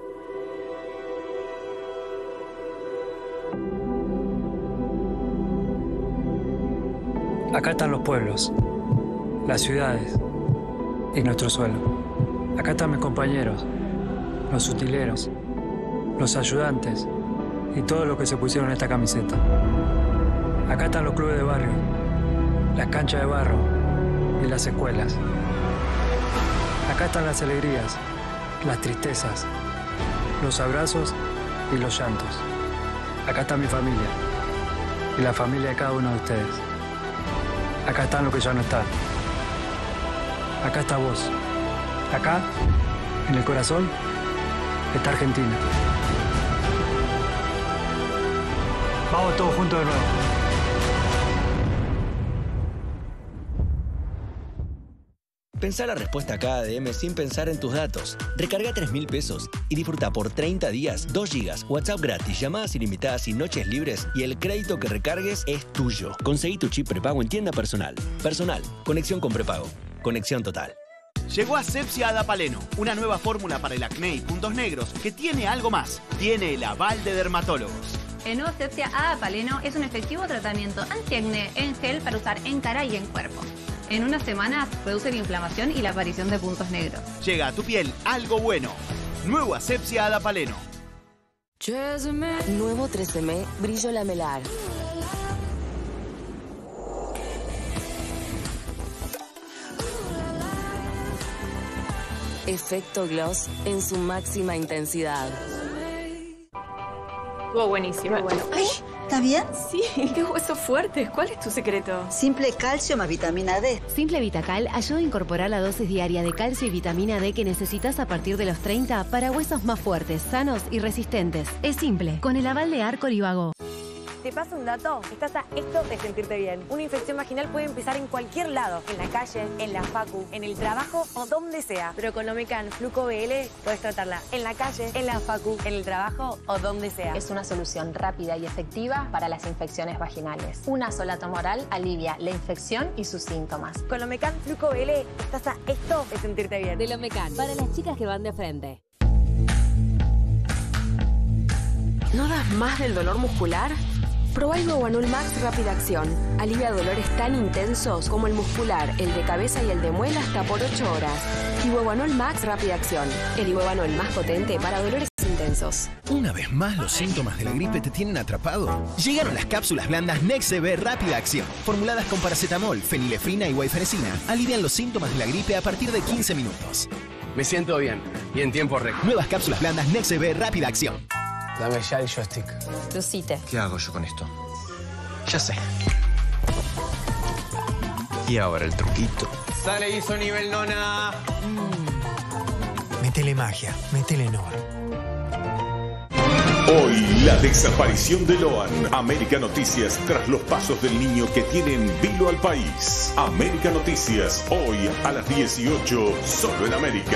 Acá están los pueblos, las ciudades y nuestro suelo. Acá están mis compañeros, los utileros, los ayudantes y todos los que se pusieron esta camiseta. Acá están los clubes de barrio, las canchas de barro y las escuelas. Acá están las alegrías, las tristezas, los abrazos y los llantos. Acá está mi familia y la familia de cada uno de ustedes. Acá están los que ya no están. Acá está vos. Acá, en el corazón, está Argentina. Vamos todos juntos de nuevo. Pensá la respuesta a cada D M sin pensar en tus datos. Recarga tres mil pesos y disfruta por treinta días, dos gigas, WhatsApp gratis, llamadas ilimitadas y noches libres y el crédito que recargues es tuyo. Conseguí tu chip prepago en tienda personal. Personal, conexión con prepago. Conexión total. Llegó Asepxia Adapaleno, una nueva fórmula para el acné y puntos negros que tiene algo más. Tiene el aval de dermatólogos. El nuevo Asepxia Adapaleno es un efectivo tratamiento antiacné en gel para usar en cara y en cuerpo. En unas semanas reduce la inflamación y la aparición de puntos negros. Llega a tu piel algo bueno. Nuevo Asepxia Adapaleno. Nuevo tres eme Brillo Lamelar. Efecto gloss en su máxima intensidad. Estuvo buenísimo. Bueno. Ay, ¿está bien? Sí, qué huesos fuertes. ¿Cuál es tu secreto? Simple calcio más vitamina D. Simple Vitacal ayuda a incorporar la dosis diaria de calcio y vitamina D que necesitas a partir de los treinta para huesos más fuertes, sanos y resistentes. Es simple, con el aval de Arcor y Vago. ¿Te paso un dato? Estás a esto de sentirte bien. Una infección vaginal puede empezar en cualquier lado. En la calle, en la facu, en el trabajo o donde sea. Pero con Omecan Fluco B L puedes tratarla en la calle, en la facu, en el trabajo o donde sea. Es una solución rápida y efectiva para las infecciones vaginales. Una sola toma oral alivia la infección y sus síntomas. Con Omecan Fluco B L estás a esto de sentirte bien. De Omecan, para las chicas que van de frente. ¿No das más del dolor muscular? Probá el Iboguanol Max Rápida Acción. Alivia dolores tan intensos como el muscular, el de cabeza y el de muela hasta por ocho horas. Iboguanol Max Rápida Acción. El Iboguanol más potente para dolores intensos. Una vez más los síntomas de la gripe te tienen atrapado. Llegaron las cápsulas blandas Nex-B Rápida Acción. Formuladas con paracetamol, fenilefrina y guaifenesina. Alivian los síntomas de la gripe a partir de quince minutos. Me siento bien y en tiempo récord. Nuevas cápsulas blandas Nex-B Rápida Acción. Dame ya el joystick. Lucite. ¿Qué hago yo con esto? Ya sé. Y ahora el truquito. Sale hizo nivel nona. Mm. Métele magia, métele Nor. Hoy, la desaparición de Loan. América Noticias tras los pasos del niño que tiene en vilo al país. América Noticias, hoy a las dieciocho, solo en América.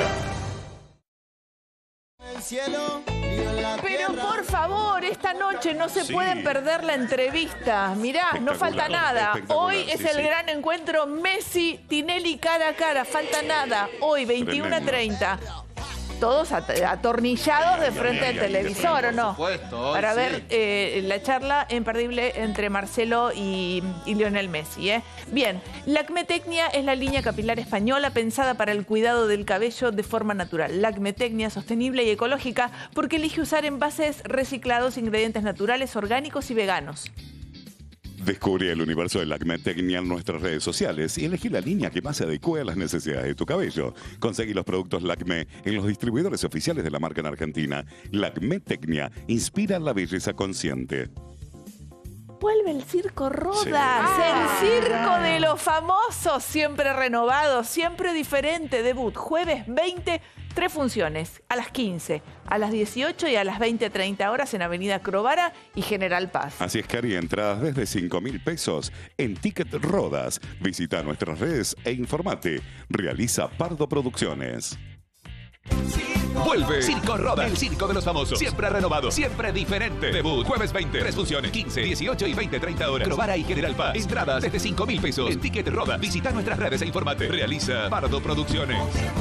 El cielo. Pero por favor, esta noche no se sí. pueden perder la entrevista. Mirá, no falta nada. Hoy es sí, el sí. gran encuentro Messi-Tinelli cara a cara. Falta nada. Hoy, veintiuno a treinta. Todos atornillados de frente al televisor, ¿o no? Supuesto, Para sí. ver eh, la charla imperdible entre Marcelo y, y Lionel Messi. ¿eh? Bien, la acmetecnia es la línea capilar española pensada para el cuidado del cabello de forma natural. La acmetecnia sostenible y ecológica porque elige usar envases reciclados, ingredientes naturales, orgánicos y veganos. Descubre el universo de la acmetecnia en nuestras redes sociales y elegí la línea que más se adecue a las necesidades de tu cabello. Conseguí los productos Lacme en los distribuidores oficiales de la marca en Argentina. La acmetecnia inspira la belleza consciente. Vuelve el Circo Rodas, Sí. el circo de los famosos, siempre renovado, siempre diferente. Debut, jueves veinte, tres funciones, a las quince, a las dieciocho y a las veinte treinta horas en Avenida Crovara y General Paz. Así es, Cari, entradas desde cinco mil pesos en Ticket Rodas. Visita nuestras redes e informate. Realiza Pardo Producciones. Vuelve Circo Rodas, el circo de los famosos. Siempre renovado, siempre diferente. Debut, jueves veinte, tres funciones, quince, dieciocho y veinte treinta horas. Crovara y General Paz. Entradas desde cinco mil pesos. En Ticket Rodas. Visita nuestras redes e informate. Realiza Pardo Producciones.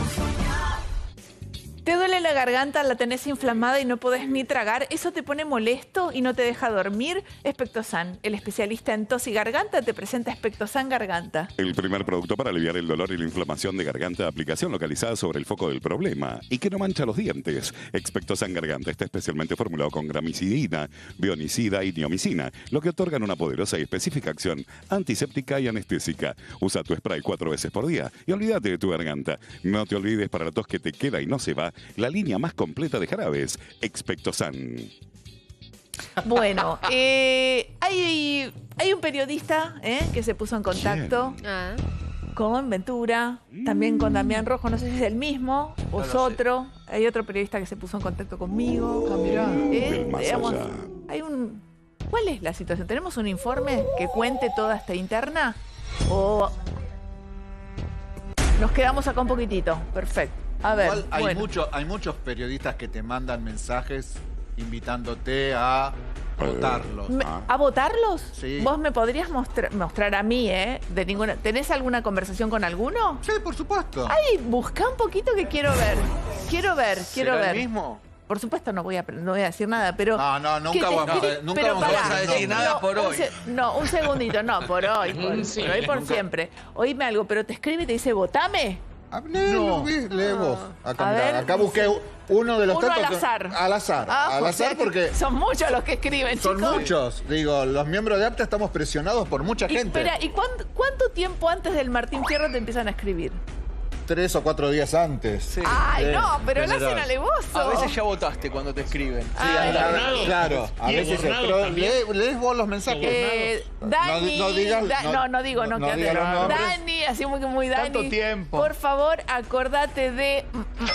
¿Te duele la garganta, la tenés inflamada y no podés ni tragar? ¿Eso te pone molesto y no te deja dormir? Espectosan, el especialista en tos y garganta, te presenta Espectosan Garganta. El primer producto para aliviar el dolor y la inflamación de garganta, aplicación localizada sobre el foco del problema y que no mancha los dientes. Expectosan Garganta está especialmente formulado con gramicidina, bionicida y niomicina, lo que otorgan una poderosa y específica acción antiséptica y anestésica. Usa tu spray cuatro veces por día y olvídate de tu garganta. No te olvides, para la tos que te queda y no se va, la línea más completa de jarabes, Expectosan. Bueno, eh, hay, hay un periodista eh, que se puso en contacto Ah. con Ventura, también con Damián Rojo, no sé si es el mismo o No es lo otro. Hay otro periodista que se puso en contacto conmigo. Ah, mirá. Eh, Del más digamos, allá. hay un, ¿cuál es la situación? ¿Tenemos un informe que cuente toda esta interna? ¿O nos quedamos acá un poquitito? Perfecto. A ver, Igual hay, bueno. mucho- hay muchos periodistas que te mandan mensajes invitándote a votarlos. Me- ¿A votarlos? Sí. ¿Vos me podrías mostra- mostrar a mí, eh? De ninguna, ¿tenés alguna conversación con alguno? Sí, por supuesto. Ay, busca un poquito que quiero ver. Quiero ver, quiero ¿Será ver. el mismo? Por supuesto no voy a, no voy a decir nada, pero... No, no, nunca ¿qué te vamos a- escri- nunca pero vamos a pará, decir no, nada no, por un hoy. se- no, un segundito, no, por hoy, por, Sí, por hoy por nunca. siempre. Oíme algo, pero te escribe y te dice, votame. No, lee vos. Acá, A mirá, ver, acá busqué uno de los Uno al tantos que- azar. Al azar. Ah, al o azar sea, porque son muchos los que escriben, son chicos. muchos. Digo, los miembros de APTA estamos presionados por mucha Y, gente. espera, ¿y cuánto, cuánto tiempo antes del Martín Fierro te empiezan a escribir? Tres o cuatro días antes. Ay, Sí, no, pero lo hacen general. alevoso. A veces ya votaste cuando te escriben. Sí, Ay, a- a- no. claro, a Y veces. borrado Pero también. lee- lees vos los mensajes. Eh, Dani, No, no digas- Da- no- no, no digo, no, no quédate. digas los nombres. Dani, así muy, muy Dani. Tanto tiempo. Por favor, acordate de.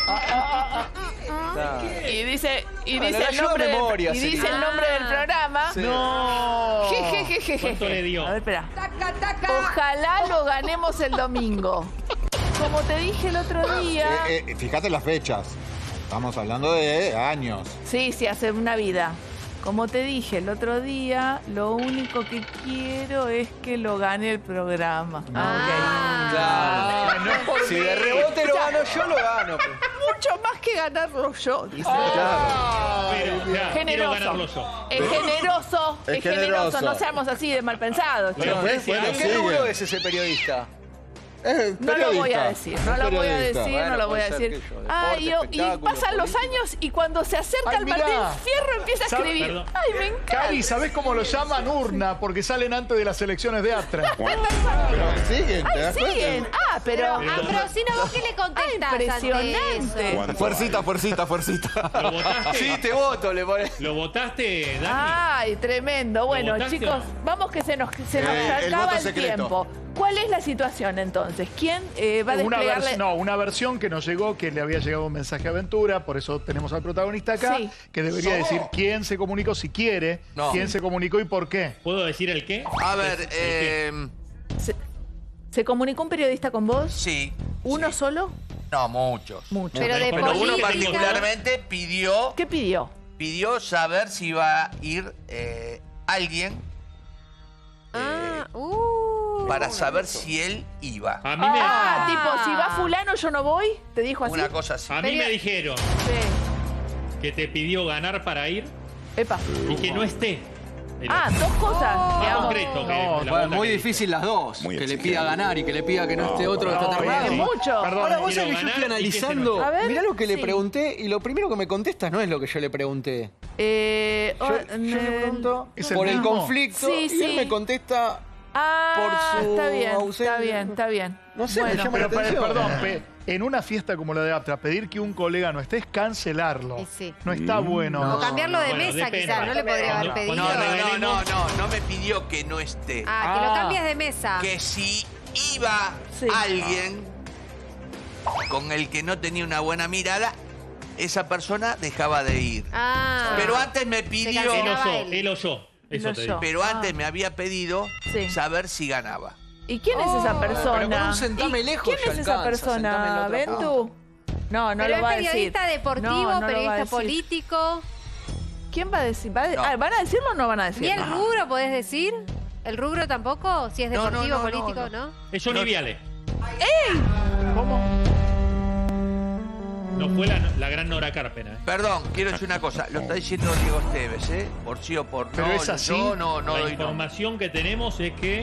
Y dice, y Bueno, dice le el ayuda nombre, del- memoria, y sí. dice el nombre del programa. Sí. No. Jejejejeje. ¿Cuánto le dio? A ver, espera. Ojalá lo ganemos el domingo. Como te dije el otro día. Eh, eh, fíjate las fechas. Estamos hablando de años. Sí, sí, hace una vida. Como te dije el otro día, lo único que quiero es que lo gane el programa. Ah. Claro. No es por Si mí. de rebote lo gano yo, lo gano. Mucho más que ganarlo yo, dice. Pero, Generoso. quiero ganarlo yo. Es generoso, es, Es generoso. generoso. No seamos así de mal pensados, Bueno, chicos. pues, bueno, ¿Qué sigue. rubro es ese periodista? Es No lo voy a periodista, decir, es no lo voy a periodista. decir, no Bueno, lo voy a puede ser decir. que yo, Ah, deporte, y, y espectáculo, pasan los años y cuando se acerca Ay, el mirá. Martín Fierro empieza a ¿Sabe- escribir. perdón. Ay, me encanta. Cari, ¿sabés cómo lo llaman? Urna, porque salen antes de las elecciones de Astra. Pero siguen, ¿te Ay, das cuenta? siguen. Ah, pero... Ah, pero si no, ¿vos qué le contestás ante impresionante. eso? Fuercita, fuercita, fuercita. ¿Lo votaste? Sí, te voto, le pones. ¿Lo votaste, Dani? Ay, tremendo. Bueno, votaste o chicos, no? vamos que se nos, se nos Eh, el acaba voto el, secreto. tiempo. ¿Cuál es la situación entonces? ¿Quién eh, va a Una, desplegarle? vers- no, una versión que nos llegó, que le había llegado un mensaje a Aventura, por eso tenemos al protagonista acá, Sí. que debería No. decir quién se comunicó, si quiere, No. quién se comunicó y por qué. ¿Puedo decir el qué? A ver, eh, ¿Se, se comunicó un periodista con vos? sí. ¿Uno solo? No, muchos. Mucho. Pero de Pero Pero uno política. particularmente pidió, ¿Qué pidió? pidió saber si iba a ir eh, alguien Ah, uh. para saber si él iba. A mí, me, Ah, tipo, si va fulano yo no voy, ¿te dijo así? Una cosa así. a mí me dijeron Sí. que te pidió ganar para ir Epa. y que no esté. Ah, dos cosas, Más digamos. concreto que No, la Bueno, vuelta muy que- difícil las dos. Muy que le exigente. pida ganar y que le pida que no, esté otro que está no, aterrado. Es mucho. Perdón, Ahora, vos quiero sabés que yo estoy ganar y que se analizando. nos- A ver, Mirá lo que le sí. pregunté y lo primero que me contesta no es lo que yo le pregunté. Eh, Yo, oh, yo le eh, pregunto ¿Es el por el mismo? conflicto Sí, y sí. él me contesta Ah, por su está bien, ausencia. está bien, está bien. No sé, Bueno, me llama Pero, la pero, atención. perdón, pe- en una fiesta como la de Aptra, pedir que un colega no esté es cancelarlo. Sí, sí. No está bueno. O cambiarlo de Bueno, mesa, depende. quizás. No le podría haber pedido. No, no, no, no, no, no me pidió que no esté. Ah, que lo cambies de mesa. Que si iba alguien con el que no tenía una buena mirada, esa persona dejaba de ir. Ah. Pero antes me pidió... Él o yo, él o yo. Eso Él o te yo. digo. Pero Ah. antes me había pedido Sí. saber si ganaba. ¿Y quién es esa Oh. persona? Pero con un sentame ¿Y lejos ¿Quién ya es esa alcanza, sentame en la persona? otra ¿Ventu? No, no Pero lo va a es decir. periodista deportivo, No, no lo va a periodista decir. político. ¿Quién va a decir? ¿Va a de- No. ah, ¿Van a decirlo o no van a decirlo? ¿Ni el rubro podés decir? ¿El rubro tampoco? Si es No, no, deportivo, no, político, no, ¿no? Es Johnny Viale. ¡Ey! ¿Cómo? No fue la, la gran Nora Carpena. ¿eh? Perdón, quiero decir una cosa. Lo está diciendo Diego Esteves, ¿eh? Por sí o por no. Pero es así. Yo no, no la doy nombre. información que tenemos es que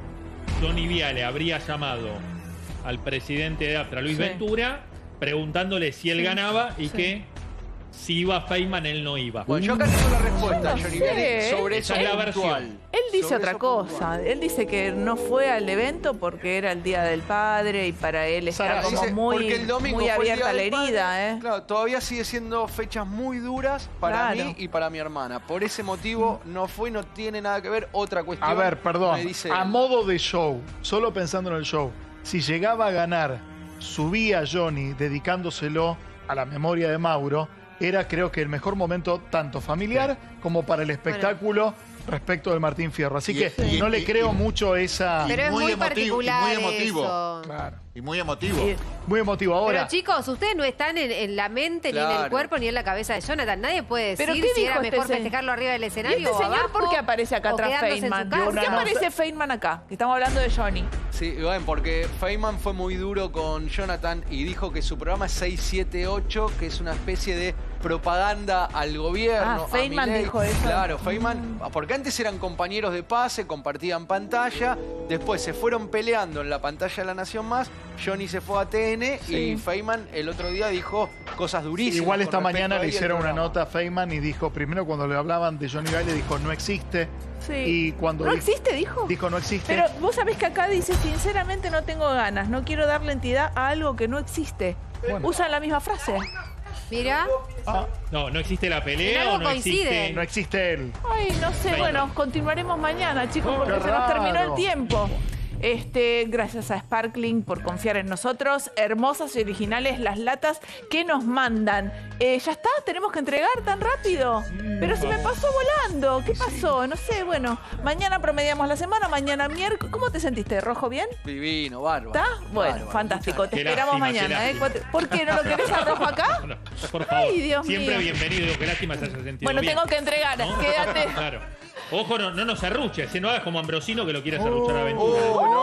Johnny Viale habría llamado al presidente de Aptra, Luis Sí. Ventura, preguntándole si él Sí. ganaba y Sí. que si iba Feynman, él no iba. Bueno, yo acá tengo la respuesta, Yo no Johnny sé. Viale, sobre Esa eso es la puntual. versión. Él dice Sobre otra eso cosa. puntual. Él dice que no fue al evento porque era el Día del Padre y para él está Sara, como Dice, muy, porque el domingo muy fue el abierta Día la del Padre. herida, ¿eh? Claro, todavía sigue siendo fechas muy duras para Claro. mí y para mi hermana. Por ese motivo no fue y no tiene nada que ver. Otra cuestión. A ver, perdón. me dice A él. modo de show, solo pensando en el show, si llegaba a ganar, subía Johnny dedicándoselo a la memoria de Mauro, era creo que el mejor momento tanto familiar como para el espectáculo respecto del Martín Fierro. Así Y- que y- no le y- creo y- mucho esa... Pero es muy emotivo, particular y muy emotivo. eso. Claro. Y muy emotivo. Sí. Muy emotivo. Ahora, Pero chicos, ustedes no están en, en la mente, ni en el Claro. cuerpo, ni en la cabeza de Jonathan. Nadie puede decir ¿Pero qué si era dijo este mejor se- festejarlo arriba del ¿Y escenario este o señor abajo, por qué aparece acá o atrás quedándose en su Feynman? casa. ¿Por qué no aparece Feynman acá? Que estamos hablando de Johnny. Sí, bueno, porque Feynman fue muy duro con Jonathan y dijo que su programa es seis siete ocho, que es una especie de propaganda al gobierno. Ah, Feynman a Milei. dijo eso. Claro, Feynman, porque antes eran compañeros de pase, compartían pantalla, después se fueron peleando en la pantalla de La Nación Más, Johnny se fue a T N Sí. y Feynman el otro día dijo cosas durísimas. igual esta con respecto mañana a le él y el hicieron una programa. nota a Feynman y dijo, primero cuando le hablaban de Johnny Viale, dijo no existe. Sí. Y cuando ¿No di- existe, dijo? dijo no existe. Pero vos sabés que acá dice, sinceramente no tengo ganas, no quiero darle entidad a algo que no existe. Bueno. Usan la misma frase. Mira, Ah, No, no existe la En pelea algo o no coinciden. existe. no existe él. Ay, no sé, Feynman. bueno, continuaremos mañana, chicos, porque qué se nos terminó el raro. tiempo. Este, gracias a Sparkling por confiar en nosotros. Hermosas y originales las latas que nos mandan. Eh, ¿Ya está? ¿Tenemos que entregar tan rápido? Pero se me pasó volando. ¿Qué pasó? No sé, bueno. Mañana promediamos la semana, mañana miércoles. ¿Cómo te sentiste? ¿Rojo bien? Divino, bárbaro. ¿Está? Bueno, Bárbaro. fantástico. Te Qué esperamos lástima, qué mañana. ¿eh? lástima. ¿Por qué? ¿No lo querés a rojo acá? No, por favor. Ay, Dios Siempre mío. bienvenido. Qué lástima se haya sentido Bueno, bien. tengo que entregar. ¿No? Quédate. Claro. Ojo, no, no nos arruches. Si no hagas como Ambrosino que lo quiere arruchar a Ventura.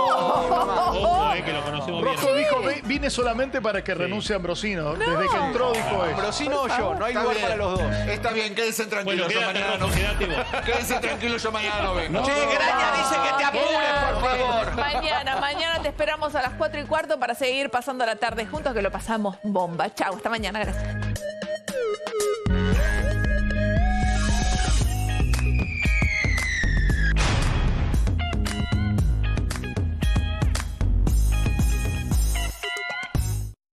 Ojo, eh, que lo conocemos bien. Rojo dijo, "Ve- vine solamente para que renuncie Ambrosino. Desde que entró dijo eso. Ambrosino o yo, no hay Está lugar bien. para los dos. Está bien, quédense Bueno, tranquilos. yo quédate, mañana Rojo, no... quédate vos. Quédense tranquilos, yo mañana no vengo. Che, Graña dice que te apures, por favor. Mañana, mañana te esperamos a las cuatro y cuarto para seguir pasando la tarde juntos, que lo pasamos bomba. Chau, hasta mañana, gracias.